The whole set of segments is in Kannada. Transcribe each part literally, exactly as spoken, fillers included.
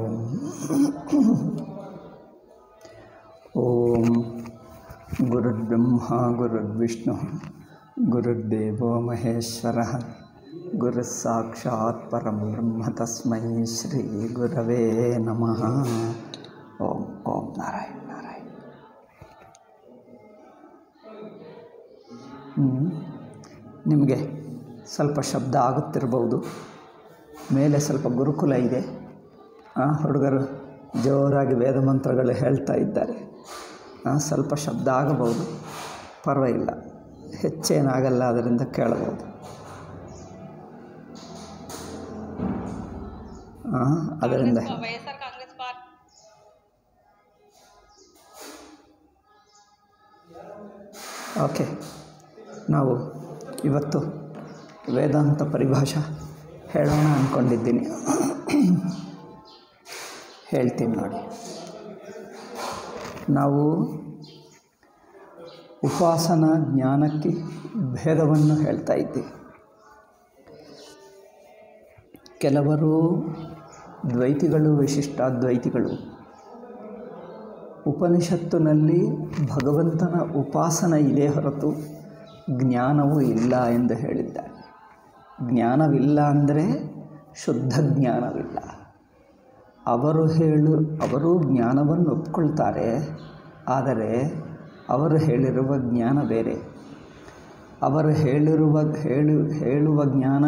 ಓಂ ಗುರುರ್ಬ್ರಹ್ಮ ಗುರುರ್ವಿಷ್ಣು ಗುರುರ್ದೇವೋ ಮಹೇಶ್ವರಃ ಗುರು ಸಾಕ್ಷಾತ್ ಪರಂ ಬ್ರಹ್ಮ ತಸ್ಮೈ ಶ್ರೀ ಗುರವೇ ನಮಃ. ಓಂ ಓಂ ನಾರಾಯಣ ನಾರಾಯಣ. ನಿಮಗೆ ಸ್ವಲ್ಪ ಶಬ್ದ ಆಗುತ್ತಿರಬಹುದು. ಮೇಲೆ ಸ್ವಲ್ಪ ಗುರುಕುಲ ಇದೆ, ಹುಡುಗರು ಜೋರಾಗಿ ವೇದ ಮಂತ್ರಗಳು ಹೇಳ್ತಾ ಇದ್ದಾರೆ. ಸ್ವಲ್ಪ ಶಬ್ದ ಆಗಬಹುದು, ಪರವಾಗಿಲ್ಲ, ಹೆಚ್ಚೇನಾಗಲ್ಲ, ಅದರಿಂದ ಕೇಳಬಹುದು. ಅದರಿಂದ ಓಕೆ, ನಾವು ಇವತ್ತು ವೇದಾಂತ ಪರಿಭಾಷಾ ಹೇಳೋಣ ಅಂದ್ಕೊಂಡಿದ್ದೀನಿ. ಹೇಳ್ತೀನಿ ನೋಡಿ. ನಾವು ಉಪಾಸನಾ ಜ್ಞಾನಕ್ಕೆ ಭೇದವನ್ನು ಹೇಳ್ತಾ ಇದ್ದೀವಿ. ಕೆಲವರು ದ್ವೈತಿಗಳು, ವಿಶಿಷ್ಟಾದ್ವೈತಿಗಳು ಉಪನಿಷತ್ತಿನಲ್ಲಿ ಭಗವಂತನ ಉಪಾಸನ ಇದೆ ಹೊರತು ಜ್ಞಾನವೂ ಇಲ್ಲ ಎಂದು ಹೇಳಿದ್ದಾರೆ. ಜ್ಞಾನವಿಲ್ಲ ಅಂದರೆ ಶುದ್ಧ ಜ್ಞಾನವಿಲ್ಲ. ಅವರು ಹೇಳು ಅವರು ಜ್ಞಾನವನ್ನು ಒಪ್ಕೊಳ್ತಾರೆ, ಆದರೆ ಅವರು ಹೇಳಿರುವ ಜ್ಞಾನ ಬೇರೆ. ಅವರು ಹೇಳಿರುವ ಹೇಳು ಹೇಳುವ ಜ್ಞಾನ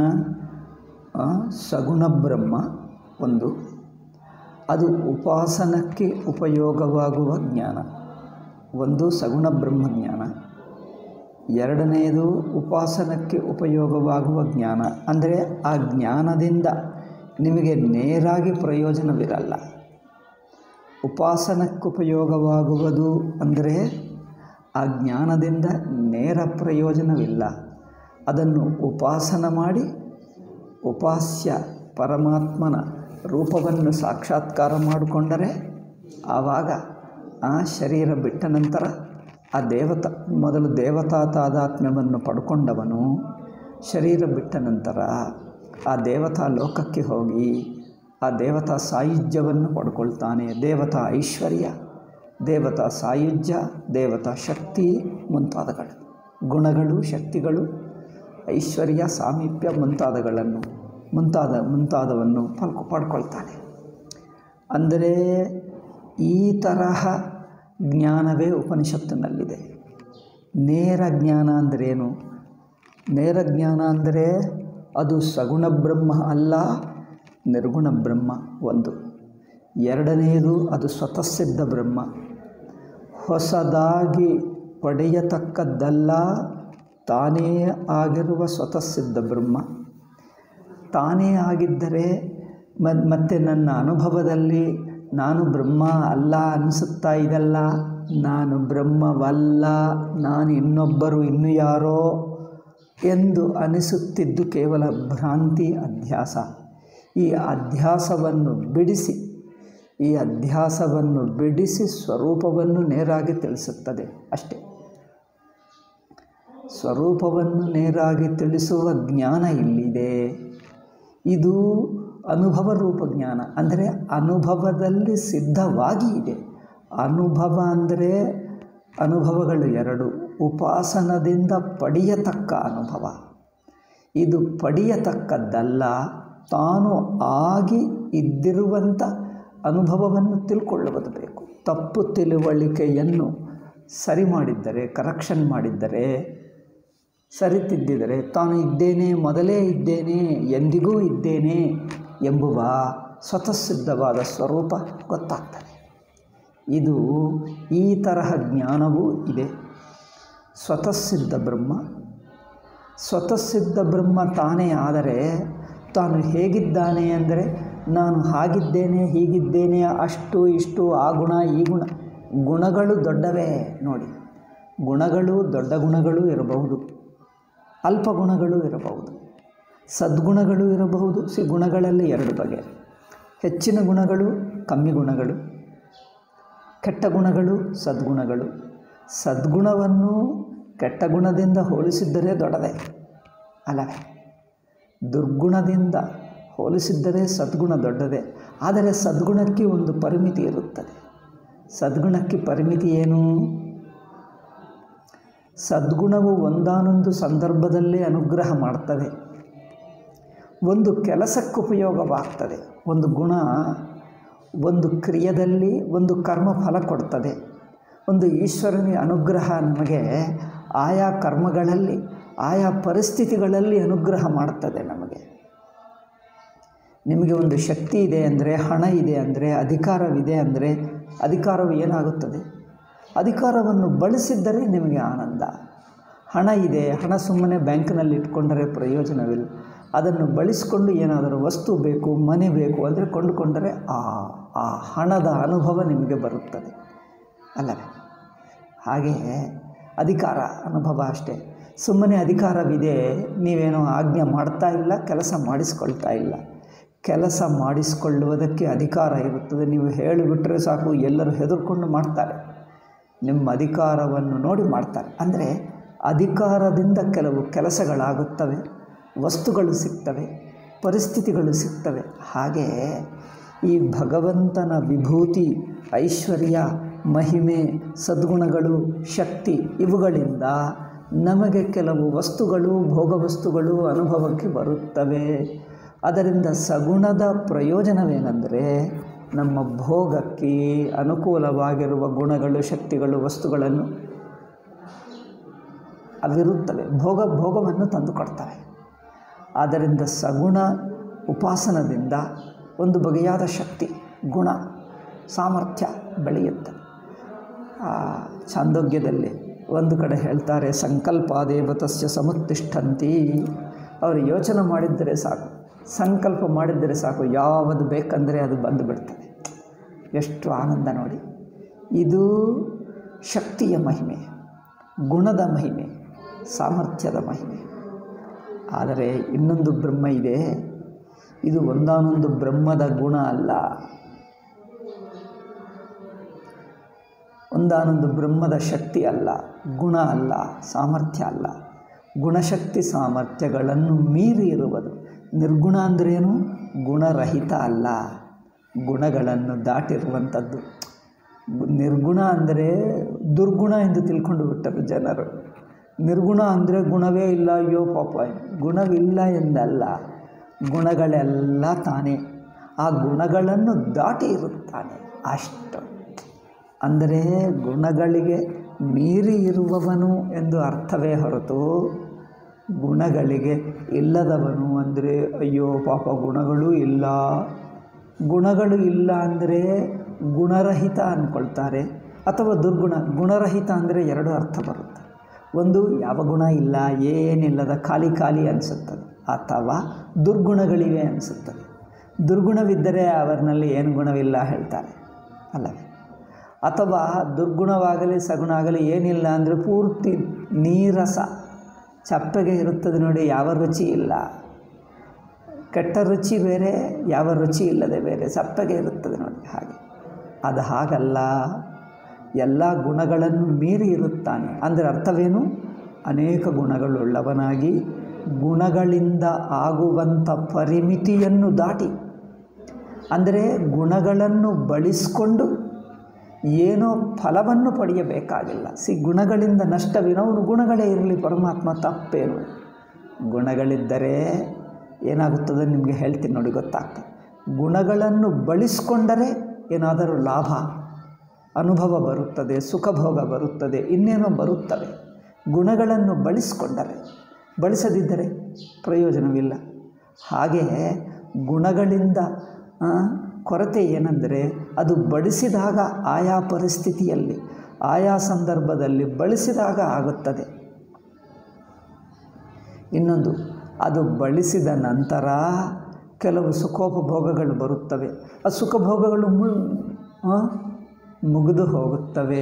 ಸಗುಣ ಬ್ರಹ್ಮ ಒಂದು, ಅದು ಉಪಾಸನಕ್ಕೆ ಉಪಯೋಗವಾಗುವ ಜ್ಞಾನ ಒಂದು, ಸಗುಣ ಬ್ರಹ್ಮ ಜ್ಞಾನ. ಎರಡನೆಯದು ಉಪಾಸನಕ್ಕೆ ಉಪಯೋಗವಾಗುವ ಜ್ಞಾನ, ಅಂದರೆ ಆ ಜ್ಞಾನದಿಂದ ನಿಮಗೆ ನೇರಾಗಿ ಪ್ರಯೋಜನವಿರಲ್ಲ. ಉಪಾಸನಕ್ಕೆ ಉಪಯೋಗವಾಗುವುದು ಅಂದರೆ ಆ ಜ್ಞಾನದಿಂದ ನೇರ ಪ್ರಯೋಜನವಿಲ್ಲ. ಅದನ್ನು ಉಪಾಸನ ಮಾಡಿ ಉಪಾಸ್ಯ ಪರಮಾತ್ಮನ ರೂಪವನ್ನು ಸಾಕ್ಷಾತ್ಕಾರ ಮಾಡಿಕೊಂಡರೆ ಆವಾಗ ಆ ಶರೀರ ಬಿಟ್ಟ ನಂತರ ಆ ದೇವತಾ ಮೊದಲು ದೇವತಾ ತಾದಾತ್ಮ್ಯವನ್ನು ಪಡ್ಕೊಂಡವನು ಶರೀರ ಬಿಟ್ಟ ನಂತರ ಆ ದೇವತಾ ಲೋಕಕ್ಕೆ ಹೋಗಿ ಆ ದೇವತಾ ಸಾಯುಜ್ಯವನ್ನು ಪಡ್ಕೊಳ್ತಾನೆ. ದೇವತಾ ಐಶ್ವರ್ಯ, ದೇವತಾ ಸಾಯುಜ್ಯ, ದೇವತಾ ಶಕ್ತಿ ಮುಂತಾದಗಳು, ಗುಣಗಳು, ಶಕ್ತಿಗಳು, ಐಶ್ವರ್ಯ, ಸಾಮೀಪ್ಯ ಮುಂತಾದಗಳನ್ನು ಮುಂತಾದ ಮುಂತಾದವನ್ನು ಪಡ್ಕೊ ಪಡ್ಕೊಳ್ತಾನೆ. ಅಂದರೆ ಈ ತರಹ ಜ್ಞಾನವೇ ಉಪನಿಷತ್ತಿನಲ್ಲಿದೆ. ನೇರ ಜ್ಞಾನ ಅಂದರೇನು? ನೇರ ಜ್ಞಾನ ಅಂದರೆ ಅದು ಸಗುಣ ಬ್ರಹ್ಮ ಅಲ್ಲ, ನಿರ್ಗುಣ ಬ್ರಹ್ಮ ಒಂದು. ಎರಡನೆಯದು ಅದು ಸ್ವತಃಸಿದ್ಧ ಬ್ರಹ್ಮ, ಹೊಸದಾಗಿ ಪಡೆಯತಕ್ಕದ್ದಲ್ಲ, ತಾನೇ ಆಗಿರುವ ಸ್ವತಃಸಿದ್ಧ ಬ್ರಹ್ಮ. ತಾನೇ ಆಗಿದ್ದರೆ ಮತ್ತು ನನ್ನ ಅನುಭವದಲ್ಲಿ ನಾನು ಬ್ರಹ್ಮ ಅಲ್ಲ ಅನಿಸುತ್ತಾ ಇದಲ್ಲ, ನಾನು ಬ್ರಹ್ಮವಲ್ಲ, ನಾನು ಇನ್ನೊಬ್ಬರು ಇನ್ನು ಯಾರೋ ಎಂದು ಅನಿಸುತ್ತಿದ್ದು ಕೇವಲ ಭ್ರಾಂತಿ, ಅಧ್ಯಾಸ. ಈ ಅಧ್ಯಾಸವನ್ನು ಬಿಡಿಸಿ ಈ ಅಧ್ಯಾಸವನ್ನು ಬಿಡಿಸಿ ಸ್ವರೂಪವನ್ನು ನೇರಾಗಿ ತಿಳಿಸುತ್ತದೆ ಅಷ್ಟೇ. ಸ್ವರೂಪವನ್ನು ನೇರಾಗಿ ತಿಳಿಸುವ ಜ್ಞಾನ ಇಲ್ಲಿದೆ. ಇದು ಅನುಭವ ರೂಪ ಜ್ಞಾನ, ಅಂದರೆ ಅನುಭವದಲ್ಲಿ ಸಿದ್ಧವಾಗಿ ಇದೆ. ಅನುಭವ ಅಂದರೆ ಅನುಭವಗಳು ಎರಡು, ಉಪಾಸನದಿಂದ ಪಡೆಯತಕ್ಕ ಅನುಭವ. ಇದು ಪಡೆಯತಕ್ಕದ್ದಲ್ಲ, ತಾನು ಆಗಿ ಇದ್ದಿರುವಂಥ ಅನುಭವವನ್ನು ತಿಳ್ಕೊಳ್ಳುವುದು ಬೇಕು. ತಪ್ಪು ತಿಳುವಳಿಕೆಯನ್ನು ಸರಿ ಮಾಡಿದ್ದರೆ, ಕರೆಕ್ಷನ್ ಮಾಡಿದ್ದರೆ, ಸರಿತಿದ್ದಿದರೆ ತಾನು ಇದ್ದೇನೆ, ಮೊದಲೇ ಇದ್ದೇನೆ, ಎಂದಿಗೂ ಇದ್ದೇನೆ ಎಂಬುವ ಸ್ವತಃಸಿದ್ಧವಾದ ಸ್ವರೂಪ ಗೊತ್ತಾಗ್ತದೆ. ಇದು ಈ ತರಹ ಜ್ಞಾನವೂ ಇದೆ. ಸ್ವತಃಸಿದ್ಧ ಬ್ರಹ್ಮ ಸ್ವತಃಸಿದ್ಧ ಬ್ರಹ್ಮ ತಾನೇ ಆದರೆ ತಾನು ಹೇಗಿದ್ದಾನೆ ಅಂದರೆ ನಾನು ಹಾಗಿದ್ದೇನೆ, ಹೀಗಿದ್ದೇನೆ, ಅಷ್ಟು ಇಷ್ಟು, ಆ ಗುಣ ಈ ಗುಣ. ಗುಣಗಳು ದೊಡ್ಡವೇ ನೋಡಿ. ಗುಣಗಳು ದೊಡ್ಡ ಗುಣಗಳು ಇರಬಹುದು, ಅಲ್ಪ ಗುಣಗಳು ಇರಬಹುದು, ಸದ್ಗುಣಗಳು ಇರಬಹುದು. ಸಿ ಗುಣಗಳಲ್ಲಿ ಎರಡು ಬಗೆ, ಹೆಚ್ಚಿನ ಗುಣಗಳು, ಕಮ್ಮಿ ಗುಣಗಳು, ಕೆಟ್ಟ ಗುಣಗಳು, ಸದ್ಗುಣಗಳು. ಸದ್ಗುಣವನ್ನು ಕೆಟ್ಟ ಗುಣದಿಂದ ಹೋಲಿಸಿದ್ದರೆ ದೊಡ್ಡದೇ ಅಲ್ಲವೇ? ದುರ್ಗುಣದಿಂದ ಹೋಲಿಸಿದ್ದರೆ ಸದ್ಗುಣ ದೊಡ್ಡದೇ. ಆದರೆ ಸದ್ಗುಣಕ್ಕೆ ಒಂದು ಪರಿಮಿತಿ ಇರುತ್ತದೆ. ಸದ್ಗುಣಕ್ಕೆ ಪರಿಮಿತಿ ಏನು? ಸದ್ಗುಣವು ಒಂದಾನೊಂದು ಸಂದರ್ಭದಲ್ಲೇ ಅನುಗ್ರಹ ಮಾಡ್ತದೆ, ಒಂದು ಕೆಲಸಕ್ಕೆ ಉಪಯೋಗವಾಗ್ತದೆ. ಒಂದು ಗುಣ ಒಂದು ಕ್ರಿಯೆಯಲ್ಲಿ ಒಂದು ಕರ್ಮ ಫಲ ಕೊಡ್ತದೆ. ಒಂದು ಈಶ್ವರನ ಅನುಗ್ರಹ ನಮಗೆ ಆಯಾ ಕರ್ಮಗಳಲ್ಲಿ ಆಯಾ ಪರಿಸ್ಥಿತಿಗಳಲ್ಲಿ ಅನುಗ್ರಹ ಮಾಡ್ತದೆ. ನಮಗೆ ನಿಮಗೆ ಒಂದು ಶಕ್ತಿ ಇದೆ ಅಂದರೆ, ಹಣ ಇದೆ ಅಂದರೆ, ಅಧಿಕಾರವಿದೆ ಅಂದರೆ, ಅಧಿಕಾರವು ಏನಾಗುತ್ತದೆ? ಅಧಿಕಾರವನ್ನು ಬಳಸಿದ್ದರೆ ನಿಮಗೆ ಆನಂದ. ಹಣ ಇದೆ, ಹಣ ಸುಮ್ಮನೆ ಬ್ಯಾಂಕ್ನಲ್ಲಿ ಇಟ್ಕೊಂಡರೆ ಪ್ರಯೋಜನವಿಲ್ಲ. ಅದನ್ನು ಬಳಸಿಕೊಂಡು ಏನಾದರೂ ವಸ್ತು ಬೇಕು, ಮನೆ ಬೇಕು ಅಂದರೆ ಕೊಂಡುಕೊಂಡರೆ ಆ ಆ ಹಣದ ಅನುಭವ ನಿಮಗೆ ಬರುತ್ತದೆ ಅಲ್ಲವೇ? ಹಾಗೆಯೇ ಅಧಿಕಾರ ಅನುಭವ ಅಷ್ಟೇ. ಸುಮ್ಮನೆ ಅಧಿಕಾರವಿದೆ, ನೀವೇನೋ ಆಜ್ಞೆ ಮಾಡ್ತಾ ಇಲ್ಲ, ಕೆಲಸ ಮಾಡಿಸ್ಕೊಳ್ತಾ ಇಲ್ಲ. ಕೆಲಸ ಮಾಡಿಸಿಕೊಳ್ಳುವುದಕ್ಕೆ ಅಧಿಕಾರ ಇರುತ್ತದೆ. ನೀವು ಹೇಳಿಬಿಟ್ರೆ ಸಾಕು, ಎಲ್ಲರೂ ಹೆದರ್ಕೊಂಡು ಮಾಡ್ತಾರೆ. ನಿಮ್ಮ ಅಧಿಕಾರವನ್ನು ನೋಡಿ ಮಾಡ್ತಾರೆ. ಅಂದರೆ ಅಧಿಕಾರದಿಂದ ಕೆಲವು ಕೆಲಸಗಳಾಗುತ್ತವೆ, ವಸ್ತುಗಳು ಸಿಗ್ತವೆ, ಪರಿಸ್ಥಿತಿಗಳು ಸಿಗ್ತವೆ. ಹಾಗೆಯೇ ಈ ಭಗವಂತನ ವಿಭೂತಿ, ಐಶ್ವರ್ಯ, ಮಹಿಮೆ, ಸದ್ಗುಣಗಳು, ಶಕ್ತಿ ಇವುಗಳಿಂದ ನಮಗೆ ಕೆಲವು ವಸ್ತುಗಳು, ಭೋಗವಸ್ತುಗಳು ಅನುಭವಕ್ಕೆ ಬರುತ್ತವೆ. ಅದರಿಂದ ಸಗುಣದ ಪ್ರಯೋಜನವೇನೆಂದರೆ ನಮ್ಮ ಭೋಗಕ್ಕೆ ಅನುಕೂಲವಾಗಿರುವ ಗುಣಗಳು, ಶಕ್ತಿಗಳು, ವಸ್ತುಗಳನ್ನು ಅವಿರುತ್ತವೆ, ಭೋಗ ಭೋಗವನ್ನು ತಂದುಕೊಡ್ತವೆ. ಆದ್ದರಿಂದ ಸಗುಣ ಉಪಾಸನದಿಂದ ಒಂದು ಬಗೆಯಾದ ಶಕ್ತಿ, ಗುಣ, ಸಾಮರ್ಥ್ಯ ಬೆಳೆಯುತ್ತದೆ. ಛಾಂದೋಗ್ಯದಲ್ಲಿ ಒಂದು ಕಡೆ ಹೇಳ್ತಾರೆ, ಸಂಕಲ್ಪಾದೇವ ತಸ್ಯ ಸಮುತ್ತಿಷ್ಠಂತಿ. ಅವರು ಯೋಚನೆ ಮಾಡಿದ್ದರೆ ಸಾಕು, ಸಂಕಲ್ಪ ಮಾಡಿದ್ದರೆ ಸಾಕು, ಯಾವುದು ಬೇಕಂದರೆ ಅದು ಬಂದು ಬಿಡ್ತದೆ. ಎಷ್ಟು ಆನಂದ ನೋಡಿ. ಇದು ಶಕ್ತಿಯ ಮಹಿಮೆ, ಗುಣದ ಮಹಿಮೆ, ಸಾಮರ್ಥ್ಯದ ಮಹಿಮೆ. ಆದರೆ ಇನ್ನೊಂದು ಬ್ರಹ್ಮ ಇದೆ. ಇದು ಒಂದಾನೊಂದು ಬ್ರಹ್ಮದ ಗುಣ ಅಲ್ಲ, ಒಂದಾನೊಂದು ಬ್ರಹ್ಮದ ಶಕ್ತಿ ಅಲ್ಲ, ಗುಣ ಅಲ್ಲ, ಸಾಮರ್ಥ್ಯ ಅಲ್ಲ. ಗುಣಶಕ್ತಿ ಸಾಮರ್ಥ್ಯಗಳನ್ನು ಮೀರಿ ಇರುವುದು. ನಿರ್ಗುಣ ಅಂದ್ರೇನು? ಗುಣರಹಿತ ಅಲ್ಲ, ಗುಣಗಳನ್ನು ದಾಟಿರುವಂಥದ್ದು. ನಿರ್ಗುಣ ಅಂದರೆ ದುರ್ಗುಣ ಎಂದು ತಿಳ್ಕೊಂಡು ಬಿಟ್ಟರು ಜನರು. ನಿರ್ಗುಣ ಅಂದರೆ ಗುಣವೇ ಇಲ್ಲ, ಅಯ್ಯೋ ಪಾಪ, ಗುಣವಿಲ್ಲ ಎಂದಲ್ಲ, ಗುಣಗಳೆಲ್ಲ ತಾನೇ. ಆ ಗುಣಗಳನ್ನು ದಾಟಿ ಇರುತ್ತಾನೆ ಅಷ್ಟು. ಅಂದರೆ ಗುಣಗಳಿಗೆ ಮೀರಿ ಇರುವವನು ಎಂದು ಅರ್ಥವೇ ಹೊರತು ಗುಣಗಳಿಗೆ ಇಲ್ಲದವನು ಅಂದರೆ ಅಯ್ಯೋ ಪಾಪ ಗುಣಗಳು ಇಲ್ಲ. ಗುಣಗಳು ಇಲ್ಲ ಅಂದರೆ ಗುಣರಹಿತ ಅಂದ್ಕೊಳ್ತಾರೆ, ಅಥವಾ ದುರ್ಗುಣ. ಗುಣರಹಿತ ಅಂದರೆ ಎರಡು ಅರ್ಥ ಬರುತ್ತೆ. ಒಂದು, ಯಾವ ಗುಣ ಇಲ್ಲ, ಏನಿಲ್ಲದ ಖಾಲಿ ಖಾಲಿ ಅನಿಸುತ್ತದೆ. ಅಥವಾ ದುರ್ಗುಣಗಳಿವೆ ಅನಿಸುತ್ತದೆ. ದುರ್ಗುಣವಿದ್ದರೆ ಅವರಲ್ಲಿ ಏನು ಗುಣವಿಲ್ಲ ಹೇಳ್ತಾರೆ ಅಲ್ಲವೇ? ಅಥವಾ ದುರ್ಗುಣವಾಗಲಿ ಸಗುಣ ಆಗಲಿ ಏನಿಲ್ಲ ಅಂದರೆ ಪೂರ್ತಿ ನೀರಸ, ಚಪ್ಪಗೆ ಇರುತ್ತದೆ ನೋಡಿ, ಯಾವ ರುಚಿ ಇಲ್ಲ. ಕೆಟ್ಟ ರುಚಿ ಬೇರೆ, ಯಾವ ರುಚಿ ಇಲ್ಲದೆ ಬೇರೆ, ಚಪ್ಪಗೆ ಇರುತ್ತದೆ ನೋಡಿ. ಹಾಗೆ ಅದು ಹಾಗಲ್ಲ, ಎಲ್ಲ ಗುಣಗಳನ್ನು ಮೀರಿ ಇರುತ್ತಾನೆ. ಅಂದರೆ ಅರ್ಥವೇನು? ಅನೇಕ ಗುಣಗಳುಳ್ಳವನಾಗಿ ಗುಣಗಳಿಂದ ಆಗುವಂಥ ಪರಿಮಿತಿಯನ್ನು ದಾಟಿ, ಅಂದರೆ ಗುಣಗಳನ್ನು ಬಳಸಿಕೊಂಡು ಏನೋ ಫಲವನ್ನು ಪಡೆಯಬೇಕಾಗಿಲ್ಲ. ಸಿ ಗುಣಗಳಿಂದ ನಷ್ಟವಿನವನು ಗುಣಗಳೇ ಇರಲಿ, ಪರಮಾತ್ಮ ತಪ್ಪೇನು? ಗುಣಗಳಿದ್ದರೆ ಏನಾಗುತ್ತದೆ ನಿಮಗೆ ಹೇಳ್ತೀನಿ ನೋಡಿ, ಗೊತ್ತಾಗ್ತದೆ. ಗುಣಗಳನ್ನು ಬಳಸಿಕೊಂಡರೆ ಏನಾದರೂ ಲಾಭ, ಅನುಭವ ಬರುತ್ತದೆ, ಸುಖಭೋಗ ಬರುತ್ತದೆ, ಇನ್ನೇನೋ ಬರುತ್ತವೆ. ಗುಣಗಳನ್ನು ಬಳಸಿಕೊಂಡರೆ, ಬಳಸದಿದ್ದರೆ ಪ್ರಯೋಜನವಿಲ್ಲ. ಹಾಗೆಯೇ ಗುಣಗಳಿಂದ ಕೊರತೆ ಏನೆಂದರೆ ಅದು ಬಳಸಿದಾಗ ಆಯಾ ಪರಿಸ್ಥಿತಿಯಲ್ಲಿ ಆಯಾ ಸಂದರ್ಭದಲ್ಲಿ ಬಳಸಿದಾಗ ಆಗುತ್ತದೆ. ಇನ್ನೊಂದು, ಅದು ಬಳಸಿದ ನಂತರ ಕೆಲವು ಸುಖೋಪಭೋಗಗಳು ಬರುತ್ತವೆ. ಆ ಸುಖಭೋಗಗಳು ಮು ಮುಗಿದು ಹೋಗುತ್ತವೆ.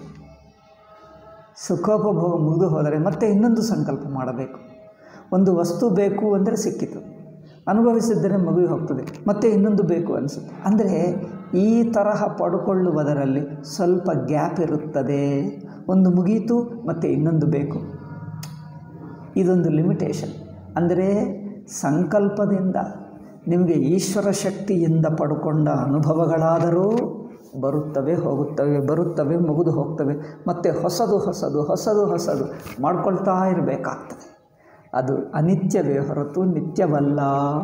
ಸುಖೋಪಭೋಗ ಮುಗಿದು ಹೋದರೆ ಮತ್ತೆ ಇನ್ನೊಂದು ಸಂಕಲ್ಪ ಮಾಡಬೇಕು. ಒಂದು ವಸ್ತು ಬೇಕು ಅಂದರೆ ಸಿಕ್ಕಿತು, ಅನುಭವಿಸಿದ್ದರೆ ಮುಗಿ ಹೋಗ್ತದೆ, ಮತ್ತೆ ಇನ್ನೊಂದು ಬೇಕು ಅನಿಸುತ್ತೆ. ಅಂದರೆ ಈ ತರಹ ಪಡ್ಕೊಳ್ಳುವುದರಲ್ಲಿ ಸ್ವಲ್ಪ ಗ್ಯಾಪ್ ಇರುತ್ತದೆ. ಒಂದು ಮುಗೀತು ಮತ್ತು ಇನ್ನೊಂದು ಬೇಕು, ಇದೊಂದು ಲಿಮಿಟೇಷನ್. ಅಂದರೆ ಸಂಕಲ್ಪದಿಂದ ನಿಮಗೆ ಈಶ್ವರ ಶಕ್ತಿಯಿಂದ ಪಡ್ಕೊಂಡ ಅನುಭವಗಳಾದರೂ ಬರುತ್ತವೆ ಹೋಗುತ್ತವೆ, ಬರುತ್ತವೆ ಮುಗಿದು ಹೋಗ್ತವೆ, ಮತ್ತು ಹೊಸದು ಹೊಸದು ಹೊಸದು ಹೊಸದು ಮಾಡ್ಕೊಳ್ತಾ ಇರಬೇಕಾಗ್ತದೆ. ಅದು ಅನಿತ್ಯವೇ ಹೊರತು ನಿತ್ಯವಲ್ಲ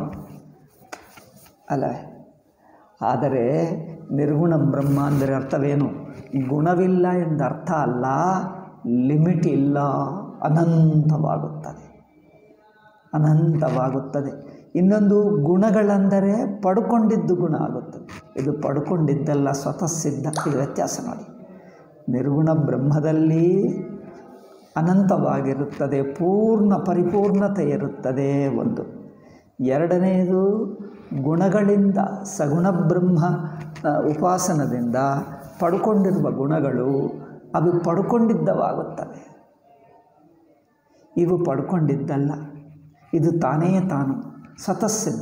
ಅಲ್ಲ. ಆದರೆ ನಿರ್ಗುಣ ಬ್ರಹ್ಮ ಅಂದರೆ ಅರ್ಥವೇನು? ಗುಣವಿಲ್ಲ ಎಂದರ್ಥ ಅಲ್ಲ, ಲಿಮಿಟ್ ಇಲ್ಲ, ಅನಂತವಾಗುತ್ತದೆ, ಅನಂತವಾಗುತ್ತದೆ. ಇನ್ನೊಂದು ಗುಣಗಳೆಂದರೆ ಪಡ್ಕೊಂಡಿದ್ದು ಗುಣ ಆಗುತ್ತದೆ, ಇದು ಪಡ್ಕೊಂಡಿದ್ದಲ್ಲ, ಸ್ವತಃ ಸಿದ್ಧ. ಇದು ವ್ಯತ್ಯಾಸ ನೋಡಿ. ನಿರ್ಗುಣ ಬ್ರಹ್ಮದಲ್ಲಿ ಅನಂತವಾಗಿರುತ್ತದೆ, ಪೂರ್ಣ ಪರಿಪೂರ್ಣತೆ ಇರುತ್ತದೆ ಒಂದು. ಎರಡನೆಯದು ಗುಣಗಳಿಂದ ಸಗುಣ ಬ್ರಹ್ಮ ಉಪಾಸನದಿಂದ ಪಡ್ಕೊಂಡಿರುವ ಗುಣಗಳು ಅವು ಪಡ್ಕೊಂಡಿದ್ದವಾಗುತ್ತವೆ, ಇವು ಪಡ್ಕೊಂಡಿದ್ದಲ್ಲ, ಇದು ತಾನೇ ತಾನು ಸ್ವತಃಸಿದ್ಧ.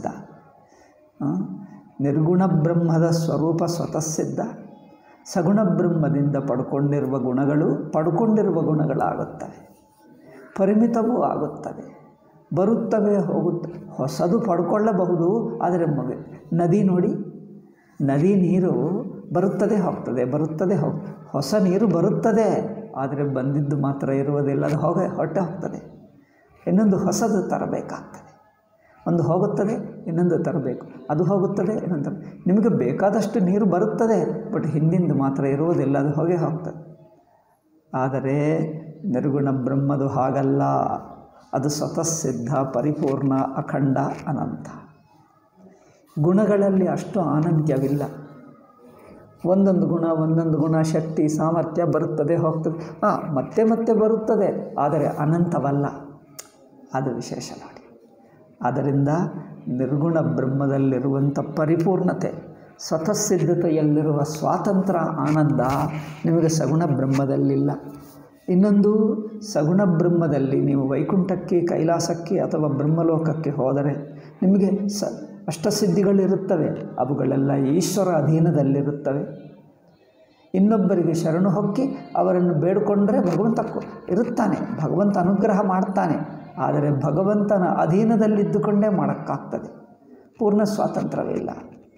ನಿರ್ಗುಣ ಬ್ರಹ್ಮದ ಸ್ವರೂಪ ಸ್ವತಃಸಿದ್ಧ, ಸಗುಣ ಬ್ರಹ್ಮದಿಂದ ಪಡ್ಕೊಂಡಿರುವ ಗುಣಗಳು ಪಡ್ಕೊಂಡಿರುವ ಗುಣಗಳಾಗುತ್ತವೆ, ಪರಿಮಿತವೂ ಆಗುತ್ತವೆ, ಬರುತ್ತವೆ ಹೋಗುತ್ತವೆ. ಹೊಸದು ಪಡ್ಕೊಳ್ಳಬಹುದು, ಆದರೆ ಮಗ ನದಿ ನೋಡಿ, ನದಿ ನೀರು ಬರುತ್ತದೆ ಹೋಗ್ತದೆ, ಬರುತ್ತದೆ ಹೋಗ್ ಹೊಸ ನೀರು ಬರುತ್ತದೆ, ಆದರೆ ಬಂದಿದ್ದು ಮಾತ್ರ ಇರುವುದಿಲ್ಲ, ಅದು ಹೋಗ ಹೊರಟೆ ಹೋಗ್ತದೆ. ಇನ್ನೊಂದು ಹೊಸದು ತರಬೇಕಾಗ್ತದೆ, ಒಂದು ಹೋಗುತ್ತದೆ ಇನ್ನೊಂದು ತರಬೇಕು, ಅದು ಹೋಗುತ್ತದೆ ಇನ್ನೊಂದು. ನಿಮಗೆ ಬೇಕಾದಷ್ಟು ನೀರು ಬರುತ್ತದೆ, ಬಟ್ ಹಿಂದಿಂದು ಮಾತ್ರ ಇರುವುದಿಲ್ಲ, ಅದು ಹೋಗೇ ಹೋಗ್ತದೆ. ಆದರೆ ನಿರ್ಗುಣ ಬ್ರಹ್ಮದು ಹಾಗಲ್ಲ, ಅದು ಸ್ವತಃ ಸಿದ್ಧ, ಪರಿಪೂರ್ಣ, ಅಖಂಡ, ಅನಂತ. ಗುಣಗಳಲ್ಲಿ ಅಷ್ಟು ಅನಂತ್ಯವಿಲ್ಲ, ಒಂದೊಂದು ಗುಣ ಒಂದೊಂದು ಗುಣ ಶಕ್ತಿ ಸಾಮರ್ಥ್ಯ ಬರುತ್ತದೆ ಹೋಗ್ತದೆ, ಹಾಂ ಮತ್ತೆ ಮತ್ತೆ ಬರುತ್ತದೆ, ಆದರೆ ಅನಂತವಲ್ಲ, ಅದು ವಿಶೇಷ ನೋಡಿ. ಆದ್ದರಿಂದ ನಿರ್ಗುಣ ಬ್ರಹ್ಮದಲ್ಲಿರುವಂಥ ಪರಿಪೂರ್ಣತೆ, ಸ್ವತಃ ಸಿದ್ಧತೆಯಲ್ಲಿರುವ ಸ್ವಾತಂತ್ರ್ಯ, ಆನಂದ ನಿಮಗೆ ಸಗುಣ ಬ್ರಹ್ಮದಲ್ಲಿಲ್ಲ. ಇನ್ನೊಂದು, ಸಗುಣ ಬ್ರಹ್ಮದಲ್ಲಿ ನೀವು ವೈಕುಂಠಕ್ಕೆ, ಕೈಲಾಸಕ್ಕೆ ಅಥವಾ ಬ್ರಹ್ಮಲೋಕಕ್ಕೆ ಹೋದರೆ ನಿಮಗೆ ಸ ಅಷ್ಟಸಿದ್ಧಿಗಳಿರುತ್ತವೆ, ಅವುಗಳೆಲ್ಲ ಈಶ್ವರ ಅಧೀನದಲ್ಲಿರುತ್ತವೆ. ಇನ್ನೊಬ್ಬರಿಗೆ ಶರಣು ಹೊಕ್ಕಿ ಅವರನ್ನು ಬೇಡಿಕೊಂಡರೆ ಭಗವಂತ ಇರುತ್ತಾನೆ, ಭಗವಂತ ಅನುಗ್ರಹ ಮಾಡ್ತಾನೆ, ಆದರೆ ಭಗವಂತನ ಅಧೀನದಲ್ಲಿದ್ದುಕೊಂಡೇ ಮಾಡೋಕ್ಕಾಗ್ತದೆ, ಪೂರ್ಣ ಸ್ವಾತಂತ್ರ್ಯವಿಲ್ಲ.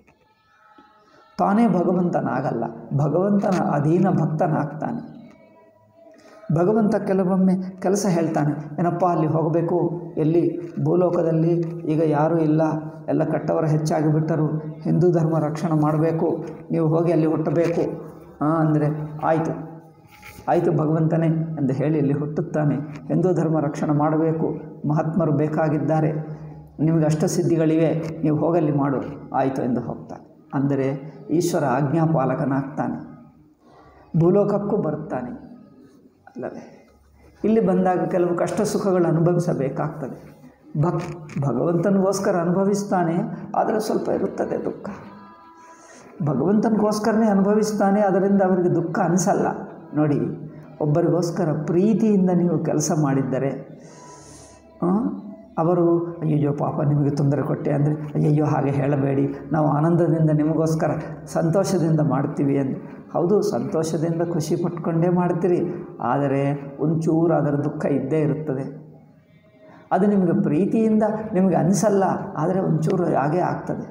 ತಾನೇ ಭಗವಂತನಾಗಲ್ಲ, ಭಗವಂತನ ಅಧೀನ ಭಕ್ತನಾಗ್ತಾನೆ. ಭಗವಂತ ಕೆಲವೊಮ್ಮೆ ಕೆಲಸ ಹೇಳ್ತಾನೆ, ಏನಪ್ಪ ಅಲ್ಲಿ ಹೋಗಬೇಕು, ಎಲ್ಲಿ ಭೂಲೋಕದಲ್ಲಿ ಈಗ ಯಾರೂ ಇಲ್ಲ, ಎಲ್ಲ ಕೆಟ್ಟವರು ಹೆಚ್ಚಾಗಿ ಬಿಟ್ಟರು, ಹಿಂದೂ ಧರ್ಮ ರಕ್ಷಣೆ ಮಾಡಬೇಕು, ನೀವು ಹೋಗಿ ಅಲ್ಲಿ ಹುಟ್ಟಬೇಕು ಅಂದರೆ ಆಯಿತು ಆಯಿತು ಭಗವಂತನೇ ಎಂದು ಹೇಳಿ ಇಲ್ಲಿ ಹುಟ್ಟುತ್ತಾನೆ. ಹಿಂದೂ ಧರ್ಮ ರಕ್ಷಣೆ ಮಾಡಬೇಕು, ಮಹಾತ್ಮರು ಬೇಕಾಗಿದ್ದಾರೆ, ನಿಮಗೆ ಅಷ್ಟಸಿದ್ಧಿಗಳಿವೆ, ನೀವು ಹೋಗಲ್ಲಿ ಮಾಡು, ಆಯಿತು ಎಂದು ಹೋಗ್ತಾನೆ. ಅಂದರೆ ಈಶ್ವರ ಆಜ್ಞಾಪಾಲಕನಾಗ್ತಾನೆ, ಭೂಲೋಕಕ್ಕೂ ಬರುತ್ತಾನೆ ಅಲ್ಲವೇ. ಇಲ್ಲಿ ಬಂದಾಗ ಕೆಲವು ಕಷ್ಟ ಸುಖಗಳು ಅನುಭವಿಸಬೇಕಾಗ್ತದೆ. ಭಕ್ ಭಗವಂತನಿಗೋಸ್ಕರ ಅನುಭವಿಸ್ತಾನೆ, ಆದರೆ ಸ್ವಲ್ಪ ಇರುತ್ತದೆ ದುಃಖ. ಭಗವಂತನಿಗೋಸ್ಕರನೇ ಅನುಭವಿಸ್ತಾನೆ, ಅದರಿಂದ ಅವರಿಗೆ ದುಃಖ ಅನಿಸಲ್ಲ. ನೋಡಿ, ಒಬ್ಬರಿಗೋಸ್ಕರ ಪ್ರೀತಿಯಿಂದ ನೀವು ಕೆಲಸ ಮಾಡಿದ್ದರೆ ಅವರು ಅಯ್ಯಯ್ಯೋ ಪಾಪ ನಿಮಗೆ ತೊಂದರೆ ಕೊಟ್ಟೆ ಅಂದರೆ, ಅಯ್ಯಯ್ಯೋ ಹಾಗೆ ಹೇಳಬೇಡಿ, ನಾವು ಆನಂದದಿಂದ ನಿಮಗೋಸ್ಕರ ಸಂತೋಷದಿಂದ ಮಾಡ್ತೀವಿ ಎಂದು. ಹೌದು, ಸಂತೋಷದಿಂದ ಖುಷಿ ಪಟ್ಕೊಂಡೇ ಮಾಡ್ತೀರಿ, ಆದರೆ ಒಂಚೂರು ಅದರ ದುಃಖ ಇದ್ದೇ ಇರುತ್ತದೆ. ಅದು ನಿಮಗೆ ಪ್ರೀತಿಯಿಂದ ನಿಮಗೆ ಅನಿಸಲ್ಲ, ಆದರೆ ಒಂಚೂರು ಹಾಗೇ ಆಗ್ತದೆ.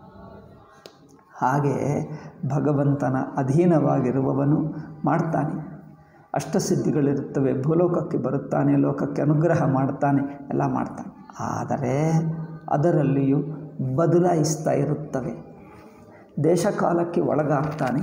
ಹಾಗೆ ಭಗವಂತನ ಅಧೀನವಾಗಿರುವವನು ಮಾಡ್ತಾನೆ, ಅಷ್ಟಸಿದ್ಧಿಗಳಿರುತ್ತವೆ, ಭೂಲೋಕಕ್ಕೆ ಬರುತ್ತಾನೆ, ಲೋಕಕ್ಕೆ ಅನುಗ್ರಹ ಮಾಡ್ತಾನೆ, ಎಲ್ಲ ಮಾಡ್ತಾನೆ. ಆದರೆ ಅದರಲ್ಲಿಯೂ ಬದಲಾಯಿಸ್ತಾ ಇರುತ್ತವೆ, ದೇಶಕಾಲಕ್ಕೆ ಒಳಗಾಗ್ತಾನೆ.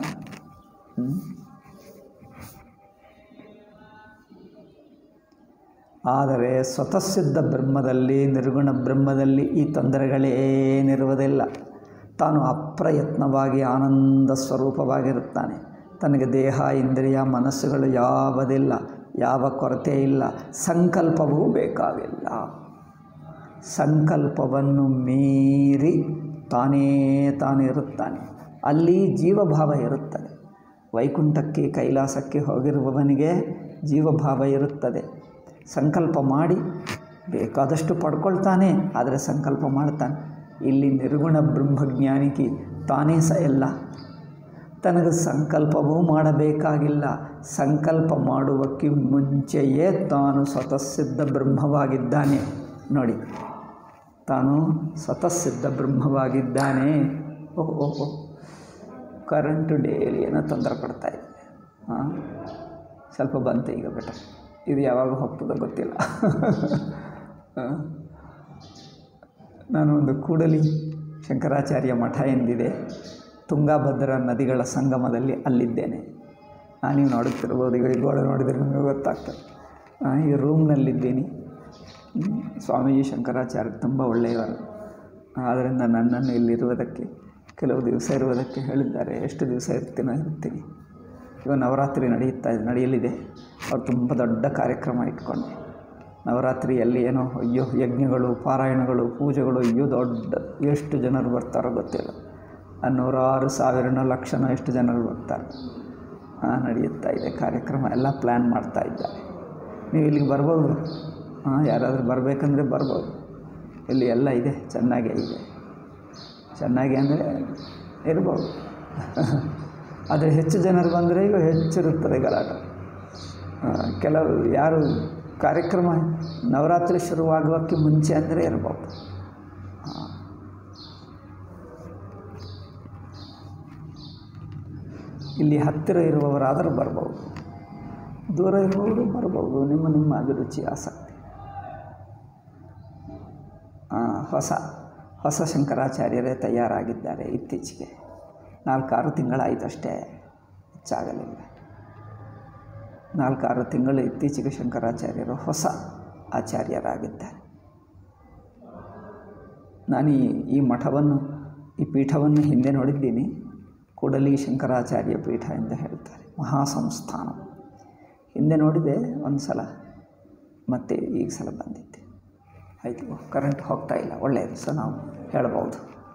ಆದರೆ ಸ್ವತಃಸಿದ್ಧ ಬ್ರಹ್ಮದಲ್ಲಿ, ನಿರ್ಗುಣ ಬ್ರಹ್ಮದಲ್ಲಿ ಈ ತೊಂದರೆಗಳೇನಿರುವುದಿಲ್ಲ. ತಾನು ಅಪ್ರಯತ್ನವಾಗಿ ಆನಂದ ಸ್ವರೂಪವಾಗಿರುತ್ತಾನೆ. ತನಗೆ ದೇಹ, ಇಂದ್ರಿಯ, ಮನಸ್ಸುಗಳು ಯಾವುದಿಲ್ಲ, ಯಾವ ಕೊರತೆ ಇಲ್ಲ, ಸಂಕಲ್ಪವೂ ಬೇಕಾಗಿಲ್ಲ. ಸಂಕಲ್ಪವನ್ನು ಮೀರಿ ತಾನೇ ತಾನಿರುತ್ತಾನೆ. ಅಲ್ಲಿ ಜೀವಭಾವ ಇರುತ್ತದೆ. ವೈಕುಂಠಕ್ಕೆ, ಕೈಲಾಸಕ್ಕೆ ಹೋಗಿರುವವನಿಗೆ ಜೀವಭಾವ ಇರುತ್ತದೆ. ಸಂಕಲ್ಪ ಮಾಡಿ ಬೇಕಾದಷ್ಟು ಪಡ್ಕೊಳ್ತಾನೆ, ಆದರೆ ಸಂಕಲ್ಪ ಮಾಡ್ತಾನೆ. ಇಲ್ಲಿ ನಿರ್ಗುಣ ಬ್ರಹ್ಮಜ್ಞಾನಿಗೆ ತಾನೇ ಸ ಎಲ್ಲ, ತನಗೆ ಸಂಕಲ್ಪವೂ ಮಾಡಬೇಕಾಗಿಲ್ಲ. ಸಂಕಲ್ಪ ಮಾಡುವಕ್ಕೆ ಮುಂಚೆಯೇ ತಾನು ಸ್ವತಃಸಿದ್ಧ ಬ್ರಹ್ಮವಾಗಿದ್ದಾನೆ. ನೋಡಿ, ತಾನು ಸ್ವತಃಸಿದ್ಧ ಬ್ರಹ್ಮವಾಗಿದ್ದಾನೆ. ಓಹ್ ಓಹೋ, ಕರೆಂಟು ಡೈಲಿ ಏನೋ ತೊಂದರೆ ಕೊಡ್ತಾಯಿದೆ. ಹಾಂ, ಸ್ವಲ್ಪ ಬಂತು ಈಗ ಬೆಟರ್. ಇದು ಯಾವಾಗ ಹೋಗ್ತದೋ ಗೊತ್ತಿಲ್ಲ. ನಾನು ಒಂದು ಕೂಡಲಿ ಶಂಕರಾಚಾರ್ಯ ಮಠ ಎಂದಿದೆ, ತುಂಗಾಭದ್ರಾ ನದಿಗಳ ಸಂಗಮದಲ್ಲಿ ಅಲ್ಲಿದ್ದೇನೆ. ನೀವು ನೋಡುತ್ತಿರ್ಬೋದು, ಈಗ ಈ ಗೋಡೆ ನೋಡಿದರೆ ನಿಮಗೆ ಗೊತ್ತಾಗ್ತದೆ. ಈ ರೂಮ್ನಲ್ಲಿದ್ದೀನಿ. ಸ್ವಾಮೀಜಿ ಶಂಕರಾಚಾರ್ಯ ತುಂಬ ಒಳ್ಳೆಯವರು. ಆದ್ದರಿಂದ ನನ್ನನ್ನು ಇಲ್ಲಿರುವುದಕ್ಕೆ, ಕೆಲವು ದಿವಸ ಇರುವುದಕ್ಕೆ ಹೇಳಿದ್ದಾರೆ. ಎಷ್ಟು ದಿವಸ ಇರ್ತೀನೋ ಇರ್ತೀನಿ. ಇವಾಗ ನವರಾತ್ರಿ ನಡೆಯುತ್ತಾ ಇದೆ, ನಡೆಯಲಿದೆ. ಅವ್ರು ತುಂಬ ದೊಡ್ಡ ಕಾರ್ಯಕ್ರಮ ಇಟ್ಕೊಂಡೆ. ನವರಾತ್ರಿಯಲ್ಲಿ ಏನೋ ಅಯ್ಯೋ ಯಜ್ಞಗಳು, ಪಾರಾಯಣಗಳು, ಪೂಜೆಗಳು, ಅಯ್ಯೋ ದೊಡ್ಡ ಎಷ್ಟು ಜನರು ಬರ್ತಾರೋ ಗೊತ್ತಿಲ್ಲ. ನೂರಾರು ಸಾವಿರನೋ ಲಕ್ಷನೋ ಎಷ್ಟು ಜನರು ಬರ್ತಾರೆ. ನಡೆಯುತ್ತಾ ಇದೆ ಕಾರ್ಯಕ್ರಮ, ಎಲ್ಲ ಪ್ಲ್ಯಾನ್ ಮಾಡ್ತಾ ಇದ್ದಾರೆ. ನೀವು ಇಲ್ಲಿಗೆ ಬರ್ಬೋದು. ಹಾಂ, ಯಾರಾದರೂ ಬರಬೇಕಂದ್ರೆ ಬರ್ಬೋದು. ಇಲ್ಲಿ ಎಲ್ಲ ಇದೆ, ಚೆನ್ನಾಗೇ ಇದೆ. ಚೆನ್ನಾಗಿ ಅಂದರೆ ಇರ್ಬೋದು. ಆದರೆ ಹೆಚ್ಚು ಜನರು ಬಂದರೆ ಈಗ ಹೆಚ್ಚಿರುತ್ತದೆ ಗಲಾಟೆ. ಕೆಲವು ಯಾರು ಕಾರ್ಯಕ್ರಮ ನವರಾತ್ರಿ ಶುರುವಾಗುವಕ್ಕೆ ಮುಂಚೆ ಅಂದರೆ ಇರ್ಬೋದು. ಇಲ್ಲಿ ಹತ್ತಿರ ಇರುವವರಾದರೂ ಬರ್ಬೋದು, ದೂರ ಇರುವವರು ಬರ್ಬೋದು. ನಿಮ್ಮ ನಿಮ್ಮ ಅಭಿರುಚಿ, ಆಸಕ್ತಿ. ಹೊಸ ಹೊಸ ಶಂಕರಾಚಾರ್ಯರೇ ತಯಾರಾಗಿದ್ದಾರೆ. ಇತ್ತೀಚೆಗೆ ನಾಲ್ಕಾರು ತಿಂಗಳಾಯಿತು ಅಷ್ಟೇ, ಹೆಚ್ಚಾಗಲಿಲ್ಲ. ನಾಲ್ಕಾರು ತಿಂಗಳು ಇತ್ತೀಚೆಗೆ ಶಂಕರಾಚಾರ್ಯರು ಹೊಸ ಆಚಾರ್ಯರಾಗಿದ್ದಾರೆ. ನಾನು ಈ ಈ ಮಠವನ್ನು, ಈ ಪೀಠವನ್ನು ಹಿಂದೆ ನೋಡಿದ್ದೀನಿ. ಕೂಡಲಿ ಶಂಕರಾಚಾರ್ಯ ಪೀಠ ಎಂದು ಹೇಳ್ತಾರೆ, ಮಹಾಸಂಸ್ಥಾನ. ಹಿಂದೆ ನೋಡಿದೆ ಒಂದು ಸಲ, ಮತ್ತು ಈಗ ಸಲ ಬಂದಿದ್ದೆ. ಆಯಿತು, ಕರೆಂಟ್ ಹೋಗ್ತಾ ಇಲ್ಲ, ಒಳ್ಳೆಯದು. ಸೊ ನಾವು ಹೇಳ್ಬೋದು.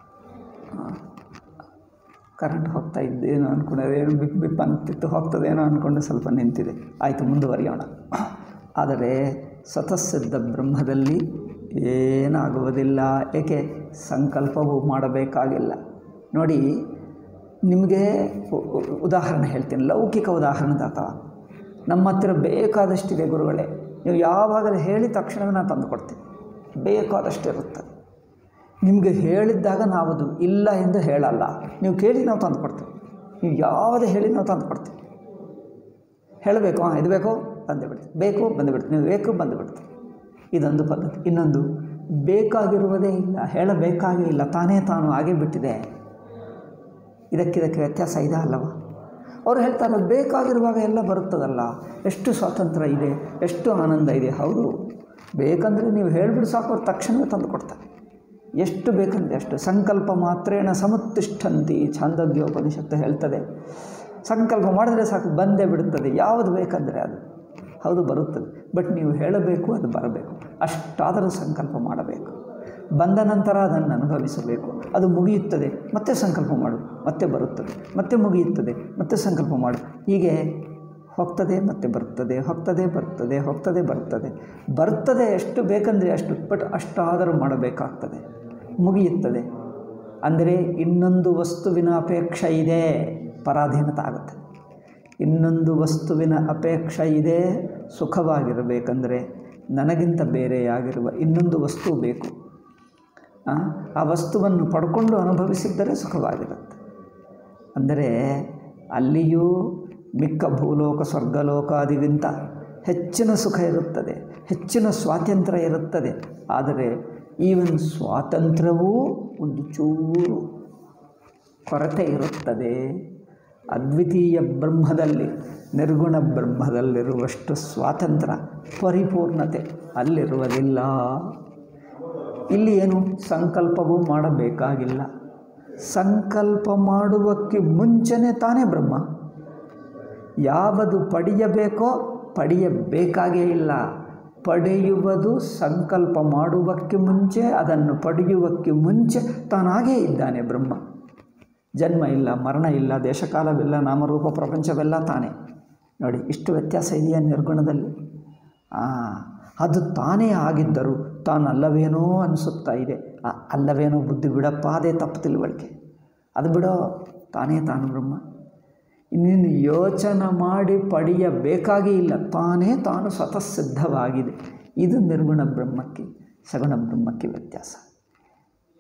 ಕರೆಂಟ್ ಹೋಗ್ತಾ ಇದ್ದೇನೋ ಅಂದ್ಕೊಂಡೆ, ಏನು ಬಿಪ್ ಬಿಪ್ ಅಂತಿತ್ತು, ಹೋಗ್ತದೇನೋ ಅಂದ್ಕೊಂಡು ಸ್ವಲ್ಪ ನಿಂತಿದೆ. ಆಯಿತು, ಮುಂದುವರಿಯೋಣ. ಆದರೆ ಸ್ವತಃಸಿದ್ಧ ಬ್ರಹ್ಮದಲ್ಲಿ ಏನಾಗುವುದಿಲ್ಲ. ಏಕೆ? ಸಂಕಲ್ಪವು ಮಾಡಬೇಕಾಗಿಲ್ಲ. ನೋಡಿ, ನಿಮಗೆ ಉದಾಹರಣೆ ಹೇಳ್ತೀನಿ, ಲೌಕಿಕ ಉದಾಹರಣೆ ಅಥವಾ ನಮ್ಮ ಹತ್ತಿರ ಬೇಕಾದಷ್ಟಿದೆ ಗುರುಗಳೇ. ನೀವು ಯಾವಾಗಲೂ ಹೇಳಿ ತಕ್ಷಣವೇ ನಾನು ತಂದು ಕೊಡ್ತೀನಿ. ಬೇಕಾದಷ್ಟು ಇರುತ್ತದೆ. ನಿಮಗೆ ಹೇಳಿದ್ದಾಗ ನಾವು ಅದು ಇಲ್ಲ ಎಂದು ಹೇಳಲ್ಲ. ನೀವು ಕೇಳಿ ನಾವು ತಂದು ಕೊಡ್ತೀವಿ. ನೀವು ಯಾವುದೇ ಹೇಳಿ ನಾವು ತಂದು ಕೊಡ್ತೀವಿ. ಹೇಳಬೇಕು, ಹಾಂ ಇದು ಬೇಕೋ ಬಂದು ಬಿಡ್ತೀವಿ, ಬೇಕು ಬಂದು ಬಿಡ್ತೀವಿ, ನೀವು ಬೇಕು ಬಂದು ಬಿಡ್ತೀವಿ. ಇದೊಂದು ಪದ್ಧತಿ. ಇನ್ನೊಂದು, ಬೇಕಾಗಿರುವುದೇ ಇಲ್ಲ, ಹೇಳಬೇಕಾಗೇ ಇಲ್ಲ, ತಾನೇ ತಾನು ಆಗೇ ಬಿಟ್ಟಿದೆ. ಇದಕ್ಕಿದಕ್ಕೆ ವ್ಯತ್ಯಾಸ ಇದೆ ಅಲ್ಲವ? ಅವರು ಹೇಳ್ತಾರೆ ಬೇಕಾಗಿರುವಾಗ ಎಲ್ಲ ಬರುತ್ತದಲ್ಲ, ಎಷ್ಟು ಸ್ವಾತಂತ್ರ್ಯ ಇದೆ, ಎಷ್ಟು ಆನಂದ ಇದೆ. ಹೌದು, ಬೇಕಂದರೆ ನೀವು ಹೇಳಿಬಿಡು ಸಾಕು, ಅವ್ರು ತಕ್ಷಣವೇ ತಂದು ಕೊಡ್ತಾರೆ. ಎಷ್ಟು ಬೇಕಂದರೆ ಅಷ್ಟು. ಸಂಕಲ್ಪ ಮಾತ್ರೇಣ ಸಮುತ್ತಿಷ್ಠಂತಿ, ಛಾಂದೋಗ್ಯೋಪನಿಷತ್ತು ಹೇಳ್ತದೆ. ಸಂಕಲ್ಪ ಮಾಡಿದ್ರೆ ಸಾಕು, ಬಂದೇ ಬಿಡುತ್ತದೆ. ಯಾವುದು ಬೇಕಂದರೆ ಅದು. ಹೌದು, ಬರುತ್ತದೆ. ಬಟ್ ನೀವು ಹೇಳಬೇಕು, ಅದು ಬರಬೇಕು. ಅಷ್ಟಾದರೂ ಸಂಕಲ್ಪ ಮಾಡಬೇಕು. ಬಂದ ನಂತರ ಅದನ್ನು ಅನುಭವಿಸಬೇಕು. ಅದು ಮುಗಿಯುತ್ತದೆ, ಮತ್ತೆ ಸಂಕಲ್ಪ ಮಾಡು, ಮತ್ತೆ ಬರುತ್ತದೆ, ಮತ್ತೆ ಮುಗಿಯುತ್ತದೆ, ಮತ್ತೆ ಸಂಕಲ್ಪ ಮಾಡು. ಹೀಗೆ ಹೋಗ್ತದೆ, ಮತ್ತೆ ಬರ್ತದೆ, ಹೋಗ್ತದೆ, ಬರ್ತದೆ, ಹೋಗ್ತದೆ, ಬರ್ತದೆ, ಬರ್ತದೆ. ಎಷ್ಟು ಬೇಕಂದರೆ ಅಷ್ಟು, ಬಟ್ ಅಷ್ಟಾದರೂ ಮಾಡಬೇಕಾಗ್ತದೆ. ಮುಗಿಯುತ್ತದೆ ಅಂದರೆ ಇನ್ನೊಂದು ವಸ್ತುವಿನ ಅಪೇಕ್ಷೆ ಇದೆ, ಪರಾಧೀನತೆ ಆಗುತ್ತೆ. ಇನ್ನೊಂದು ವಸ್ತುವಿನ ಅಪೇಕ್ಷೆ ಇದೆ, ಸುಖವಾಗಿರಬೇಕಂದ್ರೆ ನನಗಿಂತ ಬೇರೆಯಾಗಿರುವ ಇನ್ನೊಂದು ವಸ್ತು ಬೇಕು. ಆ ವಸ್ತುವನ್ನು ಪಡ್ಕೊಂಡು ಅನುಭವಿಸಿದ್ದರೆ ಸುಖವಾಗಿರುತ್ತೆ. ಅಂದರೆ ಅಲ್ಲಿಯೂ ಮಿಕ್ಕ ಭೂಲೋಕ ಸ್ವರ್ಗಲೋಕಾದಿಗಿಂತ ಹೆಚ್ಚಿನ ಸುಖ ಇರುತ್ತದೆ, ಹೆಚ್ಚಿನ ಸ್ವಾತಂತ್ರ್ಯ ಇರುತ್ತದೆ. ಆದರೆ ಈವನ್ ಸ್ವಾತಂತ್ರ್ಯವೂ ಒಂದು ಚೂರು ಕೊರತೆ ಇರುತ್ತದೆ. ಅದ್ವಿತೀಯ ಬ್ರಹ್ಮದಲ್ಲಿ, ನಿರ್ಗುಣ ಬ್ರಹ್ಮದಲ್ಲಿರುವಷ್ಟು ಸ್ವಾತಂತ್ರ್ಯ, ಪರಿಪೂರ್ಣತೆ ಅಲ್ಲಿರುವುದಿಲ್ಲ. ಇಲ್ಲಿ ಏನು ಸಂಕಲ್ಪವೂ ಮಾಡಬೇಕಾಗಿಲ್ಲ. ಸಂಕಲ್ಪ ಮಾಡುವಕ್ಕೆ ಮುಂಚೆನೇ ತಾನೇ ಬ್ರಹ್ಮ. ಯಾವುದು ಪಡೆಯಬೇಕೋ ಪಡೆಯಬೇಕಾಗೇ ಇಲ್ಲ. ಪಡೆಯುವುದು ಸಂಕಲ್ಪ ಮಾಡುವಕ್ಕೆ ಮುಂಚೆ, ಅದನ್ನು ಪಡೆಯುವಕ್ಕೆ ಮುಂಚೆ ತಾನಾಗೇ ಇದ್ದಾನೆ ಬ್ರಹ್ಮ. ಜನ್ಮ ಇಲ್ಲ, ಮರಣ ಇಲ್ಲ, ದೇಶಕಾಲವಿಲ್ಲ, ನಾಮರೂಪ ಪ್ರಪಂಚವೆಲ್ಲ ತಾನೇ. ನೋಡಿ, ಇಷ್ಟು ವ್ಯತ್ಯಾಸ ಇದೆಯಾ ನಿರ್ಗುಣದಲ್ಲಿ? ಅದು ತಾನೇ ಆಗಿದ್ದರೂ ತಾನಲ್ಲವೇನೋ ಅನಿಸುತ್ತಾ ಇದೆ. ಅಲ್ಲವೇನೋ ಬುದ್ಧಿ ಬಿಡಪ್ಪ, ಅದೇ ತಪ್ಪು ತಿಳುವಳಿಕೆ. ಅದು ಬಿಡೋ, ತಾನೇ ತಾನು ಬ್ರಹ್ಮ. ಇನ್ನೇನು ಯೋಚನೆ ಮಾಡಿ ಪಡೆಯಬೇಕಾಗೇ ಇಲ್ಲ, ತಾನೇ ತಾನು ಸ್ವತಃ ಸಿದ್ಧವಾಗಿದೆ. ಇದು ನಿರ್ಗುಣ ಬ್ರಹ್ಮಕ್ಕೆ, ಸಗುಣ ಬ್ರಹ್ಮಕ್ಕೆ ವ್ಯತ್ಯಾಸ.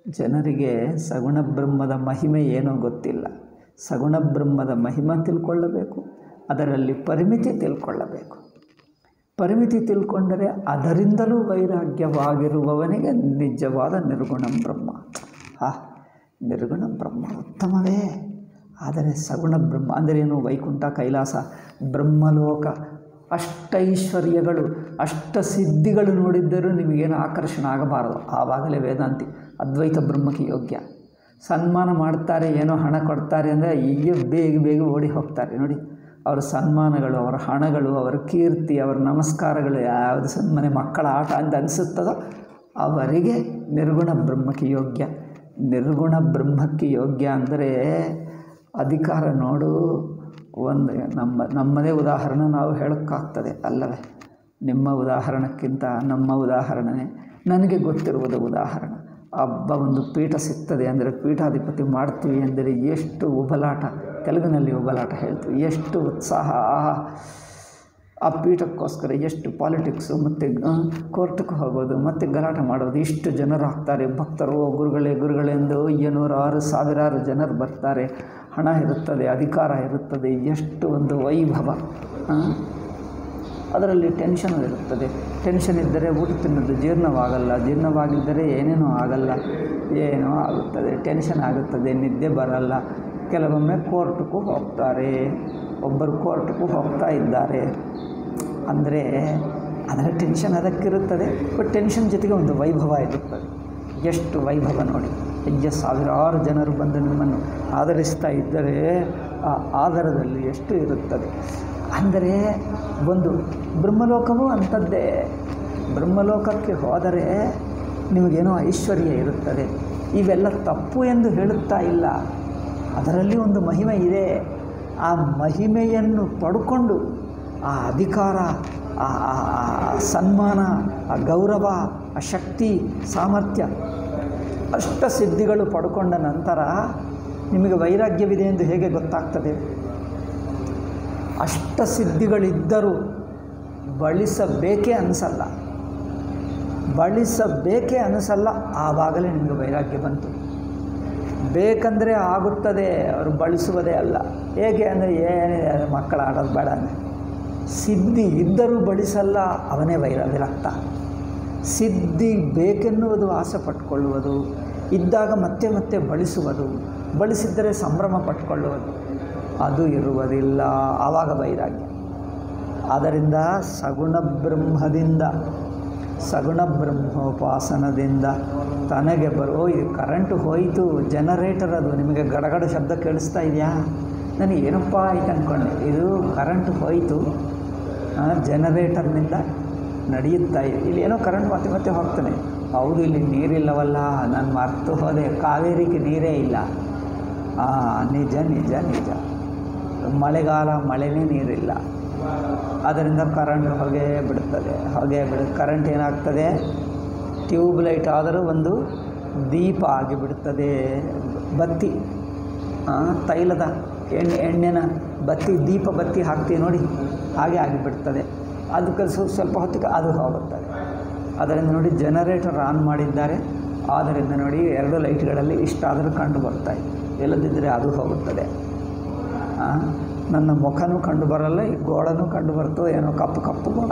ಜನರಿಗೆ ಸಗುಣ ಬ್ರಹ್ಮದ ಮಹಿಮೆ ಏನೋ ಗೊತ್ತಿಲ್ಲ. ಸಗುಣ ಬ್ರಹ್ಮದ ಮಹಿಮೆ ತಿಳ್ಕೊಳ್ಳಬೇಕು, ಅದರಲ್ಲಿ ಪರಿಮಿತಿ ತಿಳ್ಕೊಳ್ಳಬೇಕು. ಪರಿಮಿತಿ ತಿಳ್ಕೊಂಡರೆ ಅದರಿಂದಲೂ ವೈರಾಗ್ಯವಾಗಿರುವವನಿಗೆ ನಿಜವಾದ ನಿರ್ಗುಣ ಬ್ರಹ್ಮ. ಆ ನಿರ್ಗುಣ ಬ್ರಹ್ಮ ಉತ್ತಮವೇ, ಆದರೆ ಸಗುಣ ಬ್ರಹ್ಮ ಅಂದರೇನು? ವೈಕುಂಠ, ಕೈಲಾಸ, ಬ್ರಹ್ಮಲೋಕ, ಅಷ್ಟೈಶ್ವರ್ಯಗಳು, ಅಷ್ಟಸಿದ್ಧಿಗಳು ನೋಡಿದ್ದರೂ ನಿಮಗೇನು ಆಕರ್ಷಣೆ ಆಗಬಾರದು. ಆವಾಗಲೇ ವೇದಾಂತಿ ಅದ್ವೈತ ಬ್ರಹ್ಮಕ್ಕೆ ಯೋಗ್ಯ. ಸನ್ಮಾನ ಮಾಡ್ತಾರೆ, ಏನೋ ಹಣ ಕೊಡ್ತಾರೆ ಅಂದರೆ ಈಗ ಬೇಗ ಬೇಗ ಓಡಿ ಹೋಗ್ತಾರೆ. ನೋಡಿ, ಅವರ ಸನ್ಮಾನಗಳು, ಅವರ ಹಣಗಳು, ಅವರ ಕೀರ್ತಿ, ಅವರ ನಮಸ್ಕಾರಗಳು ಯಾವುದು ಸನ್ಮಾನ ಮಕ್ಕಳ ಆಟ ಅಂತ ಅನಿಸುತ್ತದೋ ಅವರಿಗೆ ನಿರ್ಗುಣ ಬ್ರಹ್ಮಕ್ಕೆ ಯೋಗ್ಯ. ನಿರ್ಗುಣ ಬ್ರಹ್ಮಕ್ಕೆ ಯೋಗ್ಯ ಅಂದರೆ ಅಧಿಕಾರ. ನೋಡು, ಒಂದು ನಮ್ಮ ನಮ್ಮದೇ ಉದಾಹರಣೆ ನಾವು ಹೇಳೋಕ್ಕಾಗ್ತದೆ ಅಲ್ಲವೇ? ನಿಮ್ಮ ಉದಾಹರಣಕ್ಕಿಂತ ನಮ್ಮ ಉದಾಹರಣೆ, ನನಗೆ ಗೊತ್ತಿರುವುದು ಉದಾಹರಣೆ. ಹಬ್ಬ ಒಂದು ಪೀಠ ಸಿಗ್ತದೆ ಅಂದರೆ, ಪೀಠಾಧಿಪತಿ ಮಾಡ್ತೀವಿ ಅಂದರೆ ಎಷ್ಟು ಉಬಲಾಟ, ತೆಲುಗಿನಲ್ಲಿ ಉಬಲಾಟ ಹೇಳ್ತೀವಿ, ಎಷ್ಟು ಉತ್ಸಾಹ. ಆ ಪೀಠಕ್ಕೋಸ್ಕರ ಎಷ್ಟು ಪಾಲಿಟಿಕ್ಸು, ಮತ್ತು ಕೋರ್ಟ್ಗೆ ಹೋಗೋದು, ಮತ್ತು ಗಲಾಟೆ ಮಾಡೋದು. ಇಷ್ಟು ಜನರು ಆಗ್ತಾರೆ, ಭಕ್ತರು ಗುರುಗಳೇ ಗುರುಗಳೆಂದು ನೂರಾರು ಸಾವಿರಾರು ಜನರು ಬರ್ತಾರೆ. ಹಣ ಇರುತ್ತದೆ, ಅಧಿಕಾರ ಇರುತ್ತದೆ, ಎಷ್ಟು ಒಂದು ವೈಭವ. ಅದರಲ್ಲಿ ಟೆನ್ಷನ್ ಇರುತ್ತದೆ. ಟೆನ್ಷನ್ ಇದ್ದರೆ ಊಟ ತಿನ್ನೋದು ಜೀರ್ಣವಾಗಲ್ಲ, ಜೀರ್ಣವಾಗಿದ್ದರೆ ಏನೇನೋ ಆಗಲ್ಲ, ಏನೋ ಆಗುತ್ತದೆ, ಟೆನ್ಷನ್ ಆಗುತ್ತದೆ, ನಿದ್ದೆ ಬರಲ್ಲ. ಕೆಲವೊಮ್ಮೆ ಕೋರ್ಟ್ಗೂ ಹೋಗ್ತಾರೆ, ಒಬ್ಬರು ಕೋರ್ಟ್ಗೂ ಹೋಗ್ತಾ ಇದ್ದಾರೆ ಅಂದರೆ ಅದರ ಟೆನ್ಷನ್ ಅದಕ್ಕಿರುತ್ತದೆ. ಬಟ್ ಟೆನ್ಷನ್ ಜೊತೆಗೆ ಒಂದು ವೈಭವ ಇರುತ್ತದೆ. ಎಷ್ಟು ವೈಭವ ನೋಡಿ, ಅಯ್ಯ ಸಾವಿರಾರು ಜನರು ಬಂದು ನಿಮ್ಮನ್ನು ಆಧರಿಸ್ತಾ ಇದ್ದರೆ ಆ ಆಧಾರದಲ್ಲಿ ಎಷ್ಟು ಇರುತ್ತದೆ ಅಂದರೆ, ಒಂದು ಬ್ರಹ್ಮಲೋಕವೂ ಅಂಥದ್ದೇ. ಬ್ರಹ್ಮಲೋಕಕ್ಕೆ ಹೋದರೆ ನಿಮಗೇನೋ ಐಶ್ವರ್ಯ ಇರುತ್ತದೆ. ಇವೆಲ್ಲ ತಪ್ಪು ಎಂದು ಹೇಳುತ್ತಾ ಇಲ್ಲ, ಅದರಲ್ಲಿ ಒಂದು ಮಹಿಮೆ ಇದೆ. ಆ ಮಹಿಮೆಯನ್ನು ಪಡ್ಕೊಂಡು ಆ ಅಧಿಕಾರ, ಆ ಸನ್ಮಾನ, ಆ ಗೌರವ, ಆ ಶಕ್ತಿ, ಸಾಮರ್ಥ್ಯ, ಅಷ್ಟಸಿದ್ಧಿಗಳು ಪಡ್ಕೊಂಡ ನಂತರ ನಿಮಗೆ ವೈರಾಗ್ಯವಿದೆ ಎಂದು ಹೇಗೆ ಗೊತ್ತಾಗ್ತದೆ? ಅಷ್ಟಸಿದ್ಧಿಗಳಿದ್ದರೂ ಬಳಸಬೇಕೇ ಅನಿಸಲ್ಲ, ಬಳಸಬೇಕೇ ಅನಿಸಲ್ಲ. ಆವಾಗಲೇ ನಿಮಗೆ ವೈರಾಗ್ಯ ಬಂತು. ಬೇಕಂದರೆ ಆಗುತ್ತದೆ, ಅವರು ಬಳಸುವುದೇ ಅಲ್ಲ. ಹೇಗೆ ಅಂದರೆ, ಏನಿದೆ ಮಕ್ಕಳ ಆಡೋದು ಬೇಡ ಅಂದರೆ, ಸಿದ್ಧಿ ಇದ್ದರೂ ಬಳಸಲ್ಲ, ಅವನೇ ವೈರ ವಿರಕ್ತ. ಸಿದ್ಧಿ ಬೇಕೆನ್ನುವುದು ಆಸೆ ಪಟ್ಕೊಳ್ಳುವುದು, ಇದ್ದಾಗ ಮತ್ತೆ ಮತ್ತೆ ಬಳಸುವುದು, ಬಳಸಿದ್ದರೆ ಸಂಭ್ರಮ ಪಟ್ಕೊಳ್ಳುವುದು, ಅದು ಇರುವುದಿಲ್ಲ. ಆವಾಗ ವೈರಾಗ್ಯ. ಆದ್ದರಿಂದ ಸಗುಣ ಬ್ರಹ್ಮದಿಂದ, ಸಗುಣ ಬ್ರಹ್ಮೋಪಾಸನದಿಂದ ತನಗೆ ಬರೋ, ಇದು ಕರೆಂಟು ಹೋಯಿತು, ಜನರೇಟರ್ ಅದು ನಿಮಗೆ ಗಡಗಡ ಶಬ್ದ ಕೇಳಿಸ್ತಾ ಇದೆಯಾ? ನನಗೆ ಏನಪ್ಪ ಆಯ್ತು ಅಂದ್ಕೊಂಡೆ. ಇದು ಕರೆಂಟ್ ಹೋಯಿತು, ಜನರೇಟರ್ನಿಂದ ನಡೆಯುತ್ತಾ ಇದೆ. ಇಲ್ಲಿ ಏನೋ ಕರೆಂಟ್ ಮತ್ತೆ ಮತ್ತೆ ಹೋಗ್ತಾನೆ. ಹೌದು, ಇಲ್ಲಿ ನೀರಿಲ್ಲವಲ್ಲ, ನಾನು ಮರೆತು ಹೋದೆ, ಕಾವೇರಿಗೆ ನೀರೇ ಇಲ್ಲ. ಹಾಂ, ನಿಜ ನಿಜ ನಿಜ. ಮಳೆಗಾಲ, ಮಳೆನೇ ನೀರಿಲ್ಲ, ಅದರಿಂದ ಕರೆಂಟ್ ಹೊಗೆ ಬಿಡುತ್ತದೆ. ಹೊಗೆ ಬಿಡ ಕರೆಂಟ್ ಏನಾಗ್ತದೆ? ಟ್ಯೂಬ್ ಲೈಟ್ ಆದರೂ ಒಂದು ದೀಪ ಆಗಿಬಿಡುತ್ತದೆ. ಬತ್ತಿ, ತೈಲದ ಎಣ್ಣೆ ಎಣ್ಣೆನ ಬತ್ತಿ, ದೀಪ ಬತ್ತಿ ಹಾಕ್ತೀವಿ ನೋಡಿ, ಹಾಗೆ ಆಗಿಬಿಡ್ತದೆ. ಅದಕ್ಕೆ ಸ್ವಲ್ಪ ಹೊತ್ತಿಗೆ ಅದು ಹೋಗುತ್ತದೆ. ಅದರಿಂದ ನೋಡಿ, ಜನರೇಟರ್ ಆನ್ ಮಾಡಿದ್ದಾರೆ, ಆದ್ದರಿಂದ ನೋಡಿ ಎರಡು ಲೈಟ್ಗಳಲ್ಲಿ ಇಷ್ಟಾದರೂ ಕಂಡು ಬರ್ತಾಯಿದೆ. ಇಲ್ಲದಿದ್ದರೆ ಅದು ಹೋಗುತ್ತದೆ. ನನ್ನ ಮುಖನೂ ಕಂಡು ಬರಲ್ಲ, ಈ ಗೋಡನೂ ಕಂಡು ಬರ್ತೋ ಏನೋ, ಕಪ್ಪು ಕಪ್ಪು ಗೋಡ.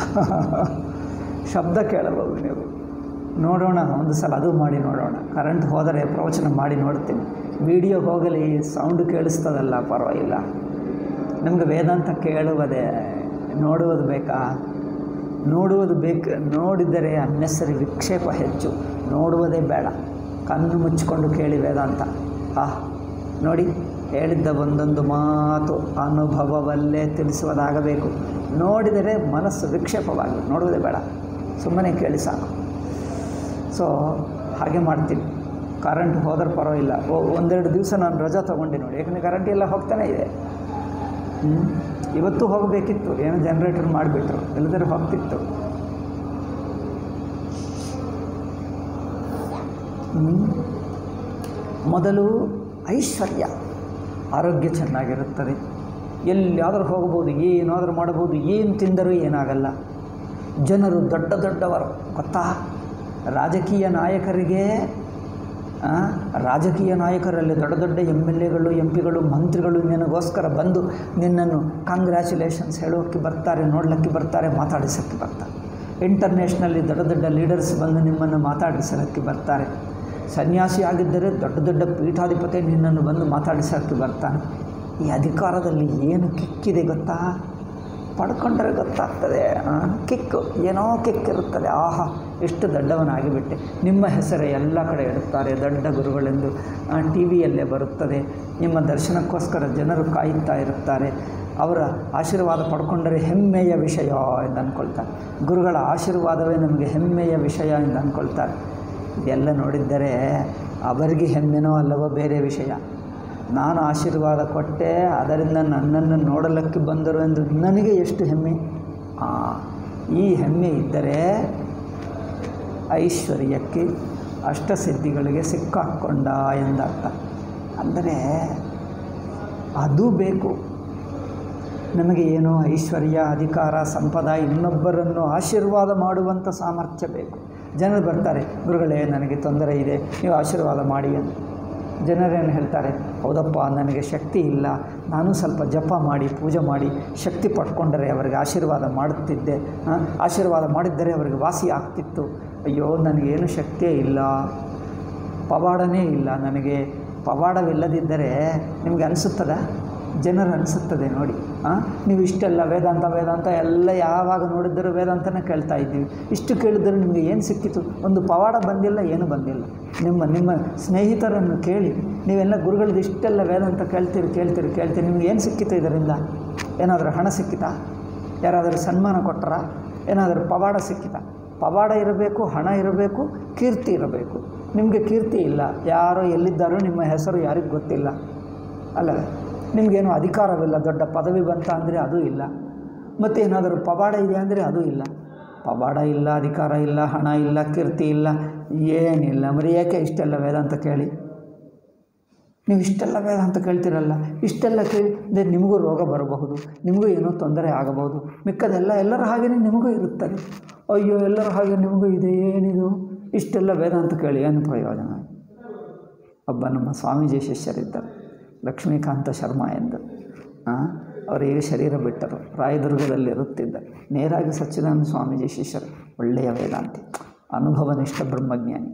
ಶಬ್ದ ಕೇಳಬಹುದು ನೀವು. ನೋಡೋಣ, ಒಂದು ಸಲ ಅದು ಮಾಡಿ ನೋಡೋಣ. ಕರೆಂಟ್ ಹೋದರೆ ಪ್ರವಚನ ಮಾಡಿ ನೋಡ್ತೀನಿ. ವಿಡಿಯೋ ಹೋಗಲಿ, ಸೌಂಡ್ ಕೇಳಿಸ್ತದಲ್ಲ, ಪರವಾಗಿಲ್ಲ. ನಮಗೆ ವೇದಾಂತ ಕೇಳುವುದೇ, ನೋಡುವುದು ಬೇಕಾ? ನೋಡುವುದು ಬೇಕು. ನೋಡಿದರೆ ಅನ್ನೆಸರಿ ವಿಕ್ಷೇಪ ಹೆಚ್ಚು, ನೋಡುವುದೇ ಬೇಡ. ಕಣ್ಣು ಮುಚ್ಚಿಕೊಂಡು ಕೇಳಿ ವೇದಾಂತ. ಆ ನೋಡಿ, ಹೇಳಿದ್ದ ಒಂದೊಂದು ಮಾತು ಅನುಭವವಲ್ಲೇ ತಿಳಿಸುವುದಾಗಬೇಕು. ನೋಡಿದರೆ ಮನಸ್ಸು ವಿಕ್ಷೇಪವಾಗಿ, ನೋಡುವುದೇ ಬೇಡ, ಸುಮ್ಮನೆ ಕೇಳಿ ಸಾಕು. ಸೊ ಹಾಗೆ ಮಾಡ್ತೀನಿ. ಕರೆಂಟ್ ಹೋದ್ರೆ ಪರವಾಗಿಲ್ಲ. ಓ ಒಂದೆರಡು ದಿವಸ ನಾನು ರಜಾ ತೊಗೊಂಡೆ ನೋಡಿ, ಯಾಕಂದರೆ ಕರೆಂಟ್ ಎಲ್ಲ ಹೋಗ್ತಾನೆ ಇದೆ. ಹ್ಞೂ ಇವತ್ತು ಹೋಗಬೇಕಿತ್ತು, ಏನೋ ಜನ್ರೇಟರ್ ಮಾಡಿಬಿಟ್ರು, ಇಲ್ಲದ್ರೆ ಹೋಗ್ತಿತ್ತು. ಮೊದಲು ಐಶ್ವರ್ಯ, ಆರೋಗ್ಯ ಚೆನ್ನಾಗಿರುತ್ತದೆ, ಎಲ್ಲಿಯಾದರೂ ಹೋಗ್ಬೋದು, ಏನಾದರೂ ಮಾಡ್ಬೋದು, ಏನು ತಿಂದರೂ ಏನಾಗಲ್ಲ. ಜನರು ದೊಡ್ಡ ದೊಡ್ಡವರು ಗೊತ್ತಾ? ರಾಜಕೀಯ ನಾಯಕರಿಗೆ ರಾಜಕೀಯ ನಾಯಕರಲ್ಲಿ ದೊಡ್ಡ ದೊಡ್ಡ ಎಮ್ ಎಲ್ ಎಗಳು ಎಂ ಪಿಗಳು ಮಂತ್ರಿಗಳು ನಿನಗೋಸ್ಕರ ಬಂದು ನಿನ್ನನ್ನು ಕಾಂಗ್ರ್ಯಾಚುಲೇಷನ್ಸ್ ಹೇಳೋಕ್ಕೆ ಬರ್ತಾರೆ, ನೋಡ್ಲಿಕ್ಕೆ ಬರ್ತಾರೆ, ಮಾತಾಡಿಸೋಕ್ಕೆ ಬರ್ತಾರೆ. ಇಂಟರ್ನ್ಯಾಷನಲ್ಲಿ ದೊಡ್ಡ ದೊಡ್ಡ ಲೀಡರ್ಸ್ ಬಂದು ನಿಮ್ಮನ್ನು ಮಾತಾಡಿಸೋಕ್ಕೆ ಬರ್ತಾರೆ. ಸನ್ಯಾಸಿ ಆಗಿದ್ದರೆ ದೊಡ್ಡ ದೊಡ್ಡ ಪೀಠಾಧಿಪತಿ ನಿನ್ನನ್ನು ಬಂದು ಮಾತಾಡಿಸೋಕ್ಕೆ ಬರ್ತಾನೆ. ಈ ಅಧಿಕಾರದಲ್ಲಿ ಏನು ಕಿಕ್ಕಿದೆ ಗೊತ್ತಾ? ಪಡ್ಕೊಂಡ್ರೆ ಗೊತ್ತಾಗ್ತದೆ. ಕಿಕ್ಕು ಏನೋ ಕಿಕ್ಕಿರುತ್ತದೆ. ಆಹಾ, ಎಷ್ಟು ದೊಡ್ಡವನಾಗಿಬಿಟ್ಟೆ. ನಿಮ್ಮ ಹೆಸರೇ ಎಲ್ಲ ಕಡೆ ಇಡುತ್ತಾರೆ, ದೊಡ್ಡ ಗುರುಗಳೆಂದು ಟಿ ವಿಯಲ್ಲೇ ಬರುತ್ತದೆ. ನಿಮ್ಮ ದರ್ಶನಕ್ಕೋಸ್ಕರ ಜನರು ಕಾಯುತ್ತಾ ಇರುತ್ತಾರೆ. ಅವರ ಆಶೀರ್ವಾದ ಪಡ್ಕೊಂಡರೆ ಹೆಮ್ಮೆಯ ವಿಷಯ ಎಂದು ಅಂದ್ಕೊಳ್ತಾರೆ. ಗುರುಗಳ ಆಶೀರ್ವಾದವೇ ನಮಗೆ ಹೆಮ್ಮೆಯ ವಿಷಯ ಎಂದು ಅಂದ್ಕೊಳ್ತಾರೆ. ಇದೆಲ್ಲ ನೋಡಿದ್ದರೆ ಅವರಿಗೆ ಹೆಮ್ಮೆನೋ ಅಲ್ಲವೋ ಬೇರೆ ವಿಷಯ. ನಾನು ಆಶೀರ್ವಾದ ಕೊಟ್ಟೆ, ಅದರಿಂದ ನನ್ನನ್ನು ನೋಡಲಿಕ್ಕೆ ಬಂದರು ಎಂದು ನನಗೆ ಎಷ್ಟು ಹೆಮ್ಮೆ. ಈ ಹೆಮ್ಮೆ ಇದ್ದರೆ ಐಶ್ವರ್ಯಕ್ಕೆ ಅಷ್ಟಸಿದ್ಧಿಗಳಿಗೆ ಸಿಕ್ಕಾಕ್ಕೊಂಡ ಎಂದರ್ಥ. ಅಂದರೆ ಅದು ಬೇಕು ನಮಗೆ. ಏನೋ ಐಶ್ವರ್ಯ, ಅಧಿಕಾರ, ಸಂಪದ, ಇನ್ನೊಬ್ಬರನ್ನು ಆಶೀರ್ವಾದ ಮಾಡುವಂಥ ಸಾಮರ್ಥ್ಯ ಬೇಕು. ಜನರು ಬರ್ತಾರೆ, ಗುರುಗಳೇ ನನಗೆ ತೊಂದರೆ ಇದೆ, ನೀವು ಆಶೀರ್ವಾದ ಮಾಡಿ ಅಂತ. ಜನರೇನು ಹೇಳ್ತಾರೆ? ಹೌದಪ್ಪ, ನನಗೆ ಶಕ್ತಿ ಇಲ್ಲ, ನಾನು ಸ್ವಲ್ಪ ಜಪ ಮಾಡಿ ಪೂಜೆ ಮಾಡಿ ಶಕ್ತಿ ಪಡ್ಕೊಂಡರೆ ಅವರಿಗೆ ಆಶೀರ್ವಾದ ಮಾಡುತ್ತಿದ್ದೆ, ಆಶೀರ್ವಾದ ಮಾಡಿದ್ದರೆ ಅವರಿಗೆ ವಾಸಿ ಆಗ್ತಿತ್ತು. ಅಯ್ಯೋ, ನನಗೇನು ಶಕ್ತಿಯೇ ಇಲ್ಲ, ಪವಾಡನೇ ಇಲ್ಲ ನನಗೆ. ಪವಾಡವಿಲ್ಲದಿದ್ದರೆ ನಿಮಗೆ ಅನಿಸುತ್ತದ? ಜನರು ಅನಿಸುತ್ತದೆ ನೋಡಿ. ನೀವು ಇಷ್ಟೆಲ್ಲ ವೇದಾಂತ ವೇದಾಂತ ಎಲ್ಲ ಯಾವಾಗ ನೋಡಿದ್ದರೂ ವೇದಾಂತನೇ ಕೇಳ್ತಾ ಇದ್ದೀವಿ. ಇಷ್ಟು ಕೇಳಿದರೆ ನಿಮಗೆ ಏನು ಸಿಕ್ಕಿತು? ಒಂದು ಪವಾಡ ಬಂದಿಲ್ಲ, ಏನು ಬಂದಿಲ್ಲ. ನಿಮ್ಮ ನಿಮ್ಮ ಸ್ನೇಹಿತರನ್ನು ಕೇಳಿ, ನೀವೆಲ್ಲ ಗುರುಗಳದ್ದು ಇಷ್ಟೆಲ್ಲ ವೇದಾಂತ ಕೇಳ್ತೀರಿ ಕೇಳ್ತೀರಿ ಕೇಳ್ತೀರಿ ನಿಮಗೆ ಏನು ಸಿಕ್ಕಿತು ಇದರಿಂದ? ಏನಾದರೂ ಹಣ ಸಿಕ್ಕಿತಾ? ಯಾರಾದರೂ ಸನ್ಮಾನ ಕೊಟ್ಟರಾ? ಏನಾದರೂ ಪವಾಡ ಸಿಕ್ಕಿತಾ? ಪವಾಡ ಇರಬೇಕು, ಹಣ ಇರಬೇಕು, ಕೀರ್ತಿ ಇರಬೇಕು. ನಿಮಗೆ ಕೀರ್ತಿ ಇಲ್ಲ, ಯಾರೋ ಎಲ್ಲಿದ್ದಾರೋ ನಿಮ್ಮ ಹೆಸರು ಯಾರಿಗೂ ಗೊತ್ತಿಲ್ಲ ಅಲ್ಲವೇ? ನಿಮಗೇನು ಅಧಿಕಾರವಿಲ್ಲ, ದೊಡ್ಡ ಪದವಿ ಬಂತ ಅಂದರೆ ಅದು ಇಲ್ಲ. ಮತ್ತು ಏನಾದರೂ ಪವಾಡ ಇದೆ ಅಂದರೆ ಅದು ಇಲ್ಲ. ಪವಾಡ ಇಲ್ಲ, ಅಧಿಕಾರ ಇಲ್ಲ, ಹಣ ಇಲ್ಲ, ಕೀರ್ತಿ ಇಲ್ಲ, ಏನಿಲ್ಲ. మరి ಏಕೆ ಇಷ್ಟೆಲ್ಲ ವೇದಾಂತ ಕೇಳಿ? ನೀವು ಇಷ್ಟೆಲ್ಲ ವೇದಾಂತ ಕೇಳ್ತಿರಲ್ಲ, ಇಷ್ಟೆಲ್ಲ ಕೇಳಿದರೆ ನಿಮಗೂ ರೋಗ ಬರಬಹುದು, ನಿಮಗೂ ಏನೋ ತೊಂದರೆ ಆಗಬಹುದು. ಮಿಕ್ಕದೆಲ್ಲ ಎಲ್ಲರ ಹಾಗೆಯೇ ನಿಮಗೂ ಇರುತ್ತದೆ. ಅಯ್ಯೋ, ಎಲ್ಲರ ಹಾಗೆ ನಿಮಗೂ ಇದೆ, ಏನಿದು? ಇಷ್ಟೆಲ್ಲ ವೇದಾಂತ ಕೇಳಿ ಏನು ಪ್ರಯೋಜನ? ಒಬ್ಬ ನಮ್ಮ ಸ್ವಾಮೀಜಿ ಶಿಷ್ಯರಿದ್ದರು, ಲಕ್ಷ್ಮೀಕಾಂತ ಶರ್ಮಾ ಎಂದು. ಅವರಿಗೆ ಶರೀರ ಬಿಟ್ಟರು, ರಾಯದುರ್ಗದಲ್ಲಿ ಇರುತ್ತಿದ್ದರು. ನೇರಾಗಿ ಸಚ್ಚಿದಾನಂದ ಸ್ವಾಮೀಜಿ ಶಿಷ್ಯರು, ಒಳ್ಳೆಯ ವೇದಾಂತಿ, ಅನುಭವನಿಷ್ಠ ಬ್ರಹ್ಮಜ್ಞಾನಿ.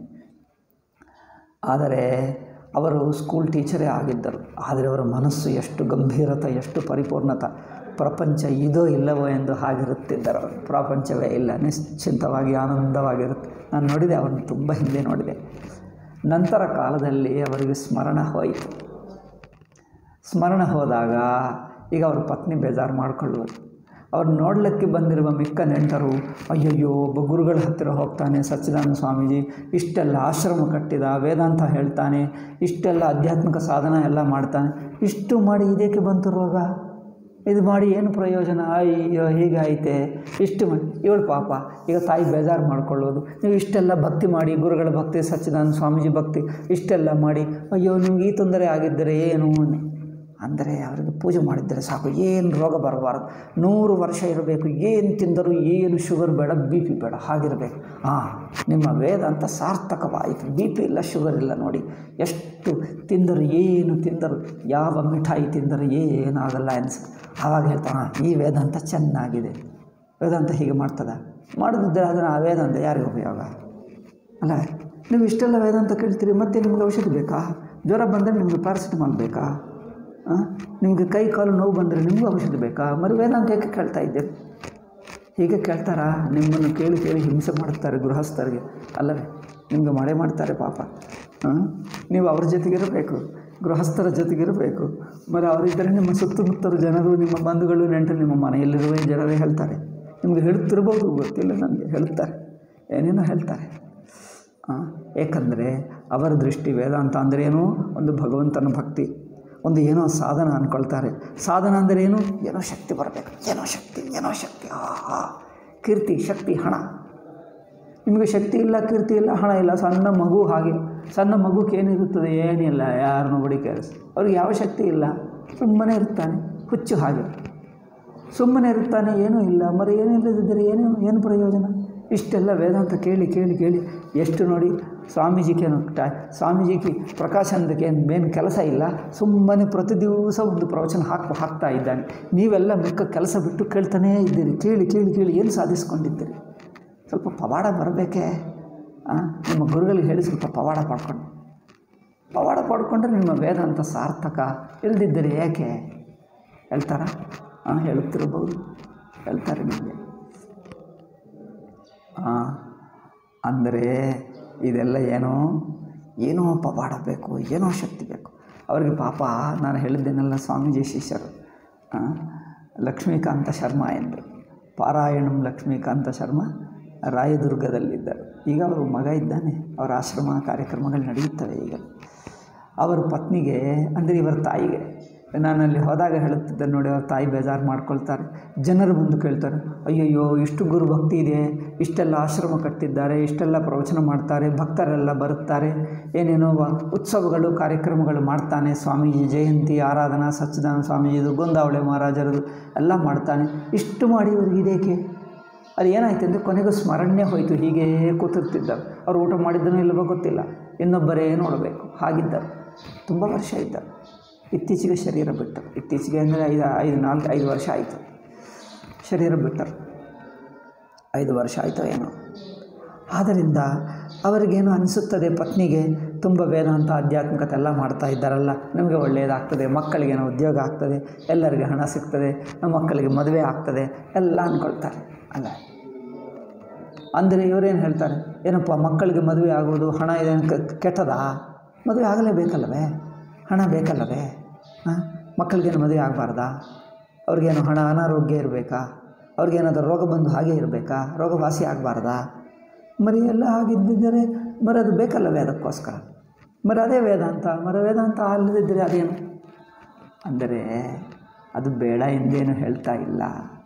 ಆದರೆ ಅವರು ಸ್ಕೂಲ್ ಟೀಚರೇ ಆಗಿದ್ದರು. ಆದರೆ ಅವರ ಮನಸ್ಸು ಎಷ್ಟು ಗಂಭೀರತೆ, ಎಷ್ಟು ಪರಿಪೂರ್ಣತೆ. ಪ್ರಪಂಚ ಇದೋ ಇಲ್ಲವೋ ಎಂದು ಹಾಗಿರುತ್ತಿದ್ದರು ಅವರು. ಪ್ರಪಂಚವೇ ಇಲ್ಲ, ನಿಶ್ಚಿಂತವಾಗಿ ಆನಂದವಾಗಿರುತ್ತೆ. ನಾನು ನೋಡಿದೆ, ಅವರನ್ನು ತುಂಬ ಹಿಂದೆ ನೋಡಿದೆ. ನಂತರ ಕಾಲದಲ್ಲಿ ಅವರಿಗೆ ಸ್ಮರಣ ಹೋಯಿತು. ಸ್ಮರಣ ಹೋದಾಗ ಈಗ ಅವ್ರ ಪತ್ನಿ ಬೇಜಾರು ಮಾಡಿಕೊಳ್ಳುವರು. ಅವ್ರು ನೋಡಲಿಕ್ಕೆ ಬಂದಿರುವ ಮಿಕ್ಕ ನೆಂಟರು, ಅಯ್ಯಯ್ಯೋ, ಒಬ್ಬ ಗುರುಗಳ ಹತ್ತಿರ ಹೋಗ್ತಾನೆ ಸಚ್ಚಿದಾನಂದ ಸ್ವಾಮೀಜಿ, ಇಷ್ಟೆಲ್ಲ ಆಶ್ರಮ ಕಟ್ಟಿದ, ವೇದಾಂತ ಹೇಳ್ತಾನೆ, ಇಷ್ಟೆಲ್ಲ ಆಧ್ಯಾತ್ಮಿಕ ಸಾಧನ ಎಲ್ಲ ಮಾಡ್ತಾನೆ, ಇಷ್ಟು ಮಾಡಿ ಇದಕ್ಕೆ ಬಂತು ರೋಗ, ಇದು ಮಾಡಿ ಏನು ಪ್ರಯೋಜನ? ಅಯ್ಯೋ, ಹೀಗಾಯಿತೆ, ಇಷ್ಟು ಮಾಡಿ. ಇವಳು ಪಾಪ ಈಗ ತಾಯಿ ಬೇಜಾರು ಮಾಡ್ಕೊಳ್ಳೋದು, ನೀವು ಇಷ್ಟೆಲ್ಲ ಭಕ್ತಿ ಮಾಡಿ, ಗುರುಗಳ ಭಕ್ತಿ, ಸಚ್ಚಿದಾನಂದ ಸ್ವಾಮೀಜಿ ಭಕ್ತಿ ಇಷ್ಟೆಲ್ಲ ಮಾಡಿ, ಅಯ್ಯೋ ನಿಮ್ಗೆ ಈ ತೊಂದರೆ ಆಗಿದ್ದರೆ ಏನು ಅಂದರೆ ಅವರಿಗೆ ಪೂಜೆ ಮಾಡಿದ್ದರೆ ಸಾಕು, ಏನು ರೋಗ ಬರಬಾರದು, ನೂರು ವರ್ಷ ಇರಬೇಕು, ಏನು ತಿಂದರೂ ಏನು ಶುಗರ್ ಬೇಡ, ಬಿ ಪಿ ಬೇಡ, ಹಾಗಿರಬೇಕು. ಹಾಂ, ನಿಮ್ಮ ವೇದಾಂತ ಸಾರ್ಥಕವಾಯಿತು, ಬಿ ಪಿ ಇಲ್ಲ, ಶುಗರ್ ಇಲ್ಲ. ನೋಡಿ ಎಷ್ಟು ತಿಂದರು, ಏನು ತಿಂದರು, ಯಾವ ಮಿಠಾಯಿ ತಿಂದರು ಏನಾಗಲ್ಲ ಅನಿಸುತ್ತೆ. ಆವಾಗ ಹೇಳ್ತಾನೆ, ಈ ವೇದಾಂತ ಚೆನ್ನಾಗಿದೆ, ವೇದಾಂತ ಹೀಗೆ ಮಾಡ್ತದ. ಮಾಡೋದಿದ್ದರೆ ಅದನ್ನು ಆ ವೇದಾಂತ ಯಾರಿಗೆ ಉಪಯೋಗ ಅಲ್ಲ? ನೀವು ಇಷ್ಟೆಲ್ಲ ವೇದಾಂತ ಕೇಳ್ತೀರಿ, ಮತ್ತೆ ನಿಮ್ಗೆ ಔಷಧಿ ಬೇಕಾ? ಜ್ವರ ಬಂದರೆ ನಿಮಗೆ ಪ್ಯಾರಾಸಿಟಮಾಲ್ ಬೇಕಾ? ನಿಮಗೆ ಕೈ ಕಾಲು ನೋವು ಬಂದರೆ ನಿಮಗೂ ಔಷಧಿ ಬೇಕಾ? ಮರು ವೇದಾಂತ ಏಕೆ ಕೇಳ್ತಾ ಇದ್ದೀರಿ? ಹೀಗೆ ಕೇಳ್ತಾರಾ? ನಿಮ್ಮನ್ನು ಕೇಳಿ ಕೇಳಿ ಹಿಂಸೆ ಮಾಡುತ್ತಾರೆ ಗೃಹಸ್ಥರಿಗೆ ಅಲ್ಲವೇ? ನಿಮಗೆ ಮಾಡೇ ಮಾಡ್ತಾರೆ ಪಾಪ. ನೀವು ಅವ್ರ ಜೊತೆಗಿರಬೇಕು, ಗೃಹಸ್ಥರ ಜೊತೆಗಿರಬೇಕು. మరి ಅವರಿದ್ದರೆ ನಿಮ್ಮ ಸುತ್ತಮುತ್ತಲ ಜನರು, ನಿಮ್ಮ ಬಂಧುಗಳು, ನೆಂಟರು, ನಿಮ್ಮ ಮನೆಯಲ್ಲಿರುವ ಜನರೇ ಹೇಳ್ತಾರೆ. ನಿಮಗೆ ಹೇಳುತ್ತಿರ್ಬೋದು, ಗೊತ್ತಿಲ್ಲ ನನಗೆ, ಹೇಳ್ತಾರೆ, ಏನೇನೋ ಹೇಳ್ತಾರೆ. ಏಕೆಂದರೆ ಅವರ ದೃಷ್ಟಿ ವೇದಾಂತ ಅಂದ್ರೇನು? ಒಂದು ಭಗವಂತನ ಭಕ್ತಿ, ಒಂದು ಏನೋ ಸಾಧನ ಅಂದ್ಕೊಳ್ತಾರೆ. ಸಾಧನ ಅಂದರೆ ಏನು? ಏನೋ ಶಕ್ತಿ ಬರಬೇಕು, ಏನೋ ಶಕ್ತಿ, ಏನೋ ಶಕ್ತಿ, ಆಹಾ, ಕೀರ್ತಿ, ಶಕ್ತಿ, ಹಣ. ನಿಮಗೆ ಶಕ್ತಿ ಇಲ್ಲ, ಕೀರ್ತಿ ಇಲ್ಲ, ಹಣ ಇಲ್ಲ. ಸಣ್ಣ ಮಗು ಹಾಗೆ, ಸಣ್ಣ ಮಗುಕ್ಕೆ ಏನಿರುತ್ತದೆ? ಏನಿಲ್ಲ, ಯಾರನ್ನೂ ಬಡಿ ಕೆಲಸ. ಅವ್ರಿಗೆ ಯಾವ ಶಕ್ತಿ ಇಲ್ಲ, ಸುಮ್ಮನೆ ಇರ್ತಾನೆ, ಹುಚ್ಚು ಹಾಗೆ ಸುಮ್ಮನೆ ಇರ್ತಾನೆ, ಏನೂ ಇಲ್ಲ. ಮರಿ ಏನಿಲ್ಲದಿದ್ದರೆ ಏನು ಏನು ಪ್ರಯೋಜನ? ಇಷ್ಟೆಲ್ಲ ವೇದಾಂತ ಕೇಳಿ ಕೇಳಿ ಕೇಳಿ ಎಷ್ಟು ನೋಡಿ ಸ್ವಾಮೀಜಿಗೇನು ಟಾ ಸ್ವಾಮೀಜಿಗೆ ಪ್ರಕಾಶಾನಂದಕ್ಕೆ ಏನು ಮೇನ್ ಕೆಲಸ ಇಲ್ಲ, ಸುಮ್ಮನೆ ಪ್ರತಿ ದಿವಸ ಒಂದು ಪ್ರವಚನ ಹಾಕಿ ಹಾಕ್ತಾ ಇದ್ದಾನೆ. ನೀವೆಲ್ಲ ಮಿಕ್ಕ ಕೆಲಸ ಬಿಟ್ಟು ಕೇಳ್ತಾನೇ ಇದ್ದೀರಿ. ಕೇಳಿ ಕೇಳಿ ಕೇಳಿ ಏನು ಸಾಧಿಸ್ಕೊಂಡಿದ್ದೀರಿ? ಸ್ವಲ್ಪ ಪವಾಡ ಬರಬೇಕೇ. ನಿಮ್ಮ ಗುರುಗಳಿಗೆ ಹೇಳಿ ಸ್ವಲ್ಪ ಪವಾಡ ಪಡ್ಕೊಂಡು ಪವಾಡ ಪಡ್ಕೊಂಡ್ರೆ ನಿಮ್ಮ ವೇದಾಂತ ಸಾರ್ಥಕ. ಇಲ್ದಿದ್ದರೆ ಏಕೆ ಹೇಳ್ತಾರ? ಹಾಂ, ಹೇಳುತ್ತಿರಬಹುದು, ಹೇಳ್ತಾರೆ ನಿಮಗೆ. ಹಾಂ, ಅಂದರೆ ಇದೆಲ್ಲ ಏನೋ ಏನೋ ಪವಾಡ ಬೇಕು, ಏನೋ ಶಕ್ತಿ ಬೇಕು ಅವರಿಗೆ. ಪಾಪ ನಾನು ಹೇಳಿದ್ದೇನೆಲ್ಲ ಸ್ವಾಮೀಜಿ ಶಿಷ್ಯರು. ಲಕ್ಷ್ಮೀಕಾಂತ ಶರ್ಮಾ ಎಂದರು, ಪಾರಾಯಣಂ ಲಕ್ಷ್ಮೀಕಾಂತ ಶರ್ಮಾ ರಾಯದುರ್ಗದಲ್ಲಿದ್ದರು. ಈಗ ಅವರು ಮಗ ಇದ್ದಾನೆ, ಅವರ ಆಶ್ರಮ ಕಾರ್ಯಕ್ರಮಗಳು ನಡೆಯುತ್ತವೆ. ಈಗ ಅವರ ಪತ್ನಿಗೆ, ಅಂದರೆ ಇವರ ತಾಯಿಗೆ, ನಾನಲ್ಲಿ ಹೋದಾಗ ಹೇಳುತ್ತಿದ್ದೆ ನೋಡಿ, ಅವ್ರ ತಾಯಿ ಬೇಜಾರು ಮಾಡ್ಕೊಳ್ತಾರೆ. ಜನರು ಬಂದು ಕೇಳ್ತಾರೆ, ಅಯ್ಯಯ್ಯೋ ಇಷ್ಟು ಗುರು ಭಕ್ತಿ ಇದೆ, ಇಷ್ಟೆಲ್ಲ ಆಶ್ರಮ ಕಟ್ಟಿದ್ದಾರೆ, ಇಷ್ಟೆಲ್ಲ ಪ್ರವಚನ ಮಾಡ್ತಾರೆ, ಭಕ್ತರೆಲ್ಲ ಬರುತ್ತಾರೆ, ಏನೇನೋ ಉತ್ಸವಗಳು ಕಾರ್ಯಕ್ರಮಗಳು ಮಾಡ್ತಾನೆ, ಸ್ವಾಮೀಜಿ ಜಯಂತಿ ಆರಾಧನಾ, ಸಚ್ಚಿದಾನಂದ ಸ್ವಾಮೀಜಿದು, ಗೋಂದಾವಳೆ ಮಹಾರಾಜರದು ಎಲ್ಲ ಮಾಡ್ತಾನೆ. ಇಷ್ಟು ಮಾಡಿ ಇವ್ರಿಗೆ ಇದೇಕೆ? ಅದು ಏನಾಯ್ತು ಅಂದರೆ ಕೊನೆಗೂ ಸ್ಮರಣೆ ಹೋಯಿತು. ಹೀಗೇ ಕೂತಿರ್ತಿದ್ದರು. ಅವ್ರು ಊಟ ಮಾಡಿದ್ದನೋ ಇಲ್ಲವೋ ಗೊತ್ತಿಲ್ಲ, ಇನ್ನೊಬ್ಬರೇ ನೋಡಬೇಕು. ಹಾಗಿದ್ದರು, ತುಂಬ ವರ್ಷ ಇದ್ದರು. ಇತ್ತೀಚೆಗೆ ಶರೀರ ಬಿಟ್ಟರು. ಇತ್ತೀಚೆಗೆ ಅಂದರೆ ಐದು ಐದು ನಾಲ್ಕು ಐದು ವರ್ಷ ಆಯಿತು ಶರೀರ ಬಿಟ್ಟರು. ಐದು ವರ್ಷ ಆಯಿತು ಏನೋ. ಆದ್ದರಿಂದ ಅವರಿಗೇನು ಅನಿಸುತ್ತದೆ, ಪತ್ನಿಗೆ ತುಂಬ ವೇದಾಂತ ಆಧ್ಯಾತ್ಮಿಕತೆ ಎಲ್ಲ ಮಾಡ್ತಾ ಇದ್ದಾರಲ್ಲ, ನಮಗೆ ಒಳ್ಳೆಯದಾಗ್ತದೆ, ಮಕ್ಕಳಿಗೇನೋ ಉದ್ಯೋಗ ಆಗ್ತದೆ, ಎಲ್ಲರಿಗೆ ಹಣ ಸಿಗ್ತದೆ, ನಮ್ಮ ಮಕ್ಕಳಿಗೆ ಮದುವೆ ಆಗ್ತದೆ ಎಲ್ಲ ಅಂದ್ಕೊಳ್ತಾರೆ. ಅಲ್ಲ, ಅಂದರೆ ಇವರೇನು ಹೇಳ್ತಾರೆ, ಏನಪ್ಪ ಮಕ್ಕಳಿಗೆ ಮದುವೆ ಆಗೋದು, ಹಣ ಇದೇನು ಕೆಟ್ಟದಾ? ಮದುವೆ ಆಗಲೇಬೇಕಲ್ಲವೇ, ಹಣ ಬೇಕಲ್ಲವೇ? ಹಾಂ, ಮಕ್ಕಳಿಗೇನು ಮದುವೆ ಆಗಬಾರ್ದಾ? ಅವ್ರಿಗೇನು ಹಣ ಅನಾರೋಗ್ಯ ಇರಬೇಕಾ? ಅವ್ರಿಗೇನಾದರೂ ರೋಗ ಬಂದು ಹಾಗೆ ಇರಬೇಕಾ? ರೋಗ ವಾಸಿ ಆಗಬಾರ್ದಾ? ಮರಿ ಎಲ್ಲ ಆಗಿದ್ದರೆ ಮರಿ ಅದು ಬೇಕಲ್ಲವೇ ಅದಕ್ಕೋಸ್ಕರ? ಮರಿ ಅದೇ ವೇದಾಂತ. ಮರ ವೇದಾಂತ ಅಲ್ಲದಿದ್ದರೆ ಅದೇನು? ಅಂದರೆ ಅದು ಬೇಡ ಎಂದೇನು ಹೇಳ್ತಾ ಇಲ್ಲ.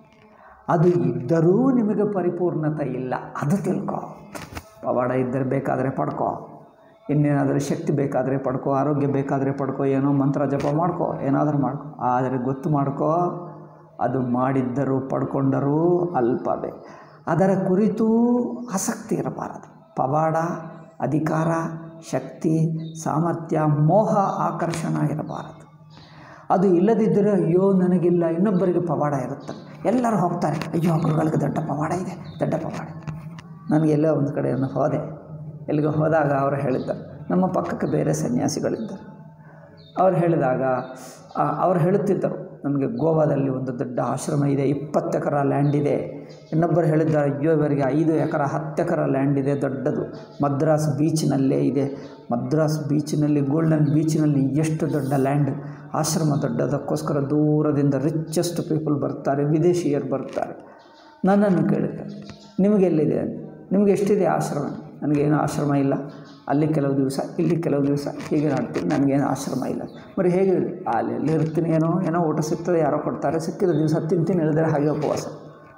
ಅದು ಇದ್ದರೂ ನಿಮಗೆ ಪರಿಪೂರ್ಣತೆ ಇಲ್ಲ, ಅದು ತಿಳ್ಕೊ. ಪವಾಡ ಇದ್ದರೆ ಬೇಕಾದರೆ ಪಡ್ಕೋ, ಇನ್ನೇನಾದರೂ ಶಕ್ತಿ ಬೇಕಾದರೆ ಪಡ್ಕೋ, ಆರೋಗ್ಯ ಬೇಕಾದರೆ ಪಡ್ಕೋ, ಏನೋ ಮಂತ್ರ ಜಪ ಮಾಡ್ಕೋ, ಏನಾದರೂ ಮಾಡ್ಕೋ. ಆದರೆ ಗೊತ್ತು ಮಾಡ್ಕೋ, ಅದು ಮಾಡಿದ್ದರೂ ಪಡ್ಕೊಂಡರೂ ಅಲ್ಪವೇ. ಅದರ ಕುರಿತು ಆಸಕ್ತಿ ಇರಬಾರದು. ಪವಾಡ, ಅಧಿಕಾರ, ಶಕ್ತಿ, ಸಾಮರ್ಥ್ಯ, ಮೋಹ, ಆಕರ್ಷಣ ಇರಬಾರದು. ಅದು ಇಲ್ಲದಿದ್ದರೆ ಅಯ್ಯೋ ನನಗಿಲ್ಲ, ಇನ್ನೊಬ್ಬರಿಗೆ ಪವಾಡ ಇರುತ್ತೆ, ಎಲ್ಲರೂ ಹೋಗ್ತಾರೆ, ಅಯ್ಯೋ ಗುರುಗಳಿಗೆ ದೊಡ್ಡ ಪವಾಡ ಇದೆ, ದೊಡ್ಡ ಪವಾಡ. ನನಗೆಲ್ಲ ಒಂದು ಕಡೆಯನ್ನು ಹೋದೆ, ಎಲ್ಲಿಗೆ ಹೋದಾಗ ಅವರು ಹೇಳಿದ್ದಾರೆ, ನಮ್ಮ ಪಕ್ಕಕ್ಕೆ ಬೇರೆ ಸನ್ಯಾಸಿಗಳಿದ್ದರು. ಅವ್ರು ಹೇಳಿದಾಗ ಅವ್ರು ಹೇಳುತ್ತಿದ್ದರು, ನಮಗೆ ಗೋವಾದಲ್ಲಿ ಒಂದು ದೊಡ್ಡ ಆಶ್ರಮ ಇದೆ, ಇಪ್ಪತ್ತು ಎಕರೆ ಲ್ಯಾಂಡ್ ಇದೆ. ಇನ್ನೊಬ್ಬರು ಹೇಳಿದ್ದಾರೆ, ಅಯ್ಯೋ ಇವರಿಗೆ ಐದು ಎಕರೆ ಹತ್ತು ಎಕರೆ ಲ್ಯಾಂಡ್ ಇದೆ, ದೊಡ್ಡದು, ಮದ್ರಾಸ್ ಬೀಚ್ನಲ್ಲೇ ಇದೆ. ಮದ್ರಾಸ್ ಬೀಚ್ನಲ್ಲಿ, ಗೋಲ್ಡನ್ ಬೀಚ್ನಲ್ಲಿ ಎಷ್ಟು ದೊಡ್ಡ ಲ್ಯಾಂಡ್, ಆಶ್ರಮ ದೊಡ್ಡದಕ್ಕೋಸ್ಕರ ದೂರದಿಂದ ರಿಚೆಸ್ಟ್ ಪೀಪಲ್ ಬರ್ತಾರೆ, ವಿದೇಶಿಯರು ಬರ್ತಾರೆ. ನನ್ನನ್ನು ಕೇಳಿದ್ದಾರೆ, ನಿಮಗೆಲ್ಲಿದೆ, ನಿಮಗೆ ಎಷ್ಟಿದೆ ಆಶ್ರಮ? ನನಗೇನು ಆಶ್ರಮ ಇಲ್ಲ, ಅಲ್ಲಿ ಕೆಲವು ದಿವಸ, ಇಲ್ಲಿ ಕೆಲವು ದಿವಸ ಹೀಗೆ ಮಾಡ್ತೀನಿ, ನನಗೇನು ಆಶ್ರಮ ಇಲ್ಲ. మరి ಹೇಗೆ ಅಲ್ಲಿ ಎಲ್ಲಿ ಇರ್ತೀನಿ, ಏನೋ ಏನೋ ಊಟ ಸಿಗ್ತದೆ, ಯಾರೋ ಕೊಡ್ತಾರೆ, ಸಿಕ್ಕಿದ ದಿವಸ ತಿಂತೀನಿ, ಹೇಳಿದರೆ ಹಾಗೆ ಉಪವಾಸ.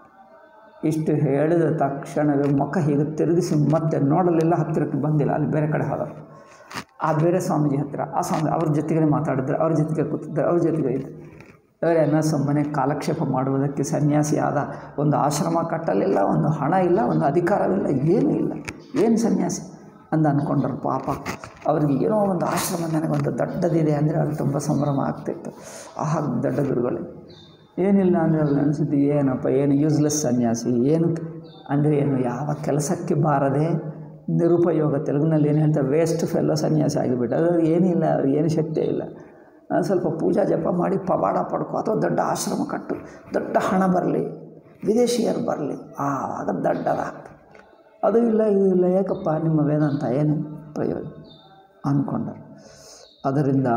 ಇಷ್ಟು ಹೇಳಿದ ತಕ್ಷಣವೇ ಮುಖ ಹೀಗೆ ತಿರುಗಿಸಿ ಮತ್ತೆ ನೋಡಲಿಲ್ಲ, ಹತ್ತಿರಕ್ಕೆ ಬಂದಿಲ್ಲ, ಅಲ್ಲಿ ಬೇರೆ ಕಡೆ ಹೋದರು. ಆ ಬೇರೆ ಸ್ವಾಮೀಜಿ ಹತ್ತಿರ, ಆ ಸ್ವಾಮಿ ಅವ್ರ ಜೊತೆಗೆ ಮಾತಾಡಿದ್ರು, ಅವ್ರ ಜೊತೆಗೆ ಕೂತಿದ್ದಾರೆ, ಅವ್ರ ಜೊತೆಗೆ ಇದ್ದರು. ಅವರೇನೋ ಸುಮ್ಮನೆ ಕಾಲಕ್ಷೇಪ ಮಾಡುವುದಕ್ಕೆ ಸನ್ಯಾಸಿ ಆದ, ಒಂದು ಆಶ್ರಮ ಕಟ್ಟಲಿಲ್ಲ, ಒಂದು ಹಣ ಇಲ್ಲ, ಒಂದು ಅಧಿಕಾರವಿಲ್ಲ, ಏನೂ ಇಲ್ಲ, ಏನು ಸನ್ಯಾಸಿ ಅಂದ ಅಂದ್ಕೊಂಡ್ರು. ಪಾಪ ಅವ್ರಿಗೆ ಏನೋ ಒಂದು ಆಶ್ರಮ, ನನಗೊಂದು ದೊಡ್ಡದಿದೆ ಅಂದರೆ ಅದು ತುಂಬ ಸಂಭ್ರಮ ಆಗ್ತಾಯಿತ್ತು. ಆಹಾ ದೊಡ್ಡ ಗುರುಗಳು, ಏನಿಲ್ಲ ಅಂದರೆ ಅವ್ರಿಗೆ ಅನಿಸಿದ್ದು, ಏನಪ್ಪ ಏನು ಯೂಸ್ಲೆಸ್ ಸನ್ಯಾಸಿ, ಏನು ಅಂದರೆ ಏನು, ಯಾವ ಕೆಲಸಕ್ಕೆ ಬಾರದೆ ನಿರುಪಯೋಗ, ತೆಲುಗಿನಲ್ಲಿ ಏನು ಹೇಳ್ತಾರೆ, ವೇಸ್ಟ್ ಫೆಲ್ಲೋ ಸನ್ಯಾಸಿ ಆಗಿಬಿಟ್ಟು. ಅದು ಏನಿಲ್ಲ, ಅವ್ರಿಗೆ ಏನು ಶಕ್ತಿ ಇಲ್ಲ. ಸ್ವಲ್ಪ ಪೂಜಾ ಜಪ ಮಾಡಿ ಪವಾಡ ಪಡ್ಕೋ, ಅಥವಾ ದೊಡ್ಡ ಆಶ್ರಮ ಕಟ್ಟು, ದೊಡ್ಡ ಹಣ ಬರಲಿ, ವಿದೇಶಿಯರು ಬರಲಿ, ಆವಾಗ ದೊಡ್ಡದಾಗ್ತದೆ. ಅದು ಇಲ್ಲ, ಇದು ಇಲ್ಲ, ಏಕಪ್ಪ ನಿಮ್ಮ ವೇದಾಂತ ಏನು ಪ್ರಯೋಜನ ಅಂದ್ಕೊಂಡರು. ಅದರಿಂದ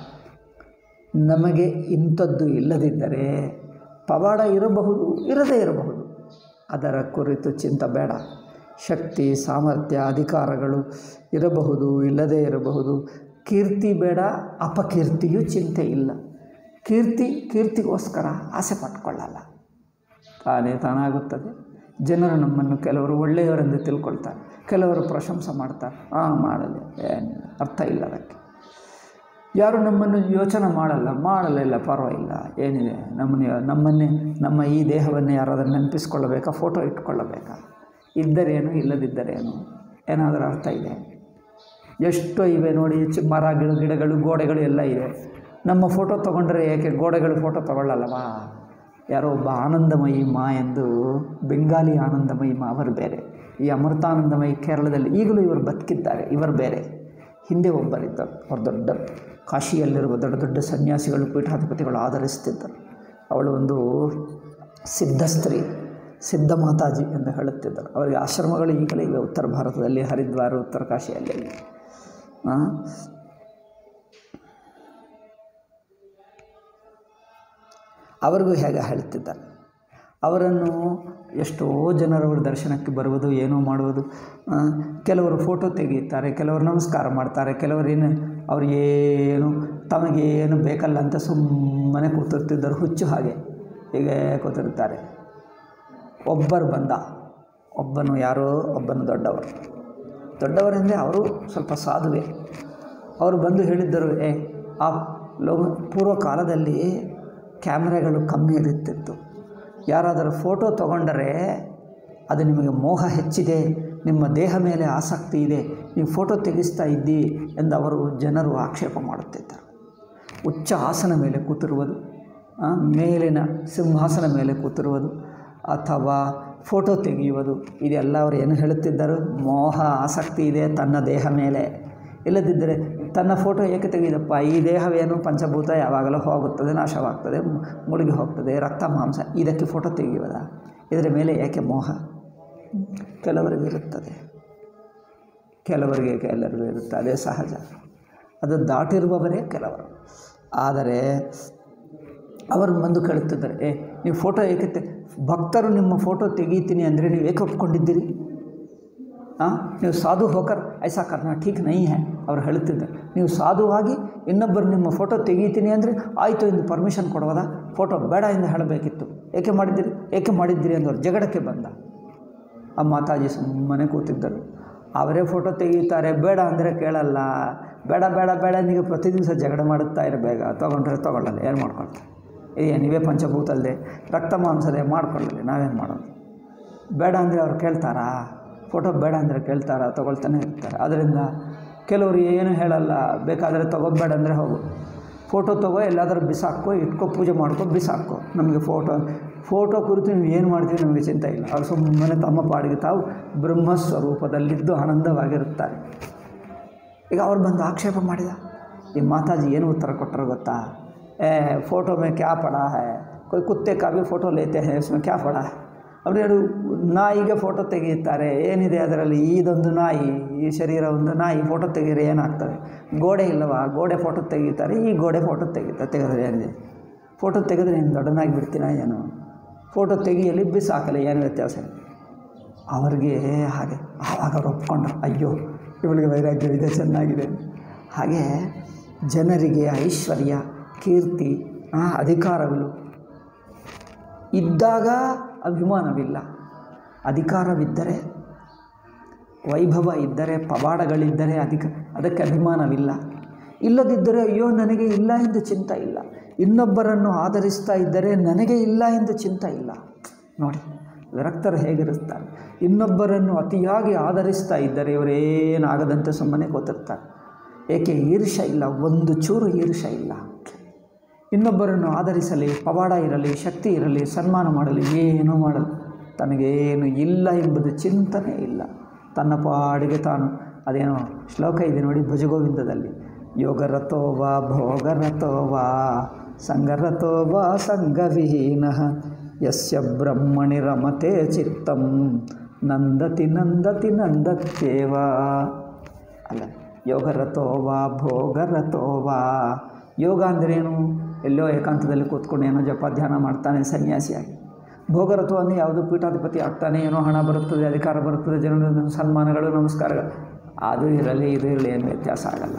ನಮಗೆ ಇಂಥದ್ದು ಇಲ್ಲದಿದ್ದರೆ, ಪವಾಡ ಇರಬಹುದು, ಇರದೇ ಇರಬಹುದು, ಅದರ ಕುರಿತು ಚಿಂತೆ ಬೇಡ. ಶಕ್ತಿ, ಸಾಮರ್ಥ್ಯ, ಅಧಿಕಾರಗಳು ಇರಬಹುದು, ಇಲ್ಲದೇ ಇರಬಹುದು. ಕೀರ್ತಿ ಬೇಡ, ಅಪಕೀರ್ತಿಯೂ ಚಿಂತೆ ಇಲ್ಲ. ಕೀರ್ತಿ ಕೀರ್ತಿಗೋಸ್ಕರ ಆಸೆ ಪಟ್ಕೊಳ್ಳಲ್ಲ, ತಾನೇ ತಾನಾಗುತ್ತದೆ. ಜನರು ನಮ್ಮನ್ನು ಕೆಲವರು ಒಳ್ಳೆಯವರೆಂದು ತಿಳ್ಕೊಳ್ತಾರೆ, ಕೆಲವರು ಪ್ರಶಂಸೆ ಮಾಡ್ತಾರೆ. ಹಾಂ ಮಾಡಲಿ, ಏನಿಲ್ಲ, ಅರ್ಥ ಇಲ್ಲ ಅದಕ್ಕೆ. ಯಾರು ನಮ್ಮನ್ನು ಯೋಚನೆ ಮಾಡಲ್ಲ, ಮಾಡಲಿಲ್ಲ, ಪರವಾಗಿಲ್ಲ, ಏನಿದೆ, ನಮ್ಮನ್ನ ನಮ್ಮನ್ನೇ ನಮ್ಮ ಈ ದೇಹವನ್ನೇ ಯಾರಾದರೂ ನೆನಪಿಸ್ಕೊಳ್ಳಬೇಕಾ, ಫೋಟೋ ಇಟ್ಕೊಳ್ಳಬೇಕಾ? ಇದ್ದರೇನು, ಇಲ್ಲದಿದ್ದರೇನು, ಏನಾದರೂ ಅರ್ಥ ಇದೆ? ಎಷ್ಟೋ ಇವೆ ನೋಡಿ, ಚಿ ಮರ ಗಿಡ ಗಿಡಗಳು ಗೋಡೆಗಳು ಎಲ್ಲ ಇವೆ. ನಮ್ಮ ಫೋಟೋ ತೊಗೊಂಡ್ರೆ ಏಕೆ ಗೋಡೆಗಳು ಫೋಟೋ ತೊಗೊಳ್ಳಲ್ಲವಾ? ಯಾರೋ ಒಬ್ಬ ಆನಂದಮಯಿ ಮಾ ಎಂದು, ಬೆಂಗಾಲಿ ಆನಂದಮಯಿ ಮಾ ಅವರು ಬೇರೆ, ಈ ಅಮೃತಾನಂದಮಯಿ ಕೇರಳದಲ್ಲಿ ಈಗಲೂ ಇವರು ಬದುಕಿದ್ದಾರೆ, ಇವರು ಬೇರೆ. ಹಿಂದೆ ಒಬ್ಬರಿದ್ದರು, ಅವರು ದೊಡ್ಡ ಕಾಶಿಯಲ್ಲಿರುವ ದೊಡ್ಡ ದೊಡ್ಡ ಸನ್ಯಾಸಿಗಳು ಪೀಠಾಧಿಪತಿಗಳು ಆಧರಿಸ್ತಿದ್ದರು. ಅವಳು ಒಂದು ಸಿದ್ಧ ಸ್ತ್ರೀ, ಸಿದ್ಧ ಮಾತಾಜಿ ಎಂದು ಹೇಳುತ್ತಿದ್ದರು. ಅವರಿಗೆ ಆಶ್ರಮಗಳು ಈಗಲೇ ಇವೆ ಉತ್ತರ ಭಾರತದಲ್ಲಿ, ಹರಿದ್ವಾರ, ಉತ್ತರ ಕಾಶಿಯಲ್ಲಿ. ಅವರಿಗೂ ಹೇಗೆ ಹೇಳ್ತಿದ್ದಾರೆ. ಅವರನ್ನು ಎಷ್ಟೋ ಜನರವರು ದರ್ಶನಕ್ಕೆ ಬರುವುದು, ಏನೋ ಮಾಡುವುದು. ಕೆಲವರು ಫೋಟೋ ತೆಗೆಯುತ್ತಾರೆ, ಕೆಲವರು ನಮಸ್ಕಾರ ಮಾಡ್ತಾರೆ, ಕೆಲವರು ಏನು ಅವ್ರಿಗೇನು ತಮಗೇನು ಬೇಕಲ್ಲ ಅಂತ ಸುಮ್ಮನೆ ಕೂತಿರ್ತಿದ್ದರು, ಹುಚ್ಚು ಹಾಗೆ ಹೀಗೆ ಕೂತಿರ್ತಾರೆ. ಒಬ್ಬರು ಬಂದ, ಒಬ್ಬನು ಯಾರೋ ಒಬ್ಬನು ದೊಡ್ಡವರು, ದೊಡ್ಡವರೆಂದರೆ ಅವರು ಸ್ವಲ್ಪ ಸಾಧುವೆ. ಅವರು ಬಂದು ಹೇಳಿದ್ದರು, ಏ ಆ ಲೋಕ ಪೂರ್ವ ಕಾಲದಲ್ಲಿ ಕ್ಯಾಮ್ರಾಗಳು ಕಮ್ಮಿ ಇರುತ್ತಿತ್ತು, ಯಾರಾದರೂ ಫೋಟೋ ತೊಗೊಂಡರೆ ಅದು ನಿಮಗೆ ಮೋಹ ಹೆಚ್ಚಿದೆ, ನಿಮ್ಮ ದೇಹ ಮೇಲೆ ಆಸಕ್ತಿ ಇದೆ, ನೀವು ಫೋಟೋ ತೆಗೆಸ್ತಾ ಇದ್ದಿ ಎಂದು ಅವರು ಜನರು ಆಕ್ಷೇಪ ಮಾಡುತ್ತಿದ್ದರು. ಉಚ್ಚ ಆಸನ ಮೇಲೆ ಕೂತಿರುವುದು, ಮೇಲಿನ ಸಿಂಹಾಸನ ಮೇಲೆ ಕೂತಿರುವುದು ಅಥವಾ ಫೋಟೋ ತೆಗೆಯುವುದು, ಇದೆಲ್ಲ ಅವರು ಏನು ಹೇಳುತ್ತಿದ್ದರು? ಮೋಹ ಆಸಕ್ತಿ ಇದೆ ತನ್ನ ದೇಹ ಮೇಲೆ. ಇಲ್ಲದಿದ್ದರೆ ತನ್ನ ಫೋಟೋ ಏಕೆ ತೆಗೆದಪ್ಪ? ಈ ದೇಹವೇನು ಪಂಚಭೂತ ಯಾವಾಗಲೂ ಹೋಗುತ್ತದೆ, ನಾಶವಾಗ್ತದೆ, ಮುಳುಗಿ ಹೋಗ್ತದೆ, ರಕ್ತ ಮಾಂಸ, ಇದಕ್ಕೆ ಫೋಟೋ ತೆಗೆಯುವುದ? ಇದರ ಮೇಲೆ ಏಕೆ ಮೋಹ? ಕೆಲವರಿಗೆ ಇರುತ್ತದೆ, ಕೆಲವರಿಗೆ ಎಲ್ಲರಿಗೂ ಇರುತ್ತೆ, ಅದೇ ಸಹಜ. ಅದು ದಾಟಿರುವವರೇ ಕೆಲವರು. ಆದರೆ ಅವರು ಬಂದು ಕೇಳುತ್ತಿದ್ದಾರೆ, ಏ ನೀವು ಫೋಟೋ ಏಕೆ ತೆ ಭಕ್ತರು ನಿಮ್ಮ ಫೋಟೋ ತೆಗೀತೀನಿ ಅಂದರೆ ನೀವು ಏಕೆ ಒಪ್ಕೊಂಡಿದ್ದೀರಿ? ಹಾಂ, ನೀವು ಸಾಧು ಹೋಕರ್ ಐಸಾ ಕರ್ನಾ ಠೀಕ್ ನೈ ಹೇ ಅವ್ರು ಹೇಳುತ್ತಿದ್ದರು. ನೀವು ಸಾಧುವಾಗಿ ಇನ್ನೊಬ್ಬರು ನಿಮ್ಮ ಫೋಟೋ ತೆಗೀತೀನಿ ಅಂದರೆ ಆಯಿತು ಎಂದು ಪರ್ಮಿಷನ್ ಕೊಡುವುದಾ? ಫೋಟೋ ಬೇಡ ಎಂದು ಹೇಳಬೇಕಿತ್ತು. ಏಕೆ ಮಾಡಿದ್ದೀರಿ ಏಕೆ ಮಾಡಿದ್ದೀರಿ ಅಂದವರು ಜಗಳಕ್ಕೆ ಬಂದ. ಆ ಮಾತಾಜಿ ಸುಮ್ಮನೆ ಕೂತಿದ್ದರು. ಅವರೇ ಫೋಟೋ ತೆಗೀತಾರೆ, ಬೇಡ ಅಂದರೆ ಕೇಳಲ್ಲ. ಬೇಡ ಬೇಡ ಬೇಡ ನೀವು ಪ್ರತಿ ದಿವಸ ಜಗಳ ಮಾಡುತ್ತಾ ಇರಬೇಕ, ತೊಗೊಂಡ್ರೆ ತೊಗೊಳ್ಳಲ್ಲ, ಏನು ಮಾಡ್ಕೊಳ್ತಾರೆ? ಏ ನೀವೇ ಪಂಚಭೂತಲ್ಲದೆ ರಕ್ತ ಮಾಂಸದೆ ಮಾಡ್ಕೊಳ್ಳಲಿ, ನಾವೇನು ಮಾಡೋದು? ಬೇಡ ಅಂದರೆ ಅವ್ರು ಕೇಳ್ತಾರಾ? ಫೋಟೋ ಬೇಡ ಅಂದರೆ ಕೇಳ್ತಾರಾ? ತೊಗೊಳ್ತಾನೆ ಇರ್ತಾರೆ. ಅದರಿಂದ ಕೆಲವರು ಏನು ಹೇಳಲ್ಲ, ಬೇಕಾದರೆ ತೊಗೋಬೇಡ ಅಂದರೆ ಹೋಗು, ಫೋಟೋ ತೊಗೋ, ಎಲ್ಲಾದರೂ ಬಿಸಾಕೋ, ಇಟ್ಕೋ, ಪೂಜೆ ಮಾಡ್ಕೋ, ಬಿಸಾಕೋ. ನಮಗೆ ಫೋಟೋ ಫೋಟೋ ಕುರಿತು ನೀವು ಏನು ಮಾಡ್ತೀವಿ ನಮಗೆ ಚಿಂತೆ ಇಲ್ಲ. ಅವರು ಸುಮ್ಮನೆ ತಮ್ಮ ಪಾಡಿಗೆ ತಾವು ಬ್ರಹ್ಮಸ್ವರೂಪದಲ್ಲಿದ್ದು ಆನಂದವಾಗಿರುತ್ತಾರೆ. ಈಗ ಅವ್ರು ಬಂದು ಆಕ್ಷೇಪ ಮಾಡಿದ. ಈ ಮಾತಾಜಿ ಏನು ಉತ್ತರ ಕೊಟ್ಟರು ಗೊತ್ತಾ? ಏ ಫೋಟೋ ಮೇ ಕ್ಯಾ ಪಡಾ ಹೈ, ಕೊಯ್ ಕುತ್ತೆ ಕಾ ಭಿ ಫೋಟೋ ಲೇತೆ ಹೈ, ಉಸ್ಮೇ ಕ್ಯಾ ಪಡಾ? ಅವರು ಹೇಳು, ನಾಯಿಗೆ ಫೋಟೋ ತೆಗೆಯುತ್ತಾರೆ, ಏನಿದೆ ಅದರಲ್ಲಿ? ಇದೊಂದು ನಾಯಿ, ಈ ಶರೀರ ಒಂದು ನಾಯಿ, ಫೋಟೋ ತೆಗೆದರೆ ಏನಾಗ್ತದೆ? ಗೋಡೆ ಇಲ್ಲವಾ? ಗೋಡೆ ಫೋಟೋ ತೆಗೀತಾರೆ, ಈ ಗೋಡೆ ಫೋಟೋ ತೆಗಿತಾರೆ, ತೆಗೆದ್ರೆ ಏನಿದೆ? ಫೋಟೋ ತೆಗೆದ್ರೆ ಏನು ದೊಡ್ಡನಾಗಿ ಬಿಡ್ತೀನ ಏನು? ಫೋಟೋ ತೆಗಿಯಲಿ, ಬಿಸಾಕಲಿ, ಏನು ವ್ಯತ್ಯಾಸ? ಅವ್ರಿಗೆ ಹಾಗೆ. ಆವಾಗ ಅವ್ರು ಒಪ್ಕೊಂಡ್ರು, ಅಯ್ಯೋ ಇವಳಿಗೆ ವೈರಾಗ್ಯವಿದೆ, ಚೆನ್ನಾಗಿದೆ. ಹಾಗೆ ಜನರಿಗೆ ಐಶ್ವರ್ಯ, ಕೀರ್ತಿ, ಅಧಿಕಾರಗಳು ಇದ್ದಾಗ ಅಭಿಮಾನವಿಲ್ಲ. ಅಧಿಕಾರವಿದ್ದರೆ, ವೈಭವ ಇದ್ದರೆ, ಪವಾಡಗಳಿದ್ದರೆ ಅಧಿಕ ಅದಕ್ಕೆ ಅಭಿಮಾನವಿಲ್ಲ. ಇಲ್ಲದಿದ್ದರೆ ಅಯ್ಯೋ ನನಗೆ ಇಲ್ಲ ಎಂದು ಚಿಂತ ಇಲ್ಲ. ಇನ್ನೊಬ್ಬರನ್ನು ಆಧರಿಸ್ತಾ ಇದ್ದರೆ ನನಗೆ ಇಲ್ಲ ಎಂದು ಚಿಂತ ಇಲ್ಲ. ನೋಡಿ ವಿರಕ್ತರು ಹೇಗಿರುತ್ತಾರೆ. ಇನ್ನೊಬ್ಬರನ್ನು ಅತಿಯಾಗಿ ಆಧರಿಸ್ತಾ ಇದ್ದರೆ ಇವರೇನಾಗದಂತೆ ಸುಮ್ಮನೆ ಕೂತಿರ್ತಾರೆ. ಏಕೆ? ಈರ್ಷ ಇಲ್ಲ, ಒಂದು ಚೂರು ಈರ್ಷ ಇಲ್ಲ. ಇನ್ನೊಬ್ಬರನ್ನು ಆಧರಿಸಲಿ, ಪವಾಡ ಇರಲಿ, ಶಕ್ತಿ ಇರಲಿ, ಸನ್ಮಾನ ಮಾಡಲಿ, ಏನೂ ಮಾಡಲು ತನಗೇನು ಇಲ್ಲ ಎಂಬುದು ಚಿಂತನೆ ಇಲ್ಲ. ತನ್ನ ಪಾಡಿಗೆ ತಾನು, ಅದೇನೋ ಶ್ಲೋಕ ಇದೆ ನೋಡಿ ಭಜಗೋವಿಂದದಲ್ಲಿ, ಯೋಗರಥೋವಾ ಭೋಗರಥೋವಾ ಸಂಗರಥೋವಾ ಸಂಗವಿಹೀನಃ ಯಸ್ಯ ಬ್ರಹ್ಮಣಿ ರಮತೆ ಚಿತ್ತಂ ನಂದತಿ ನಂದತಿ ನಂದತ್ಯೇವ. ಅಲ್ಲ, ಯೋಗರಥೋವಾ ಭೋಗರಥೋವಾ. ಯೋಗ ಅಂದ್ರೇನು? ಎಲ್ಲೋ ಏಕಾಂತದಲ್ಲಿ ಕೂತ್ಕೊಂಡು ಏನೋ ಜಪ ಧ್ಯಾನ ಮಾಡ್ತಾನೆ ಸನ್ಯಾಸಿಯಾಗಿ. ಭೋಗರಥವನ್ನು ಯಾವುದೋ ಪೀಠಾಧಿಪತಿ ಆಗ್ತಾನೆ, ಏನೋ ಹಣ ಬರುತ್ತದೆ, ಅಧಿಕಾರ ಬರುತ್ತದೆ, ಜನರ ಸನ್ಮಾನಗಳು, ನಮಸ್ಕಾರಗಳು, ಅದು ಇರಲಿ ಇದು ಇರಲಿ, ಏನು ವ್ಯತ್ಯಾಸ ಆಗಲ್ಲ.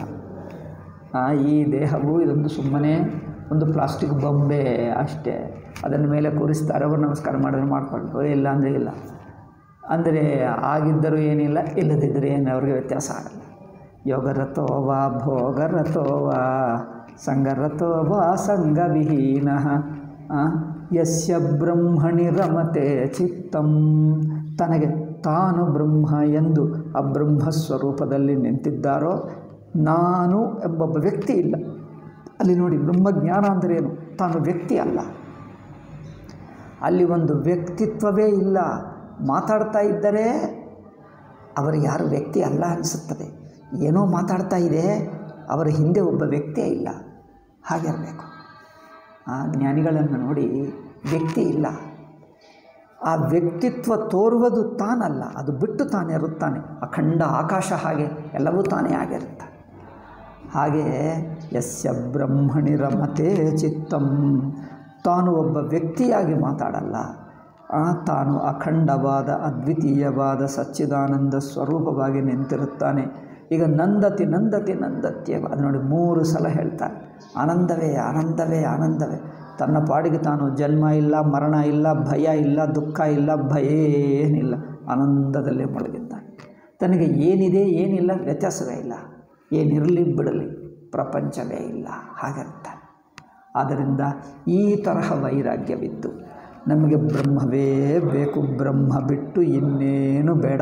ಈ ದೇಹವು ಇದೊಂದು ಸುಮ್ಮನೆ ಒಂದು ಪ್ಲಾಸ್ಟಿಕ್ ಬೊಂಬೆ ಅಷ್ಟೇ. ಅದನ್ನು ಮೇಲೆ ಕೂರಿಸ್ತಾರೆ, ಅವರು ನಮಸ್ಕಾರ ಮಾಡಿದ್ರೆ ಮಾಡ್ಕೊಂಡು, ಇಲ್ಲ ಅಂದರೆ ಇಲ್ಲ. ಅಂದರೆ ಆಗಿದ್ದರೂ ಏನಿಲ್ಲ, ಇಲ್ಲದಿದ್ದರೆ ಏನು ಅವ್ರಿಗೆ ವ್ಯತ್ಯಾಸ ಆಗಲ್ಲ. ಯೋಗರಥೋವಾ ಭೋಗರಥೋವಾ ಸಂಗರಥೋವಾ ಸಂಗವಿಹೀನಃ ಯಸ್ಯ ಬ್ರಹ್ಮಣಿ ರಮತೆ ಚಿತ್ತಂ. ತನಗೆ ತಾನು ಬ್ರಹ್ಮ ಎಂದು ಆ ಬ್ರಹ್ಮಸ್ವರೂಪದಲ್ಲಿ ನಿಂತಿದ್ದಾರೋ, ನಾನು ಎಂಬೊಬ್ಬ ವ್ಯಕ್ತಿ ಇಲ್ಲ ಅಲ್ಲಿ. ನೋಡಿ, ಬ್ರಹ್ಮಜ್ಞಾನ ಅಂದರೆ ಏನು? ತಾನು ವ್ಯಕ್ತಿ ಅಲ್ಲ, ಅಲ್ಲಿ ಒಂದು ವ್ಯಕ್ತಿತ್ವವೇ ಇಲ್ಲ. ಮಾತಾಡ್ತಾ ಇದ್ದರೆ ಅವರು ಯಾರು ವ್ಯಕ್ತಿ ಅಲ್ಲ ಅನಿಸುತ್ತದೆ. ಏನೋ ಮಾತಾಡ್ತಾ ಇದೆ, ಅವರ ಹಿಂದೆ ಒಬ್ಬ ವ್ಯಕ್ತಿಯೇ ಇಲ್ಲ. ಹಾಗಿರಬೇಕು. ಆ ಜ್ಞಾನಿಗಳನ್ನು ನೋಡಿ, ವ್ಯಕ್ತಿ ಇಲ್ಲ. ಆ ವ್ಯಕ್ತಿತ್ವ ತೋರುವುದು ತಾನಲ್ಲ, ಅದು ಬಿಟ್ಟು ತಾನಿರುತ್ತಾನೆ. ಅಖಂಡ ಆಕಾಶ ಹಾಗೆ ಎಲ್ಲವೂ ತಾನೇ ಆಗಿರುತ್ತೆ. ಹಾಗೆ ಯಸ್ಯ ಬ್ರಹ್ಮಣಿ ರಮತೆ ಚಿತ್ತಂ, ತಾನು ಒಬ್ಬ ವ್ಯಕ್ತಿಯಾಗಿ ಮಾತಾಡಲ್ಲ, ಆ ತಾನು ಅಖಂಡವಾದ ಅದ್ವಿತೀಯವಾದ ಸಚ್ಚಿದಾನಂದ ಸ್ವರೂಪವಾಗಿ ನಿಂತಿರುತ್ತಾನೆ. ಈಗ ನಂದತಿ ನಂದತಿ ನಂದತ್ಯವ, ಅದು ನೋಡಿ ಮೂರು ಸಲ ಹೇಳ್ತಾರೆ. ಆನಂದವೇ ಆನಂದವೇ ಆನಂದವೇ. ತನ್ನ ಪಾಡಿಗೆ ತಾನು ಜನ್ಮ ಇಲ್ಲ, ಮರಣ ಇಲ್ಲ, ಭಯ ಇಲ್ಲ, ದುಃಖ ಇಲ್ಲ, ಭಯ ಏನಿಲ್ಲ, ಆನಂದದಲ್ಲೇ ಮುಳುಗಿದ್ದಾನೆ. ತನಗೆ ಏನಿದೆ ಏನಿಲ್ಲ ವ್ಯತ್ಯಾಸವೇ ಇಲ್ಲ, ಏನಿರಲಿ ಬಿಡಲಿ ಪ್ರಪಂಚವೇ ಇಲ್ಲ, ಹಾಗಿರ್ತಾನೆ. ಆದ್ದರಿಂದ ಈ ತರಹ ವೈರಾಗ್ಯವಿದ್ದು ನಮಗೆ ಬ್ರಹ್ಮವೇ ಬೇಕು, ಬ್ರಹ್ಮ ಬಿಟ್ಟು ಇನ್ನೇನು ಬೇಡ,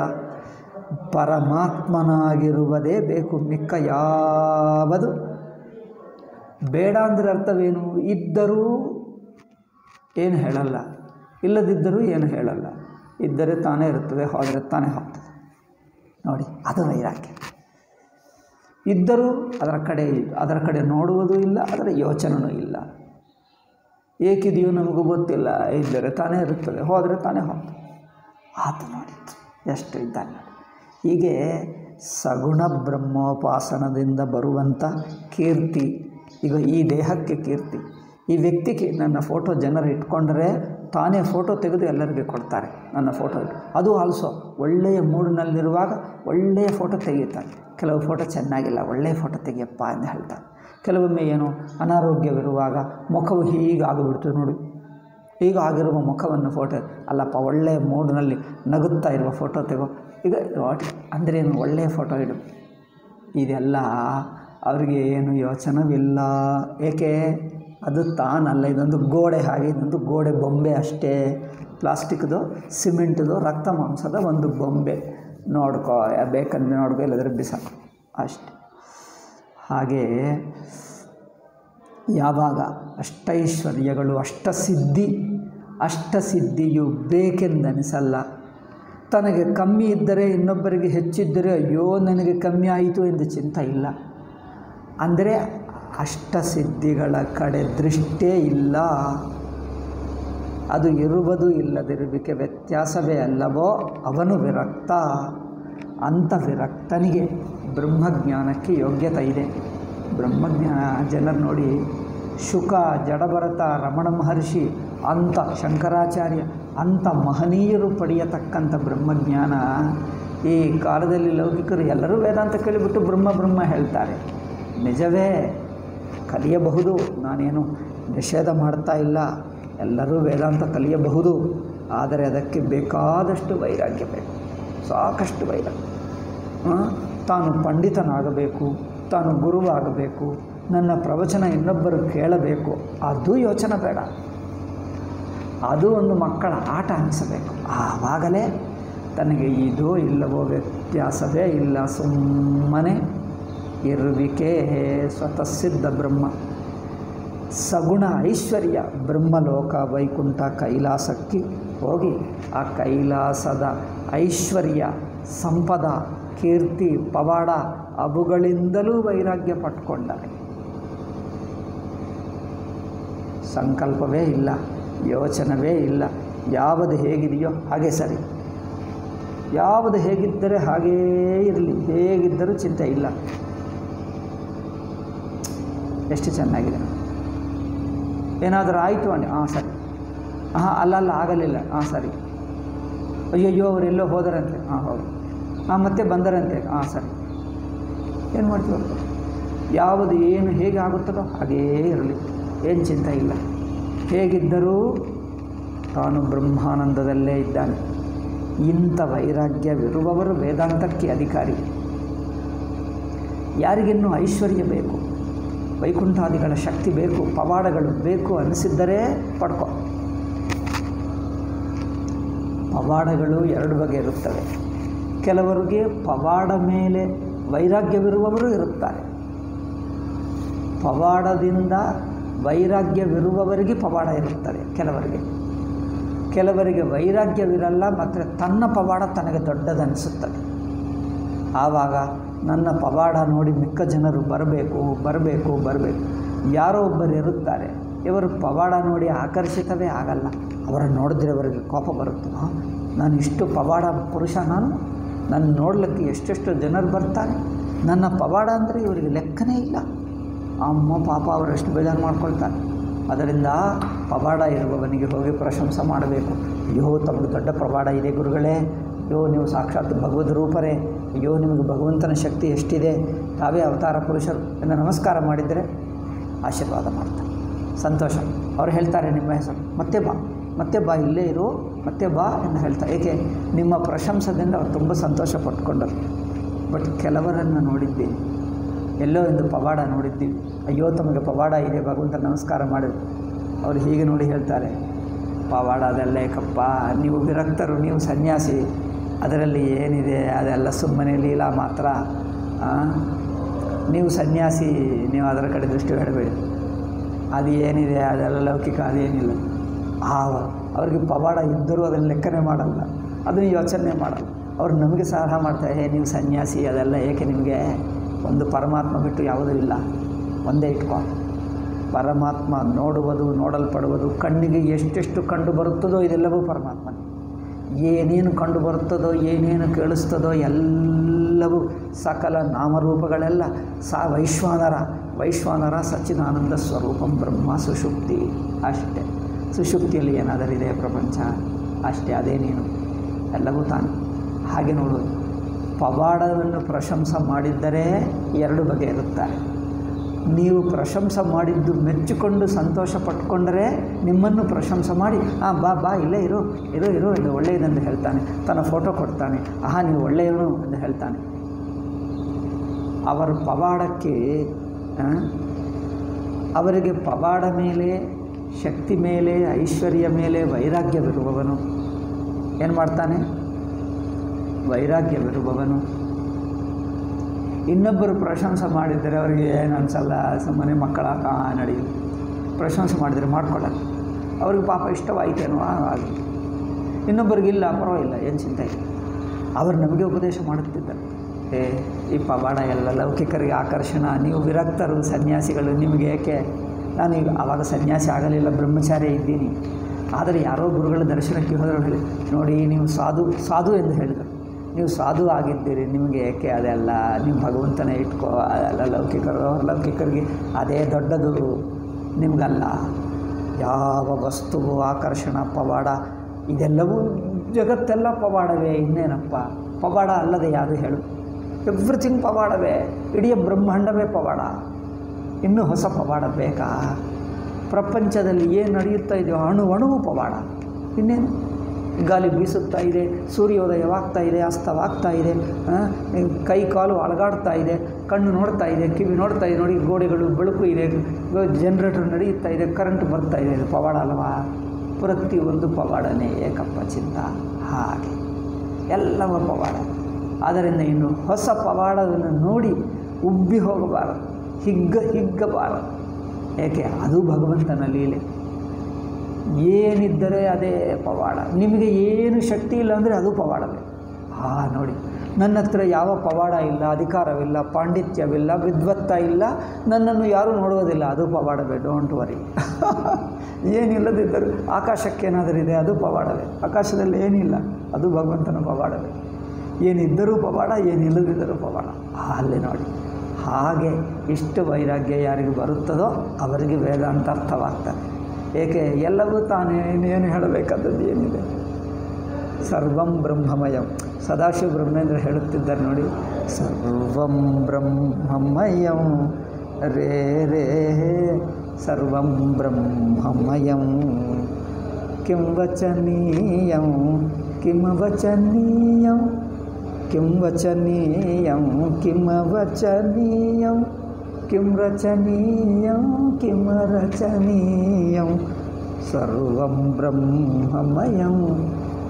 ಪರಮಾತ್ಮನಾಗಿರುವುದೇ ಬೇಕು, ಮಿಕ್ಕ ಯಾವುದು ಬೇಡ ಅಂದರೆ ಅರ್ಥವೇನು? ಇದ್ದರೂ ಏನು ಹೇಳಲ್ಲ, ಇಲ್ಲದಿದ್ದರೂ ಏನು ಹೇಳಲ್ಲ. ಇದ್ದರೆ ತಾನೇ ಇರುತ್ತದೆ, ಹೋದರೆ ತಾನೇ ಹೋಗ್ತದೆ. ನೋಡಿ, ಅದು ವೈರಾಗ್ಯ. ಇದ್ದರೂ ಅದರ ಕಡೆ ಅದರ ಕಡೆ ನೋಡುವುದೂ ಇಲ್ಲ, ಅದರ ಯೋಚನೆಯೂ ಇಲ್ಲ. ಏಕಿದೆಯೋ ನಮಗೂ ಗೊತ್ತಿಲ್ಲ, ಇದ್ದರೆ ತಾನೇ ಇರುತ್ತದೆ, ಹೋದರೆ ತಾನೇ ಹೋಗ್ತದೆ. ಆತ ನೋಡಿ ಎಷ್ಟು ಇದ್ದಾನೆ ನೋಡಿ. ಹೀಗೆ ಸಗುಣ ಬ್ರಹ್ಮೋಪಾಸನದಿಂದ ಬರುವಂಥ ಕೀರ್ತಿ, ಈಗ ಈ ದೇಹಕ್ಕೆ ಕೀರ್ತಿ, ಈ ವ್ಯಕ್ತಿಗೆ ನನ್ನ ಫೋಟೋ ಜನರು ಇಟ್ಕೊಂಡ್ರೆ ತಾನೇ ಫೋಟೋ ತೆಗೆದು ಎಲ್ಲರಿಗೆ ಕೊಡ್ತಾರೆ. ನನ್ನ ಫೋಟೋ ಅದು ಆಲ್ಸೋ ಒಳ್ಳೆಯ ಮೂಡಿನಲ್ಲಿರುವಾಗ ಒಳ್ಳೆಯ ಫೋಟೋ ತೆಗೆಯುತ್ತಾರೆ. ಕೆಲವು ಫೋಟೋ ಚೆನ್ನಾಗಿಲ್ಲ, ಒಳ್ಳೆಯ ಫೋಟೋ ತೆಗಿಯಪ್ಪ ಎಂದು ಹೇಳ್ತಾರೆ. ಕೆಲವೊಮ್ಮೆ ಏನು ಅನಾರೋಗ್ಯವಿರುವಾಗ ಮುಖವು ಹೀಗಾಗಿಬಿಡ್ತದೆ ನೋಡಿ, ಈಗ ಆಗಿರುವ ಮುಖವನ್ನು ಫೋಟೋ ಅಲ್ಲಪ್ಪ, ಒಳ್ಳೆಯ ಮೂಡಿನಲ್ಲಿ ನಗುತ್ತಾ ಇರುವ ಫೋಟೋ ತೆಗೋ. ಈಗ ಅಂದ್ರೇನು, ಒಳ್ಳೆಯ ಫೋಟೋ ಇಡು. ಇದೆಲ್ಲ ಅವರಿಗೆ ಏನು ಯೋಚನವಿಲ್ಲ. ಏಕೆ? ಅದು ತಾನಲ್ಲ, ಇದೊಂದು ಗೋಡೆ ಹಾಗೆ, ಇದೊಂದು ಗೋಡೆ ಬೊಂಬೆ ಅಷ್ಟೇ. ಪ್ಲಾಸ್ಟಿಕ್ದು, ಸಿಮೆಂಟ್ದು, ರಕ್ತ ಮಾಂಸದ ಒಂದು ಬೊಂಬೆ. ನೋಡ್ಕೋ, ಬೇಕಂದರೆ ನೋಡ್ಕೋ, ಇಲ್ಲದ್ರೆ ಬಿಸಾಕು ಅಷ್ಟೆ. ಹಾಗೆ ಯಾವಾಗ ಅಷ್ಟೈಶ್ವರ್ಯಗಳು, ಅಷ್ಟಸಿದ್ಧಿ ಅಷ್ಟಸಿದ್ಧಿಯು ಬೇಕೆಂದನಿಸಲ್ಲ. ತನಗೆ ಕಮ್ಮಿ ಇದ್ದರೆ ಇನ್ನೊಬ್ಬರಿಗೆ ಹೆಚ್ಚಿದ್ದರೆ ಅಯ್ಯೋ ನನಗೆ ಕಮ್ಮಿ ಆಯಿತು ಎಂದು ಚಿಂತೆ ಇಲ್ಲ. ಅಂದರೆ ಅಷ್ಟಸಿದ್ಧಿಗಳ ಕಡೆ ದೃಷ್ಟೇ ಇಲ್ಲ. ಅದು ಇರುವುದು ಇಲ್ಲದಿರುವಿಕೆ ವ್ಯತ್ಯಾಸವೇ ಅಲ್ಲವೋ ಅವನು ವಿರಕ್ತ. ಅಂಥ ವಿರಕ್ತನಿಗೆ ಬ್ರಹ್ಮಜ್ಞಾನಕ್ಕೆ ಯೋಗ್ಯತೆ ಇದೆ. ಬ್ರಹ್ಮಜ್ಞಾನ ಜನರು ನೋಡಿ, ಶುಕ, ಜಡಭರತ, ರಮಣ ಮಹರ್ಷಿ, ಅಂಥ ಶಂಕರಾಚಾರ್ಯ, ಅಂಥ ಮಹನೀಯರು ಪಡೆಯತಕ್ಕಂಥ ಬ್ರಹ್ಮಜ್ಞಾನ ಈ ಕಾಲದಲ್ಲಿ ಲೌಕಿಕರು ಎಲ್ಲರೂ ವೇದಾಂತ ಕೇಳಿಬಿಟ್ಟು ಬ್ರಹ್ಮ ಬ್ರಹ್ಮ ಹೇಳ್ತಾರೆ. ನಿಜವೇ, ಕಲಿಯಬಹುದು, ನಾನೇನು ನಿಷೇಧ ಮಾಡ್ತಾ ಇಲ್ಲ, ಎಲ್ಲರೂ ವೇದಾಂತ ಕಲಿಯಬಹುದು. ಆದರೆ ಅದಕ್ಕೆ ಬೇಕಾದಷ್ಟು ವೈರಾಗ್ಯ ಬೇಕು, ಸಾಕಷ್ಟು ವೈರಾಗ್ಯ. ತಾನು ಪಂಡಿತನಾಗಬೇಕು, ತಾನು ಗುರುವಾಗಬೇಕು, ನನ್ನ ಪ್ರವಚನ ಇನ್ನೊಬ್ಬರು ಕೇಳಬೇಕು, ಅದು ಯೋಚನೆ ಬೇಡ. ಅದು ಒಂದು ಮಕ್ಕಳ ಆಟ ಅನಿಸಬೇಕು. ಆವಾಗಲೇ ತನಗೆ ಇದೋ ಇಲ್ಲವೋ ವ್ಯತ್ಯಾಸವೇ ಇಲ್ಲ, ಸುಮ್ಮನೆ ಇರುವಿಕೆ ಸ್ವತಃ ಸಿದ್ಧ ಬ್ರಹ್ಮ. ಸಗುಣ ಐಶ್ವರ್ಯ, ಬ್ರಹ್ಮಲೋಕ, ವೈಕುಂಠ, ಕೈಲಾಸಕ್ಕೆ ಹೋಗಿ ಆ ಕೈಲಾಸದ ಐಶ್ವರ್ಯ, ಸಂಪದ, ಕೀರ್ತಿ, ಪವಾಡ ಅವುಗಳಿಂದಲೂ ವೈರಾಗ್ಯ ಪಟ್ಕೊಂಡರೆ ಸಂಕಲ್ಪವೇ ಇಲ್ಲ, ಯೋಚನವೇ ಇಲ್ಲ. ಯಾವುದು ಹೇಗಿದೆಯೋ ಹಾಗೆ ಸರಿ, ಯಾವುದು ಹೇಗಿದ್ದರೆ ಹಾಗೇ ಇರಲಿ, ಹೇಗಿದ್ದರೂ ಚಿಂತೆ ಇಲ್ಲ. ಎಷ್ಟು ಚೆನ್ನಾಗಿದೆ. ಏನಾದರೂ ಆಯಿತು ಅನ್ನಿ, ಹಾಂ ಸರಿ, ಹಾಂ ಅಲ್ಲಲ್ಲ ಆಗಲಿಲ್ಲ, ಹಾಂ ಸರಿ, ಅಯ್ಯಯ್ಯೋ ಅವರೆಲ್ಲೋ ಹೋದರಂತೆ, ಹಾಂ ಹೌದು, ಹಾಂ ಮತ್ತೆ ಬಂದರಂತೆ, ಹಾಂ ಸರಿ. ಏನು ಮಾಡ್ತೀವಿ? ಯಾವುದು ಏನು ಹೇಗೆ ಆಗುತ್ತದೋ ಹಾಗೇ ಇರಲಿ, ಏನು ಚಿಂತೆ ಇಲ್ಲ. ಹೇಗಿದ್ದರೂ ತಾನು ಬ್ರಹ್ಮಾನಂದದಲ್ಲೇ ಇದ್ದಾನೆ. ಇಂಥ ವೈರಾಗ್ಯವಿರುವವರು ವೇದಾಂತಕ್ಕೆ ಅಧಿಕಾರಿ. ಯಾರಿಗಿನ್ನೂ ಐಶ್ವರ್ಯ ಬೇಕು, ವೈಕುಂಠಾದಿಗಳ ಶಕ್ತಿ ಬೇಕು, ಪವಾಡಗಳು ಬೇಕು ಅನಿಸಿದ್ದರೆ ಪಡ್ಕೊ. ಪವಾಡಗಳು ಎರಡು ಬಗೆ ಇರುತ್ತವೆ. ಕೆಲವರಿಗೆ ಪವಾಡ ಮೇಲೆ ವೈರಾಗ್ಯವಿರುವವರು ಇರುತ್ತಾರೆ. ಪವಾಡದಿಂದ ವೈರಾಗ್ಯವಿರುವವರಿಗೆ ಪವಾಡ ಇರುತ್ತದೆ ಕೆಲವರಿಗೆ. ಕೆಲವರಿಗೆ ವೈರಾಗ್ಯವಿರಲ್ಲ, ಮತ್ತು ತನ್ನ ಪವಾಡ ತನಗೆ ದೊಡ್ಡದನಿಸುತ್ತದೆ. ಆವಾಗ ನನ್ನ ಪವಾಡ ನೋಡಿ ಮಿಕ್ಕ ಜನರು ಬರಬೇಕು ಬರಬೇಕು ಬರಬೇಕು. ಯಾರೋ ಒಬ್ಬರು ಇರುತ್ತಾರೆ, ಇವರು ಪವಾಡ ನೋಡಿ ಆಕರ್ಷಿತವೇ ಆಗಲ್ಲ. ಅವರನ್ನು ನೋಡಿದ್ರೆ ಅವರಿಗೆ ಕೋಪ ಬರುತ್ತೆ. ನಾನು ಇಷ್ಟು ಪವಾಡ ಪುರುಷ, ನಾನು ನನ್ನ ನೋಡಲಿಕ್ಕೆ ಎಷ್ಟೆಷ್ಟು ಜನರು ಬರ್ತಾರೆ, ನನ್ನ ಪವಾಡ ಅಂದರೆ ಇವರಿಗೆ ಲೆಕ್ಕನೇ ಇಲ್ಲ. ಅಮ್ಮ ಪಾಪ ಅವರೆಷ್ಟು ಬೇಜಾರು ಮಾಡ್ಕೊಳ್ತಾರೆ. ಅದರಿಂದ ಪವಾಡ ಇರುವವನಿಗೆ ಹೋಗಿ ಪ್ರಶಂಸೆ ಮಾಡಬೇಕು. ಅಯ್ಯೋ ತಮಗೆ ದೊಡ್ಡ ಪವಾಡ ಇದೆ ಗುರುಗಳೇ, ಅಯ್ಯೋ ನೀವು ಸಾಕ್ಷಾತ್ ಭಗವದ್ ರೂಪರೇ, ಅಯ್ಯೋ ನಿಮಗೆ ಭಗವಂತನ ಶಕ್ತಿ ಎಷ್ಟಿದೆ, ತಾವೇ ಅವತಾರ ಪುರುಷರು ಎಂದು ನಮಸ್ಕಾರ ಮಾಡಿದರೆ ಆಶೀರ್ವಾದ ಮಾಡ್ತಾರೆ. ಸಂತೋಷ. ಅವ್ರು ಹೇಳ್ತಾರೆ ನಿಮ್ಮ ಹೆಸರು, ಮತ್ತೆ ಬಾ ಮತ್ತೆ ಬಾ ಇಲ್ಲೇ ಇರು, ಮತ್ತೆ ಬಾ ಎಂದು ಹೇಳ್ತಾರೆ. ಏಕೆ? ನಿಮ್ಮ ಪ್ರಶಂಸದಿಂದ ಅವ್ರು ತುಂಬ ಸಂತೋಷ ಪಟ್ಕೊಂಡರು. ಬಟ್ ಕೆಲವರನ್ನು ನೋಡಿದ್ದೀವಿ, ಎಲ್ಲೋ ಒಂದು ಪವಾಡ ನೋಡಿದ್ದೀವಿ, ಅಯ್ಯೋ ತಮಗೆ ಪವಾಡ ಇದೆ ಭಗವಂತ ನಮಸ್ಕಾರ ಮಾಡಿದ್ರು. ಅವರು ಹೀಗೆ ನೋಡಿ ಹೇಳ್ತಾರೆ, ಪವಾಡ ಅದೆಲ್ಲ ಏಕಪ್ಪ, ನೀವು ವಿರಕ್ತರು, ನೀವು ಸನ್ಯಾಸಿ, ಅದರಲ್ಲಿ ಏನಿದೆ ಅದೆಲ್ಲ ಸುಮ್ಮನೆ ಲೀಲಾ ಮಾತ್ರ. ನೀವು ಸನ್ಯಾಸಿ, ನೀವು ಅದರ ಕಡೆ ದೃಷ್ಟಿ ಬೇಡಬೇಡಿ, ಅದು ಏನಿದೆ ಅದೆಲ್ಲ ಲೌಕಿಕ, ಅದೇನಿಲ್ಲ. ಆ ಅವ್ರಿಗೆ ಪವಾಡ ಇದ್ದರೂ ಅದನ್ನು ಲೆಕ್ಕನೆ ಮಾಡಲ್ಲ, ಅದನ್ನು ಯೋಚನೆ ಮಾಡಲ್ಲ. ಅವ್ರು ನಮಗೆ ಸಲಹೆ ಮಾಡ್ತಾರೆ, ಹೇ ನೀವು ಸನ್ಯಾಸಿ, ಅದೆಲ್ಲ ಏಕೆ ನಿಮಗೆ? ಒಂದು ಪರಮಾತ್ಮ ಬಿಟ್ಟು ಯಾವುದೂ ಇಲ್ಲ, ಒಂದೇ ಇಟ್ಕೊ. ಪರಮಾತ್ಮ ನೋಡುವುದು, ನೋಡಲ್ಪಡುವುದು, ಕಣ್ಣಿಗೆ ಎಷ್ಟೆಷ್ಟು ಕಂಡು ಬರುತ್ತದೋ ಇದೆಲ್ಲವೂ ಪರಮಾತ್ಮನೇ. ಏನೇನು ಕಂಡು ಬರುತ್ತದೋ, ಏನೇನು ಕೇಳಿಸ್ತದೋ ಎಲ್ಲವೂ ಸಕಲ ನಾಮರೂಪಗಳೆಲ್ಲ ಸಾ ವೈಶ್ವಾನರ ವೈಶ್ವಾನರ ಸಚ್ಚಿದಾನಂದ ಸ್ವರೂಪಂ ಬ್ರಹ್ಮ ಸುಷುಪ್ತಿ. ಅಷ್ಟೇ. ಸುಷುಪ್ತಿಯಲ್ಲಿ ಏನಾದರಿದೆ ಪ್ರಪಂಚ ಅಷ್ಟೇ, ಅದೇ ನೀನು, ಎಲ್ಲವೂ ತಾನು. ಹಾಗೆ ನೋಡೋದು. ಪವಾಡವನ್ನು ಪ್ರಶಂಸೆ ಮಾಡಿದ್ದರೆ ಎರಡು ಬಗೆ ಇರುತ್ತಾರೆ. ನೀವು ಪ್ರಶಂಸೆ ಮಾಡಿದ್ದು ಮೆಚ್ಚಿಕೊಂಡು ಸಂತೋಷ ಪಟ್ಕೊಂಡರೆ ನಿಮ್ಮನ್ನು ಪ್ರಶಂಸೆ ಮಾಡಿ ಹಾಂ ಬಾ ಬಾ ಇಲ್ಲೇ ಇರು ಇರು ಇರು ಎಂದು ಒಳ್ಳೆಯದೆಂದು ಹೇಳ್ತಾನೆ. ತನ್ನ ಫೋಟೋ ಕೊಡ್ತಾನೆ, ಆಹಾ ನೀವು ಒಳ್ಳೆಯವನು ಎಂದು ಹೇಳ್ತಾನೆ. ಅವರ ಪವಾಡಕ್ಕೆ ಅವರಿಗೆ ಪವಾಡ ಮೇಲೆ, ಶಕ್ತಿ ಮೇಲೆ, ಐಶ್ವರ್ಯ ಮೇಲೆ ವೈರಾಗ್ಯವಿರುವವನು ಏನು ಮಾಡ್ತಾನೆ? ವೈರಾಗ್ಯವಿರುವವನು ಇನ್ನೊಬ್ಬರು ಪ್ರಶಂಸೆ ಮಾಡಿದರೆ ಅವರಿಗೆ ಏನು ಅನಿಸಲ್ಲ, ಸುಮ್ಮನೆ ಮಕ್ಕಳ ಕಾ ನಡೆಯುತ್ತೆ. ಪ್ರಶಂಸೆ ಮಾಡಿದರೆ ಮಾಡ್ಕೊಳ್ಳಲ್ಲ, ಅವ್ರಿಗೆ ಪಾಪ ಇಷ್ಟವಾಯಿತೇನೋ ಆಗಿ. ಇನ್ನೊಬ್ಬರಿಗಿಲ್ಲ, ಪರವಾಗಿಲ್ಲ, ಏನು ಚಿಂತೆ ಇಲ್ಲ. ಅವರು ನಮಗೆ ಉಪದೇಶ ಮಾಡುತ್ತಿದ್ದಾರೆ, ಏ ಈ ಪವಾಡ ಎಲ್ಲ ಲೌಕಿಕರಿಗೆ ಆಕರ್ಷಣ, ನೀವು ವಿರಕ್ತರು ಸನ್ಯಾಸಿಗಳು, ನಿಮಗೆ ಏಕೆ? ನಾನು ಈಗ ಆವಾಗ ಸನ್ಯಾಸಿ ಆಗಲಿಲ್ಲ, ಬ್ರಹ್ಮಚಾರಿ ಇದ್ದೀನಿ. ಆದರೆ ಯಾರೋ ಗುರುಗಳ ದರ್ಶನಕ್ಕೆ ಹೋದರೂ ಹೇಳಿ, ನೋಡಿ ನೀವು ಸಾಧು ಸಾಧು ಎಂದು ಹೇಳಿದರು, ನೀವು ಸಾಧು ಆಗಿದ್ದೀರಿ, ನಿಮಗೆ ಏಕೆ ಅದೆಲ್ಲ? ನೀವು ಭಗವಂತನೇ ಇಟ್ಕೋ, ಅದೆಲ್ಲ ಲೌಕಿಕರು, ಲೌಕಿಕರಿಗೆ ಅದೇ ದೊಡ್ಡದು, ನಿಮಗಲ್ಲ. ಯಾವ ವಸ್ತುವು ಆಕರ್ಷಣ, ಪವಾಡ, ಇದೆಲ್ಲವೂ ಜಗತ್ತೆಲ್ಲ ಪವಾಡವೇ. ಇನ್ನೇನಪ್ಪ ಪವಾಡ ಅಲ್ಲದೆ ಯಾವುದು ಹೇಳು? ಎವ್ರಿಥಿಂಗ್ ಪವಾಡವೇ, ಇಡೀ ಬ್ರಹ್ಮಾಂಡವೇ ಪವಾಡ. ಇನ್ನೂ ಹೊಸ ಪವಾಡ ಬೇಕಾ? ಪ್ರಪಂಚದಲ್ಲಿ ಏನು ನಡೆಯುತ್ತಾ ಇದೆಯೋ ಅಣು ಅಣುವು ಪವಾಡ. ಇನ್ನೇನು? ಗಾಳಿ ಬೀಸುತ್ತಾ ಇದೆ, ಸೂರ್ಯೋದಯವಾಗ್ತಾ ಇದೆ, ಅಸ್ತವಾಗ್ತಾ ಇದೆ, ಕೈ ಕಾಲು ಅಲಗಾಡ್ತಾ ಇದೆ, ಕಣ್ಣು ನೋಡ್ತಾ ಇದೆ, ಕಿವಿ ನೋಡ್ತಾ ಇದೆ, ನೋಡಿ ಗೋಡೆಗಳು ಬೆಳಕು ಇದೆ, ಜನ್ರೇಟರ್ ನಡೆಯುತ್ತಾ ಇದೆ, ಕರೆಂಟ್ ಬರ್ತಾ ಇದೆ. ಇದು ಪವಾಡ ಅಲ್ವಾ? ಪ್ರತಿಯೊಂದು ಪವಾಡನೇ ಏಕಪ್ಪ ಚಿಂತ. ಹಾಗೆ ಎಲ್ಲವ ಪವಾಡ. ಆದ್ದರಿಂದ ಇನ್ನು ಹೊಸ ಪವಾಡವನ್ನು ನೋಡಿ ಉಬ್ಬಿ ಹೋಗಬಾರದು, ಹಿಗ್ಗ ಹಿಗ್ಗಬಾರದು. ಏಕೆ? ಅದು ಭಗವಂತನ ಲೀಲೆ. ಏನಿದ್ದರೆ ಅದೇ ಪವಾಡ. ನಿಮಗೆ ಏನು ಶಕ್ತಿ ಇಲ್ಲ ಅಂದರೆ ಅದು ಪವಾಡವೇ. ಹಾಂ ನೋಡಿ, ನನ್ನ ಹತ್ರ ಯಾವ ಪವಾಡ ಇಲ್ಲ, ಅಧಿಕಾರವಿಲ್ಲ, ಪಾಂಡಿತ್ಯವಿಲ್ಲ, ವಿದ್ವತ್ತ ಇಲ್ಲ, ನನ್ನನ್ನು ಯಾರೂ ನೋಡುವುದಿಲ್ಲ, ಅದು ಪವಾಡವೇ. Don't worry. ಏನಿಲ್ಲದಿದ್ದರೂ ಆಕಾಶಕ್ಕೇನಾದರೂ ಇದೆ, ಅದು ಪವಾಡವೇ. ಆಕಾಶದಲ್ಲಿ ಏನಿಲ್ಲ, ಅದು ಭಗವಂತನ ಪವಾಡವೇ. ಏನಿದ್ದರೂ ಪವಾಡ, ಏನಿಲ್ಲದಿದ್ದರೂ ಪವಾಡ. ಅಲ್ಲಿ ನೋಡಿ, ಹಾಗೆ ಇಷ್ಟು ವೈರಾಗ್ಯ ಯಾರಿಗೆ ಬರುತ್ತದೋ ಅವರಿಗೆ ವೇದಾಂತ ಅರ್ಥವಾಗ್ತದೆ. ಏಕೆ? ಎಲ್ಲವೂ ತಾನೇ, ಏನು ಹೇಳಬೇಕಾದದ್ದು ಏನಿದೆ? ಸರ್ವಂ ಬ್ರಹ್ಮಮಯಂ. ಸದಾಶಿವ ಬ್ರಹ್ಮೇಂದ್ರ ಹೇಳುತ್ತಿದ್ದಾರೆ ನೋಡಿ, ಸರ್ವಂ ಬ್ರಹ್ಮಮಯಂ ರೇ ರೇ ಸರ್ವಂ ಬ್ರಹ್ಮಮಯಂ ಕಿಂ ವಚನೀಯಂ ಕಿಂ ವಚನೀಯಂ ಕಿಂ ವಚನೀಯಂ ಕಿಂ ವಚನೀಯಂ ಕಿಂ ರಚನೀಯಂ ಕಿಂ ರಚನೀಯಂ ಸರ್ವಂ ಬ್ರಹ್ಮಮಯಂ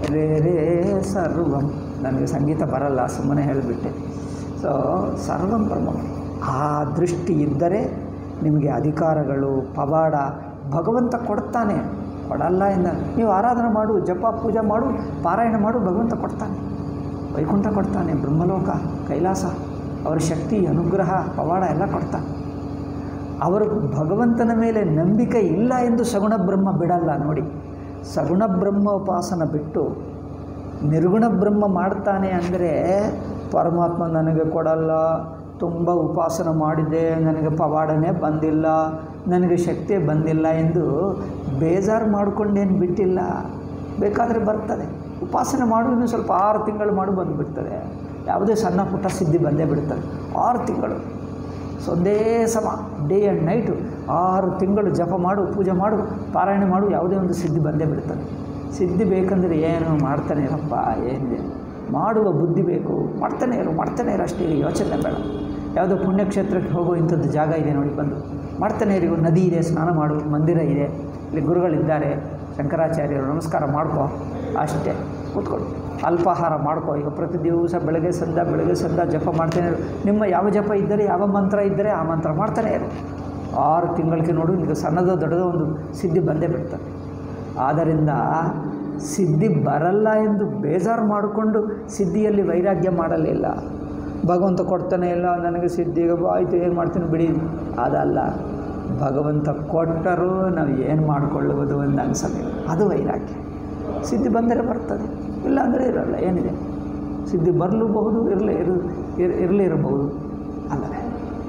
ರೇ ರೇ ಸರ್ವಂ. ನನಗೆ ಸಂಗೀತ ಬರಲ್ಲ, ಸುಮ್ಮನೆ ಹೇಳಿಬಿಟ್ಟೆ. ಸೊ ಸರ್ವಂ ಬ್ರಹ್ಮ. ಆ ದೃಷ್ಟಿ ಇದ್ದರೆ ನಿಮಗೆ ಅಧಿಕಾರಗಳು, ಪವಾಡ ಭಗವಂತ ಕೊಡ್ತಾನೆ. ಕೊಡಲ್ಲ ಎಂದ ನೀವು ಆರಾಧನೆ ಮಾಡು, ಜಪ ಪೂಜೆ ಮಾಡು, ಪಾರಾಯಣ ಮಾಡು, ಭಗವಂತ ಕೊಡ್ತಾನೆ. ವೈಕುಂಠ ಕೊಡ್ತಾನೆ, ಬ್ರಹ್ಮಲೋಕ, ಕೈಲಾಸ, ಅವರ ಶಕ್ತಿ, ಅನುಗ್ರಹ, ಪವಾಡ ಎಲ್ಲ ಕೊಡ್ತಾನೆ. ಅವರು ಭಗವಂತನ ಮೇಲೆ ನಂಬಿಕೆ ಇಲ್ಲ ಎಂದು ಸಗುಣ ಬ್ರಹ್ಮ ಬಿಡಲ್ಲ. ನೋಡಿ, ಸಗುಣ ಬ್ರಹ್ಮ ಉಪಾಸನ ಬಿಟ್ಟು ನಿರ್ಗುಣ ಬ್ರಹ್ಮ ಮಾಡ್ತಾನೆ ಅಂದರೆ ಪರಮಾತ್ಮ ನನಗೆ ಕೊಡಲ್ಲ, ತುಂಬ ಉಪಾಸನ ಮಾಡಿದೆ, ನನಗೆ ಪವಾಡನೇ ಬಂದಿಲ್ಲ, ನನಗೆ ಶಕ್ತಿ ಬಂದಿಲ್ಲ ಎಂದು ಬೇಜಾರು ಮಾಡಿಕೊಂಡೇನು ಬಿಟ್ಟಿಲ್ಲ. ಬೇಕಾದರೆ ಬರ್ತದೆ. ಉಪಾಸನೆ ಮಾಡು, ಇನ್ನೂ ಸ್ವಲ್ಪ ಆರು ತಿಂಗಳು ಮಾಡು, ಬಂದುಬಿಡ್ತದೆ. ಯಾವುದೇ ಸಣ್ಣ ಪುಟ್ಟ ಸಿದ್ಧಿ ಬಂದೇ ಬಿಡ್ತದೆ. ಆರು ತಿಂಗಳು ಒಂದೇ ಸಮ ಡೇ ಆ್ಯಂಡ್ ನೈಟು ಆರು ತಿಂಗಳು ಜಪ ಮಾಡು, ಪೂಜೆ ಮಾಡು, ಪಾರಾಯಣ ಮಾಡು, ಯಾವುದೇ ಒಂದು ಸಿದ್ಧಿ ಬಂದೇ ಬಿಡ್ತದೆ. ಸಿದ್ಧಿ ಬೇಕಂದರೆ ಏನು ಮಾಡ್ತಾನೆ ಇರಪ್ಪ, ಏನಿದೆ ಮಾಡುವ ಬುದ್ಧಿ ಬೇಕು. ಮಾಡ್ತಾನೆ ಇರು ಮಾಡ್ತಾನೆ ಇರು ಅಷ್ಟೇ, ಯೋಚನೆ ಬೇಡ. ಯಾವುದೋ ಪುಣ್ಯಕ್ಷೇತ್ರಕ್ಕೆ ಹೋಗೋ ಇಂಥದ್ದು ಜಾಗ ಇದೆ ನೋಡಿ, ಬಂದು ಮಾಡ್ತಾನೆ ಇರಿ. ನದಿ ಇದೆ, ಸ್ನಾನ ಮಾಡು, ಮಂದಿರ ಇದೆ, ಇಲ್ಲಿ ಗುರುಗಳಿದ್ದಾರೆ, ಶಂಕರಾಚಾರ್ಯರು, ನಮಸ್ಕಾರ ಮಾಡ್ಕೋ, ಅಷ್ಟೇ ಕೂತ್ಕೊಂಡು ಅಲ್ಪಾಹಾರ ಮಾಡ್ಕೋ. ಈಗ ಪ್ರತಿ ದಿವಸ ಬೆಳಗ್ಗೆ ಸಂಧ್ಯ ಬೆಳಗ್ಗೆ ಸಂಧ್ಯ ಜಪ ಮಾಡ್ತಾನೆ ಇರು. ನಿಮ್ಮ ಯಾವ ಜಪ ಇದ್ದರೆ, ಯಾವ ಮಂತ್ರ ಇದ್ದರೆ ಆ ಮಂತ್ರ ಮಾಡ್ತಾನೆ ಇರು. ಆರು ತಿಂಗಳಿಗೆ ನೋಡು, ನಿಮಗೆ ಸಣ್ಣದೋ ದೊಡ್ಡದೋ ಒಂದು ಸಿದ್ಧಿ ಬಂದೇ ಬಿಡ್ತದೆ. ಆದ್ದರಿಂದ ಸಿದ್ಧಿ ಬರಲ್ಲ ಎಂದು ಬೇಜಾರು ಮಾಡಿಕೊಂಡು ಸಿದ್ಧಿಯಲ್ಲಿ ವೈರಾಗ್ಯ ಮಾಡಲಿಲ್ಲ. ಭಗವಂತ ಕೊಡ್ತಾನೆ ಇಲ್ಲ, ನನಗೆ ಸಿದ್ಧಿಗೆ ಆಯಿತು, ಏನು ಮಾಡ್ತೀನಿ ಬಿಡಿ, ಅದಲ್ಲ. ಭಗವಂತ ಕೊಟ್ಟರೂ ನಾವು ಏನು ಮಾಡಿಕೊಳ್ಳುವುದು ಎಂದು ಅನಿಸಬೇಕು, ಅದು ವೈರಾಗ್ಯ. ಸಿದ್ಧಿ ಬಂದರೆ ಬರ್ತದೆ, ಇಲ್ಲ ಅಂದರೆ ಇರಲ್ಲ. ಏನಿದೆ, ಸಿದ್ಧಿ ಬರಲೂಬಹುದು, ಇರಲಿ ಇರು ಇರಲಿ ಇರಬಹುದು ಅಲ್ಲವೇ.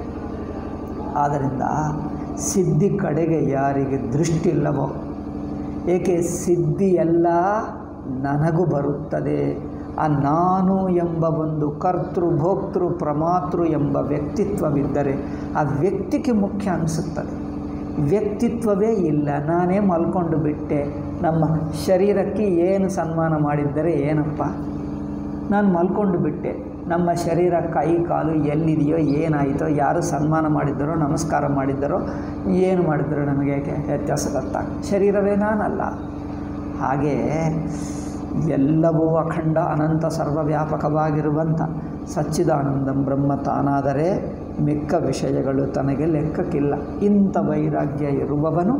ಆದ್ದರಿಂದ ಸಿದ್ಧಿ ಕಡೆಗೆ ಯಾರಿಗೆ ದೃಷ್ಟಿ ಇಲ್ಲವೋ, ಏಕೆ ಸಿದ್ಧಿ ಎಲ್ಲ ನನಗೂ ಬರುತ್ತದೆ, ಆ ನಾನು ಎಂಬ ಒಂದು ಕರ್ತೃ ಭೋಕ್ತೃ ಪ್ರಮಾತೃ ಎಂಬ ವ್ಯಕ್ತಿತ್ವವಿದ್ದರೆ ಆ ವ್ಯಕ್ತಿಗೆ ಮುಖ್ಯ ಅನಿಸುತ್ತದೆ. ವ್ಯಕ್ತಿತ್ವವೇ ಇಲ್ಲ, ನಾನೇ ಮಲ್ಕೊಂಡು ಬಿಟ್ಟೆ. ನಮ್ಮ ಶರೀರಕ್ಕೆ ಏನು ಸನ್ಮಾನ ಮಾಡಿದ್ದರೆ ಏನಪ್ಪ, ನಾನು ಮಲ್ಕೊಂಡು ಬಿಟ್ಟೆ. ನಮ್ಮ ಶರೀರ ಕೈ ಕಾಲು ಎಲ್ಲಿದೆಯೋ, ಏನಾಯಿತೋ, ಯಾರು ಸನ್ಮಾನ ಮಾಡಿದ್ದರೋ, ನಮಸ್ಕಾರ ಮಾಡಿದ್ದರೋ, ಏನು ಮಾಡಿದ್ದರೋ ನಮಗೆ ವ್ಯತ್ಯಾಸ ಗೊತ್ತಾಗ. ಶರೀರವೇ ನಾನಲ್ಲ. ಹಾಗೇ ಎಲ್ಲವೂ ಅಖಂಡ ಅನಂತ ಸರ್ವವ್ಯಾಪಕವಾಗಿರುವಂಥ ಸಚ್ಚಿದಾನಂದಂ ಬ್ರಹ್ಮ ತಾನಾದರೆ ಮಿಕ್ಕ ವಿಷಯಗಳು ತನಗೆ ಲೆಕ್ಕಕ್ಕಿಲ್ಲ. ಇಂಥ ವೈರಾಗ್ಯ ಇರುವವನು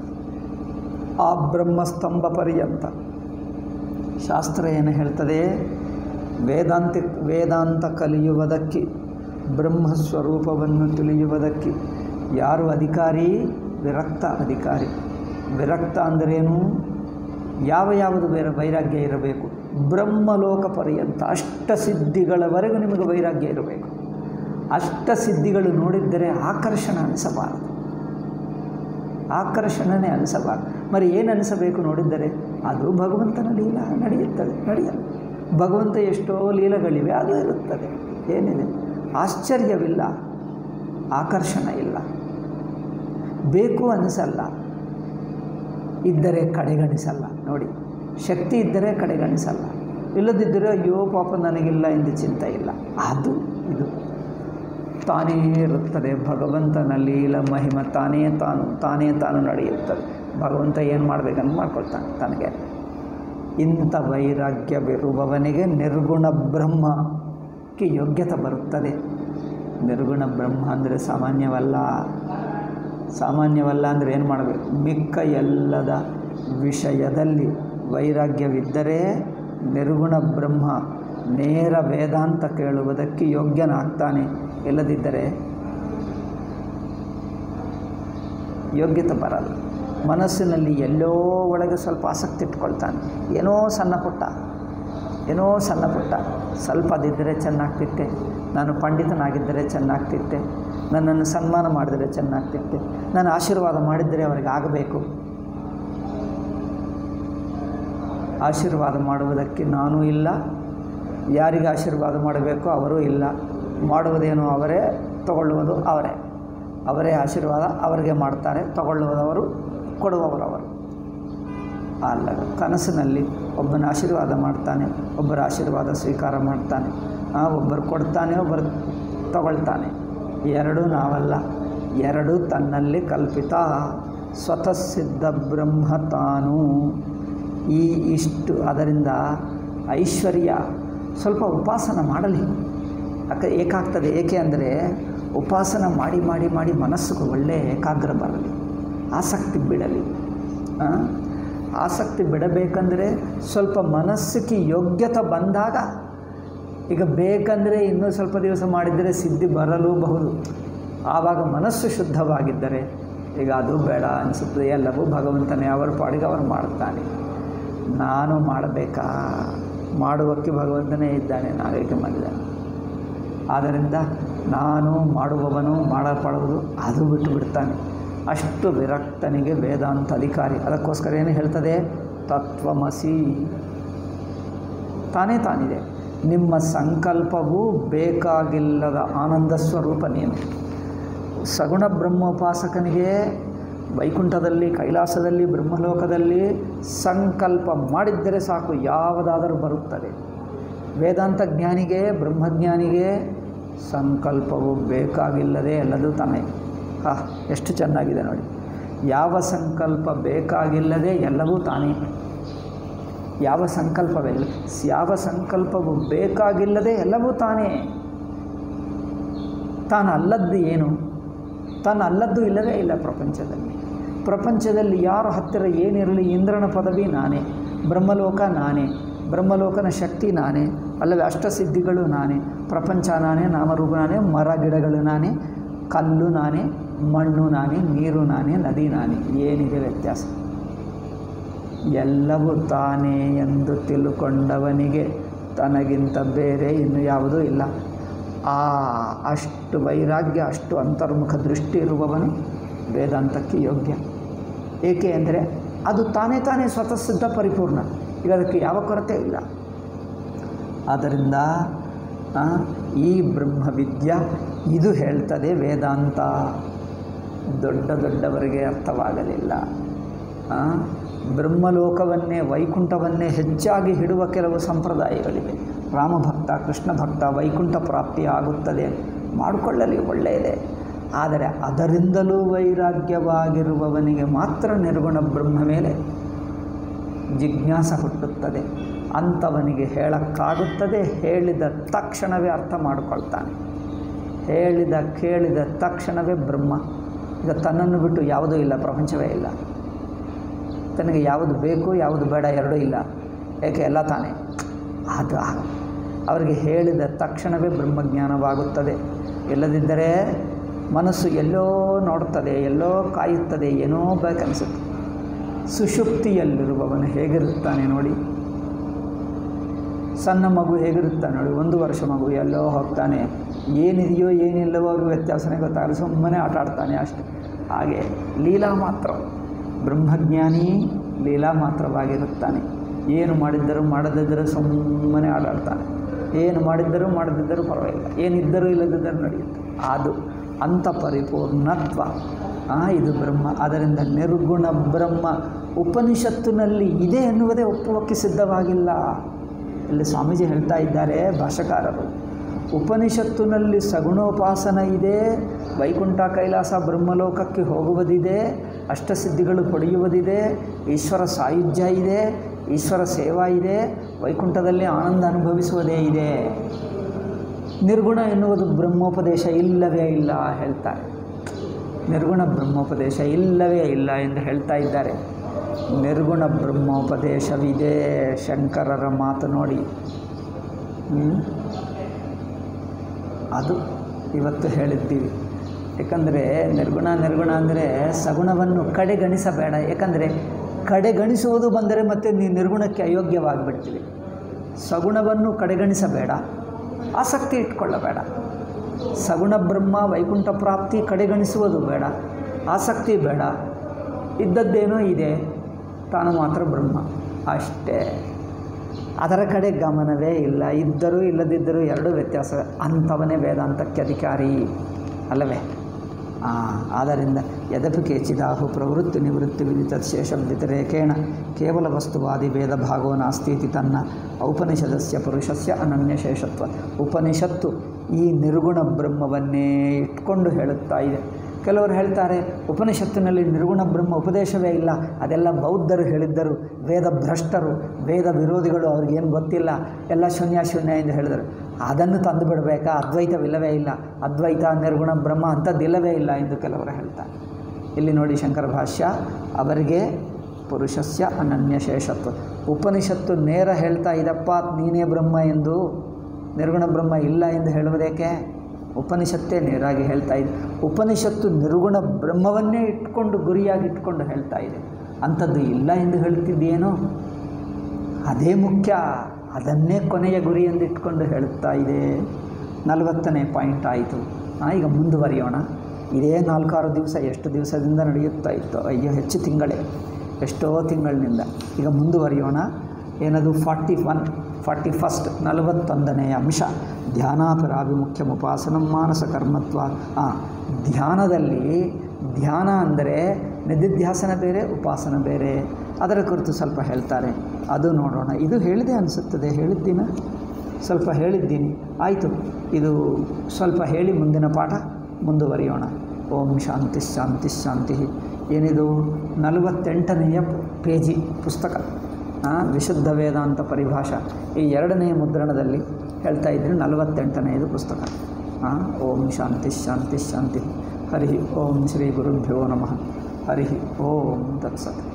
ಆ ಬ್ರಹ್ಮಸ್ತಂಭ ಪರ್ಯಂತ. ಶಾಸ್ತ್ರ ಏನು ಹೇಳ್ತದೆ, ವೇದಾಂತಿ ವೇದಾಂತ ಕಲಿಯುವುದಕ್ಕೆ, ಬ್ರಹ್ಮಸ್ವರೂಪವನ್ನು ತಿಳಿಯುವುದಕ್ಕೆ ಯಾರು ಅಧಿಕಾರಿ? ವಿರಕ್ತ ಅಧಿಕಾರಿ. ವಿರಕ್ತ ಅಂದರೇನು? ಯಾವ ಯಾವುದು ಬೇರೆ ವೈರಾಗ್ಯ ಇರಬೇಕು? ಬ್ರಹ್ಮಲೋಕ ಪರ್ಯಂತ ಅಷ್ಟಸಿದ್ಧಿಗಳವರೆಗೂ ನಿಮಗೆ ವೈರಾಗ್ಯ ಇರಬೇಕು. ಅಷ್ಟಸಿದ್ಧಿಗಳು ನೋಡಿದ್ದರೆ ಆಕರ್ಷಣ ಅನಿಸಬಾರದು, ಆಕರ್ಷಣನೇ ಅನಿಸಬಾರದು. మరి ಏನು ಅನಿಸಬೇಕು ನೋಡಿದ್ದರೆ? ಅದು ಭಗವಂತನ ಲೀಲಾ ನಡೆಯುತ್ತದೆ, ನಡೆಯಲ್ಲ. ಭಗವಂತ ಎಷ್ಟೋ ಲೀಲೆಗಳಿವೆ, ಅದು ಇರುತ್ತದೆ. ಏನಿದೆ, ಆಶ್ಚರ್ಯವಿಲ್ಲ, ಆಕರ್ಷಣ ಇಲ್ಲ, ಬೇಕು ಅನಿಸಲ್ಲ, ಇದ್ದರೆ ಕಡೆಗಣಿಸಲ್ಲ. ನೋಡಿ, ಶಕ್ತಿ ಇದ್ದರೆ ಕಡೆಗಣಿಸಲ್ಲ, ಇಲ್ಲದಿದ್ದರೆ ಅಯ್ಯೋ ಪಾಪ ನನಗಿಲ್ಲ ಎಂದು ಚಿಂತೆ ಇಲ್ಲ. ಅದು ಇದು ತಾನೇ ಇರುತ್ತದೆ. ಭಗವಂತನ ಲೀಲ ಮಹಿಮ ತಾನೇ ತಾನು ತಾನೇ ತಾನು ನಡೆಯುತ್ತದೆ. ಭಗವಂತ ಏನು ಮಾಡಬೇಕಂತ ಮಾಡ್ಕೊಳ್ತಾನೆ ತನಗೆ. ಇಂಥ ವೈರಾಗ್ಯವಿರುವವನಿಗೆ ನಿರ್ಗುಣ ಬ್ರಹ್ಮಕ್ಕೆ ಯೋಗ್ಯತೆ ಬರುತ್ತದೆ. ನಿರ್ಗುಣ ಬ್ರಹ್ಮ ಅಂದರೆ ಸಾಮಾನ್ಯವಲ್ಲ. ಸಾಮಾನ್ಯವಲ್ಲ ಅಂದರೆ ಏನು ಮಾಡಬೇಕು? ಮಿಕ್ಕ ಎಲ್ಲದ ವಿಷಯದಲ್ಲಿ ವೈರಾಗ್ಯವಿದ್ದರೆ ನಿರ್ಗುಣ ಬ್ರಹ್ಮ ನೇರ ವೇದಾಂತ ಕೇಳುವುದಕ್ಕೆ ಯೋಗ್ಯನಾಗ್ತಾನೆ. ಇಲ್ಲದಿದ್ದರೆ ಯೋಗ್ಯತೆ ಬರಲ್ಲ. ಮನಸ್ಸಿನಲ್ಲಿ ಎಲ್ಲೋ ಒಳಗೆ ಸ್ವಲ್ಪ ಆಸಕ್ತಿ ಇಟ್ಕೊಳ್ತಾನೆ. ಏನೋ ಸಣ್ಣ ಪುಟ್ಟ ಏನೋ ಸಣ್ಣ ಪುಟ್ಟ ಸ್ವಲ್ಪ ಅದಿದ್ದರೆ ಚೆನ್ನಾಗ್ತಿತ್ತೆ, ನಾನು ಪಂಡಿತನಾಗಿದ್ದರೆ ಚೆನ್ನಾಗ್ತಿತ್ತೆ, ನನ್ನನ್ನು ಸನ್ಮಾನ ಮಾಡಿದರೆ ಚೆನ್ನಾಗ್ತಿತ್ತೆ, ನಾನು ಆಶೀರ್ವಾದ ಮಾಡಿದರೆ ಅವರಿಗೆ ಆಗಬೇಕು. ಆಶೀರ್ವಾದ ಮಾಡುವುದಕ್ಕೆ ನಾನೂ ಇಲ್ಲ, ಯಾರಿಗೆ ಆಶೀರ್ವಾದ ಮಾಡಬೇಕು ಅವರೂ ಇಲ್ಲ. ಮಾಡುವುದೇನೋ ಅವರೇ, ತಗೊಳ್ಳುವುದು ಅವರೇ. ಅವರೇ ಆಶೀರ್ವಾದ ಅವರಿಗೆ ಮಾಡ್ತಾರೆ, ತಗೊಳ್ಳುವುದವರು, ಕೊಡುವವರವರು. ಅಲ್ಲ, ಕನಸಿನಲ್ಲಿ ಒಬ್ಬನ ಆಶೀರ್ವಾದ ಮಾಡ್ತಾನೆ, ಒಬ್ಬರ ಆಶೀರ್ವಾದ ಸ್ವೀಕಾರ ಮಾಡ್ತಾನೆ, ಒಬ್ಬರು ಕೊಡ್ತಾನೆ, ಒಬ್ಬರು ತಗೊಳ್ತಾನೆ. ಎರಡೂ ನಾವಲ್ಲ, ಎರಡೂ ತನ್ನಲ್ಲಿ ಕಲ್ಪಿತ. ಸ್ವತಃ ಸಿದ್ಧ ಬ್ರಹ್ಮ ತಾನು ಈ ಇಷ್ಟು ಅದರಿಂದ ಐಶ್ವರ್ಯ ಸ್ವಲ್ಪ ಉಪಾಸನ ಮಾಡಲಿ ಅಕ್ಕ ಏಕಾಗ್ತದೆ. ಏಕೆ ಅಂದರೆ ಉಪಾಸನ ಮಾಡಿ ಮಾಡಿ ಮಾಡಿ ಮನಸ್ಸಿಗೆ ಒಳ್ಳೆಯ ಏಕಾಗ್ರ ಬರಲಿ, ಆಸಕ್ತಿ ಬಿಡಲಿ. ಆಸಕ್ತಿ ಬಿಡಬೇಕಂದ್ರೆ ಸ್ವಲ್ಪ ಮನಸ್ಸಿಗೆ ಯೋಗ್ಯತೆ ಬಂದಾಗ, ಈಗ ಬೇಕಂದರೆ ಇನ್ನೂ ಸ್ವಲ್ಪ ದಿವಸ ಮಾಡಿದರೆ ಸಿದ್ಧಿ ಬರಲೂಬಹುದು. ಆವಾಗ ಮನಸ್ಸು ಶುದ್ಧವಾಗಿದ್ದರೆ ಈಗ ಅದು ಬೇಡ ಅನಿಸುತ್ತದೆ. ಎಲ್ಲವೂ ಭಗವಂತನೇ ಅವರ ಪಾಡಿಗೆ ಅವರು ಮಾಡುತ್ತಾನೆ. ನಾನು ಮಾಡಬೇಕಾ? ಮಾಡುವಕ್ಕೆ ಭಗವಂತನೇ ಇದ್ದಾನೆ, ನಾವೇಕೆ ಮಾಡಿದ್ದಾನೆ. ಆದ್ದರಿಂದ ನಾನು ಮಾಡುವವನು ಮಾಡಲ್ಪಡುವುದು ಅದು ಬಿಟ್ಟು ಬಿಡ್ತಾನೆ. ಅಷ್ಟು ವಿರಕ್ತನಿಗೆ ವೇದಾಂತ ಅಧಿಕಾರಿ. ಅದಕ್ಕೋಸ್ಕರ ಏನು ಹೇಳ್ತದೆ? ತತ್ವಮಸಿ, ತಾನೇ ತಾನಿದೆ. ನಿಮ್ಮ ಸಂಕಲ್ಪವು ಬೇಕಾಗಿಲ್ಲದ ಆನಂದ ಸ್ವರೂಪ ನೀನು. ಸಗುಣ ಬ್ರಹ್ಮೋಪಾಸಕನಿಗೆ ವೈಕುಂಠದಲ್ಲಿ, ಕೈಲಾಸದಲ್ಲಿ, ಬ್ರಹ್ಮಲೋಕದಲ್ಲಿ ಸಂಕಲ್ಪ ಮಾಡಿದ್ದರೆ ಸಾಕು, ಯಾವುದಾದರೂ ಬರುತ್ತದೆ. ವೇದಾಂತ ಜ್ಞಾನಿಗೆ, ಬ್ರಹ್ಮಜ್ಞಾನಿಗೆ ಸಂಕಲ್ಪವು ಬೇಕಾಗಿಲ್ಲದೆ ಎಲ್ಲದೂ ತಾನೇ. ಹಾ, ಎಷ್ಟು ಚೆನ್ನಾಗಿದೆ ನೋಡಿ. ಯಾವ ಸಂಕಲ್ಪ ಬೇಕಾಗಿಲ್ಲದೆ ಎಲ್ಲವೂ ತಾನೇ. ಯಾವ ಸಂಕಲ್ಪವೆಲ್ಲ ಯಾವ ಸಂಕಲ್ಪವು ಬೇಕಾಗಿಲ್ಲದೆ ಎಲ್ಲವೂ ತಾನೇ. ತಾನು ಅಲ್ಲದ್ದು ಏನು? ತಾನು ಅಲ್ಲದ್ದು ಇಲ್ಲವೇ ಇಲ್ಲ ಪ್ರಪಂಚದಲ್ಲಿ. ಪ್ರಪಂಚದಲ್ಲಿ ಯಾರ ಹತ್ತಿರ ಏನಿರಲಿ, ಇಂದ್ರನ ಪದವಿ ನಾನೇ, ಬ್ರಹ್ಮಲೋಕ ನಾನೇ, ಬ್ರಹ್ಮಲೋಕನ ಶಕ್ತಿ ನಾನೇ, ಅಲ್ಲವೇ ಅಷ್ಟಸಿದ್ಧಿಗಳು ನಾನೇ, ಪ್ರಪಂಚ ನಾನೇ, ನಾಮರೂಪ ನಾನೇ, ಮರ ಗಿಡಗಳು ನಾನೇ, ಕಲ್ಲು ನಾನೇ, ಮಣ್ಣು ನಾನೇ, ನೀರು ನಾನೇ, ನದಿ ನಾನೇ. ಏನಿದೆ ವ್ಯತ್ಯಾಸ? ಎಲ್ಲವೂ ತಾನೇ ಎಂದು ತಿಳ್ಕೊಂಡವನಿಗೆ ತನಗಿಂತ ಬೇರೆ ಇನ್ನು ಯಾವುದೂ ಇಲ್ಲ. ಆ ಅಷ್ಟು ವೈರಾಗ್ಯ, ಅಷ್ಟು ಅಂತರ್ಮುಖ ದೃಷ್ಟಿ ಇರುವವನು ವೇದಾಂತಕ್ಕೆ ಯೋಗ್ಯ. ಏಕೆ ಅಂದರೆ ಅದು ತಾನೇ ತಾನೇ ಸ್ವತಃ ಸಿದ್ಧ ಪರಿಪೂರ್ಣ. ಈಗ ಅದಕ್ಕೆ ಯಾವ ಕೊರತೆ ಇಲ್ಲ. ಆದ್ದರಿಂದ ಈ ಬ್ರಹ್ಮವಿದ್ಯಾ ಇದು ಹೇಳ್ತದೆ ವೇದಾಂತ. ದೊಡ್ಡ ದೊಡ್ಡವರಿಗೆ ಅರ್ಥವಾಗಲಿಲ್ಲ. ಬ್ರಹ್ಮಲೋಕವನ್ನೇ, ವೈಕುಂಠವನ್ನೇ ಹೆಚ್ಚಾಗಿ ಹಿಡುವ ಕೆಲವು ಸಂಪ್ರದಾಯಗಳಿವೆ. ರಾಮಭಕ್ತ, ಕೃಷ್ಣ ಭಕ್ತ, ವೈಕುಂಠ ಪ್ರಾಪ್ತಿ ಆಗುತ್ತದೆ, ಮಾಡಿಕೊಳ್ಳಲಿ, ಒಳ್ಳೆಯದೇ. ಆದರೆ ಅದರಿಂದಲೂ ವೈರಾಗ್ಯವಾಗಿರುವವನಿಗೆ ಮಾತ್ರ ನಿರ್ಗುಣ ಬ್ರಹ್ಮ ಮೇಲೆ ಜಿಜ್ಞಾಸ ಹುಟ್ಟುತ್ತದೆ. ಅಂಥವನಿಗೆ ಹೇಳಕ್ಕಾಗುತ್ತದೆ. ಹೇಳಿದ ತಕ್ಷಣವೇ ಅರ್ಥ ಮಾಡಿಕೊಳ್ತಾನೆ. ಹೇಳಿದ ಕೇಳಿದ ತಕ್ಷಣವೇ ಬ್ರಹ್ಮ. ಈಗ ತನ್ನನ್ನು ಬಿಟ್ಟು ಯಾವುದೂ ಇಲ್ಲ, ಪ್ರಪಂಚವೇ ಇಲ್ಲ. ತನಗೆ ಯಾವುದು ಬೇಕು ಯಾವುದು ಬೇಡ ಎರಡೂ ಇಲ್ಲ. ಏಕೆ? ಎಲ್ಲ ತಾನೇ. ಅದು ಅವರಿಗೆ ಹೇಳಿದ ತಕ್ಷಣವೇ ಬ್ರಹ್ಮಜ್ಞಾನವಾಗುತ್ತದೆ. ಇಲ್ಲದಿದ್ದರೆ ಮನಸ್ಸು ಎಲ್ಲೋ ನೋಡುತ್ತದೆ, ಎಲ್ಲೋ ಕಾಯುತ್ತದೆ, ಏನೋ ಬೇಕನ್ನಿಸುತ್ತೆ. ಸುಷುಪ್ತಿಯಲ್ಲಿರುವವನು ಹೇಗಿರುತ್ತಾನೆ ನೋಡಿ. ಸಣ್ಣ ಮಗು ಹೇಗಿರುತ್ತಾನೆ ನೋಡಿ. ಒಂದು ವರ್ಷ ಮಗು ಎಲ್ಲೋ ಹೋಗ್ತಾನೆ, ಏನಿದೆಯೋ ಏನಿಲ್ಲವೋ ಅವ್ರಿಗೆ ವ್ಯತ್ಯಾಸನೇ ಗೊತ್ತಾಗಲ್ಲ, ಸುಮ್ಮನೆ ಆಟ ಆಡ್ತಾನೆ ಅಷ್ಟೆ. ಹಾಗೆ ಲೀಲಾ ಮಾತ್ರ. ಬ್ರಹ್ಮಜ್ಞಾನಿ ಲೀಲಾ ಮಾತ್ರವಾಗಿರುತ್ತಾನೆ. ಏನು ಮಾಡಿದ್ದರೂ ಮಾಡದಿದ್ದರೂ ಸುಮ್ಮನೆ ಆಡಾಡ್ತಾನೆ. ಏನು ಮಾಡಿದ್ದರೂ ಮಾಡದಿದ್ದರೂ ಪರವಾಗಿಲ್ಲ, ಏನಿದ್ದರೂ ಇಲ್ಲದಿದ್ದರೂ ನಡೆಯುತ್ತೆ. ಅದು ಅಂಥ ಪರಿಪೂರ್ಣತ್ವ ಇದು ಬ್ರಹ್ಮ. ಅದರಿಂದ ನಿರ್ಗುಣ ಬ್ರಹ್ಮ ಉಪನಿಷತ್ತಿನಲ್ಲಿ ಇದೆ ಎನ್ನುವುದೇ ಒಪ್ಪುವಕ್ಕೆ ಸಿದ್ಧವಾಗಿಲ್ಲ. ಇಲ್ಲಿ ಸ್ವಾಮೀಜಿ ಹೇಳ್ತಾ ಇದ್ದಾರೆ ಭಾಷಾಕಾರರು, ಉಪನಿಷತ್ತಿನಲ್ಲಿ ಸಗುಣೋಪಾಸನ ಇದೆ, ವೈಕುಂಠ ಕೈಲಾಸ ಬ್ರಹ್ಮಲೋಕಕ್ಕೆ ಹೋಗುವುದಿದೆ, ಅಷ್ಟಸಿದ್ಧಿಗಳು ಪಡೆಯುವುದಿದೆ, ಈಶ್ವರ ಸಾಯುಜ್ಯ ಇದೆ, ಈಶ್ವರ ಸೇವಾ ಇದೆ, ವೈಕುಂಠದಲ್ಲಿ ಆನಂದ ಅನುಭವಿಸುವುದೇ ಇದೆ. ನಿರ್ಗುಣ ಎನ್ನುವುದು ಬ್ರಹ್ಮೋಪದೇಶ ಇಲ್ಲವೇ ಇಲ್ಲ ಹೇಳ್ತಾರೆ. ನಿರ್ಗುಣ ಬ್ರಹ್ಮೋಪದೇಶ ಇಲ್ಲವೇ ಇಲ್ಲ ಎಂದು ಹೇಳ್ತಾ ಇದ್ದಾರೆ. ನಿರ್ಗುಣ ಬ್ರಹ್ಮೋಪದೇಶವಿದೆ. ಶಂಕರರ ಮಾತು ನೋಡಿ. ಅದು ಇವತ್ತು ಹೇಳಿದ್ದೀವಿ. ಏಕೆಂದರೆ ನಿರ್ಗುಣ ನಿರ್ಗುಣ ಅಂದರೆ ಸಗುಣವನ್ನು ಕಡೆಗಣಿಸಬೇಡ. ಏಕೆಂದರೆ ಕಡೆಗಣಿಸುವುದು ಬಂದರೆ ಮತ್ತೆ ನೀನು ನಿರ್ಗುಣಕ್ಕೆ ಅಯೋಗ್ಯವಾಗಿಬಿಡ್ತೀವಿ. ಸಗುಣವನ್ನು ಕಡೆಗಣಿಸಬೇಡ, ಆಸಕ್ತಿ ಇಟ್ಕೊಳ್ಳಬೇಡ. ಸಗುಣ ಬ್ರಹ್ಮ ವೈಕುಂಠ ಪ್ರಾಪ್ತಿ ಕಡೆಗಣಿಸುವುದು ಬೇಡ, ಆಸಕ್ತಿ ಬೇಡ. ಇದ್ದದ್ದೇನೋ ಇದೆ, ತಾನು ಮಾತ್ರ ಬ್ರಹ್ಮ ಅಷ್ಟೇ. ಅದರ ಕಡೆ ಗಮನವೇ ಇಲ್ಲ. ಇದ್ದರೂ ಇಲ್ಲದಿದ್ದರೂ ಎರಡೂ ವ್ಯತ್ಯಾಸ. ಅಂಥವನೇ ವೇದಾಂತಕ್ಕೆ ಅಧಿಕಾರಿ ಅಲ್ಲವೇ? ಆದ್ದರಿಂದ ಯದಪಿ ಕೇಚಿದಾಹು ಪ್ರವೃತ್ತಿ ನಿವೃತ್ತಿ ವಿದಿತ ಶೇಷ ವ್ಯತಿರೇಕೇಣ ಕೇವಲ ವಸ್ತುವಾದಿ ಭೇದ ಭಾಗೋ ನಾಸ್ತೀತಿ ತನ್ನ ಔಪನಿಷದಸ್ಯ ಪುರುಷಸ್ಯ ಅನನ್ಯ ಶೇಷತ್ವ. ಉಪನಿಷತ್ತು ಈ ನಿರ್ಗುಣ ಬ್ರಹ್ಮವನ್ನೇ ಇಟ್ಕೊಂಡು ಹೇಳುತ್ತಾ ಇದೆ. ಕೆಲವರು ಹೇಳ್ತಾರೆ ಉಪನಿಷತ್ತಿನಲ್ಲಿ ನಿರ್ಗುಣ ಬ್ರಹ್ಮ ಉಪದೇಶವೇ ಇಲ್ಲ, ಅದೆಲ್ಲ ಬೌದ್ಧರು ಹೇಳಿದ್ದರು, ವೇದ ಭ್ರಷ್ಟರು, ವೇದ ವಿರೋಧಿಗಳು, ಅವ್ರಿಗೇನು ಗೊತ್ತಿಲ್ಲ, ಎಲ್ಲ ಶೂನ್ಯ ಶೂನ್ಯ ಎಂದು ಹೇಳಿದರು. ಅದನ್ನು ತಂದು ಬಿಡಬೇಕಾ? ಅದ್ವೈತವಿಲ್ಲವೇ ಇಲ್ಲ, ಅದ್ವೈತ ನಿರ್ಗುಣ ಬ್ರಹ್ಮ ಅಂಥದ್ದಿಲ್ಲವೇ ಇಲ್ಲ ಎಂದು ಕೆಲವರು ಹೇಳ್ತಾರೆ. ಇಲ್ಲಿ ನೋಡಿ ಶಂಕರ ಭಾಷ್ಯ, ಅವರಿಗೆ ಪುರುಷಸ್ಯ ಅನನ್ಯ ಶೇಷತ್ವ. ಉಪನಿಷತ್ತು ನೇರ ಹೇಳ್ತಾ ಇದಪ್ಪ ನೀನೇ ಬ್ರಹ್ಮ ಎಂದು, ನಿರ್ಗುಣ ಬ್ರಹ್ಮ ಇಲ್ಲ ಎಂದು ಹೇಳುವುದೇಕೆ? ಉಪನಿಷತ್ತೇ ನೇರಾಗಿ ಹೇಳ್ತಾ ಇದೆ. ಉಪನಿಷತ್ತು ನಿರ್ಗುಣ ಬ್ರಹ್ಮವನ್ನೇ ಇಟ್ಕೊಂಡು ಗುರಿಯಾಗಿ ಇಟ್ಕೊಂಡು ಹೇಳ್ತಾ ಇದೆ, ಅಂಥದ್ದು ಇಲ್ಲ ಎಂದು ಹೇಳುತ್ತಿದ್ದೇನೋ ಅದೇ ಮುಖ್ಯ, ಅದನ್ನೇ ಕೊನೆಯ ಗುರಿ ಎಂದು ಇಟ್ಕೊಂಡು ಹೇಳುತ್ತಾ ಇದೆ. ನಲವತ್ತನೇ ಪಾಯಿಂಟ್ ಆಯಿತು. ಈಗ ಮುಂದುವರಿಯೋಣ. ಇದೇ ನಾಲ್ಕಾರು ದಿವಸ ಎಷ್ಟು ದಿವಸದಿಂದ ನಡೆಯುತ್ತಾ ಇತ್ತು, ಅಯ್ಯೋ ಹೆಚ್ಚು ತಿಂಗಳೇ, ಎಷ್ಟೋ ತಿಂಗಳಿನಿಂದ. ಈಗ ಮುಂದುವರಿಯೋಣ. ಏನದು ಫಾರ್ಟಿ ಒನ್ ಫಾರ್ಟಿ ಫಸ್ಟ್ ನಲವತ್ತೊಂದನೆಯ ಅಂಶ, ಧ್ಯಾನಾಪರಾಭಿಮುಖ್ಯಂ ಉಪಾಸನಂ ಮಾನಸ ಕರ್ಮತ್ವ. ಹಾಂ, ಧ್ಯಾನದಲ್ಲಿ ಧ್ಯಾನ ಅಂದರೆ ನಿಧಿಧ್ಯಾಸನ ಬೇರೆ, ಉಪಾಸನ ಬೇರೆ. ಅದರ ಕುರಿತು ಸ್ವಲ್ಪ ಹೇಳ್ತಾರೆ, ಅದು ನೋಡೋಣ. ಇದು ಹೇಳಿದೆ ಅನಿಸುತ್ತದೆ, ಹೇಳಿದ್ದೀನ ಸ್ವಲ್ಪ ಹೇಳಿದ್ದೀನಿ. ಆಯಿತು, ಇದು ಸ್ವಲ್ಪ ಹೇಳಿ ಮುಂದಿನ ಪಾಠ ಮುಂದುವರಿಯೋಣ. ಓಂ ಶಾಂತಿ ಶಾಂತಿ ಶಾಂತಿ. ಏನಿದು ನಲವತ್ತೆಂಟನೆಯ ಪೇಜಿ ಪುಸ್ತಕ, ವಿಶುದ್ಧ ವೇದಾಂತ ಪರಿಭಾಷಾ, ಈ ಎರಡನೆಯ ಮುದ್ರಣದಲ್ಲಿ ಹೇಳ್ತಾ ಇದ್ದರೆ ನಲವತ್ತೆಂಟನೆಯದು ಪುಸ್ತಕ. ಓಂ ಶಾಂತಿ ಶಾಂತಿ ಶಾಂತಿ. ಹರಿ ಓಂ ಶ್ರೀ ಗುರುಭ್ಯೋ ನಮಃ. ಹರಿ ಓಂ ತತ್ಸತ್.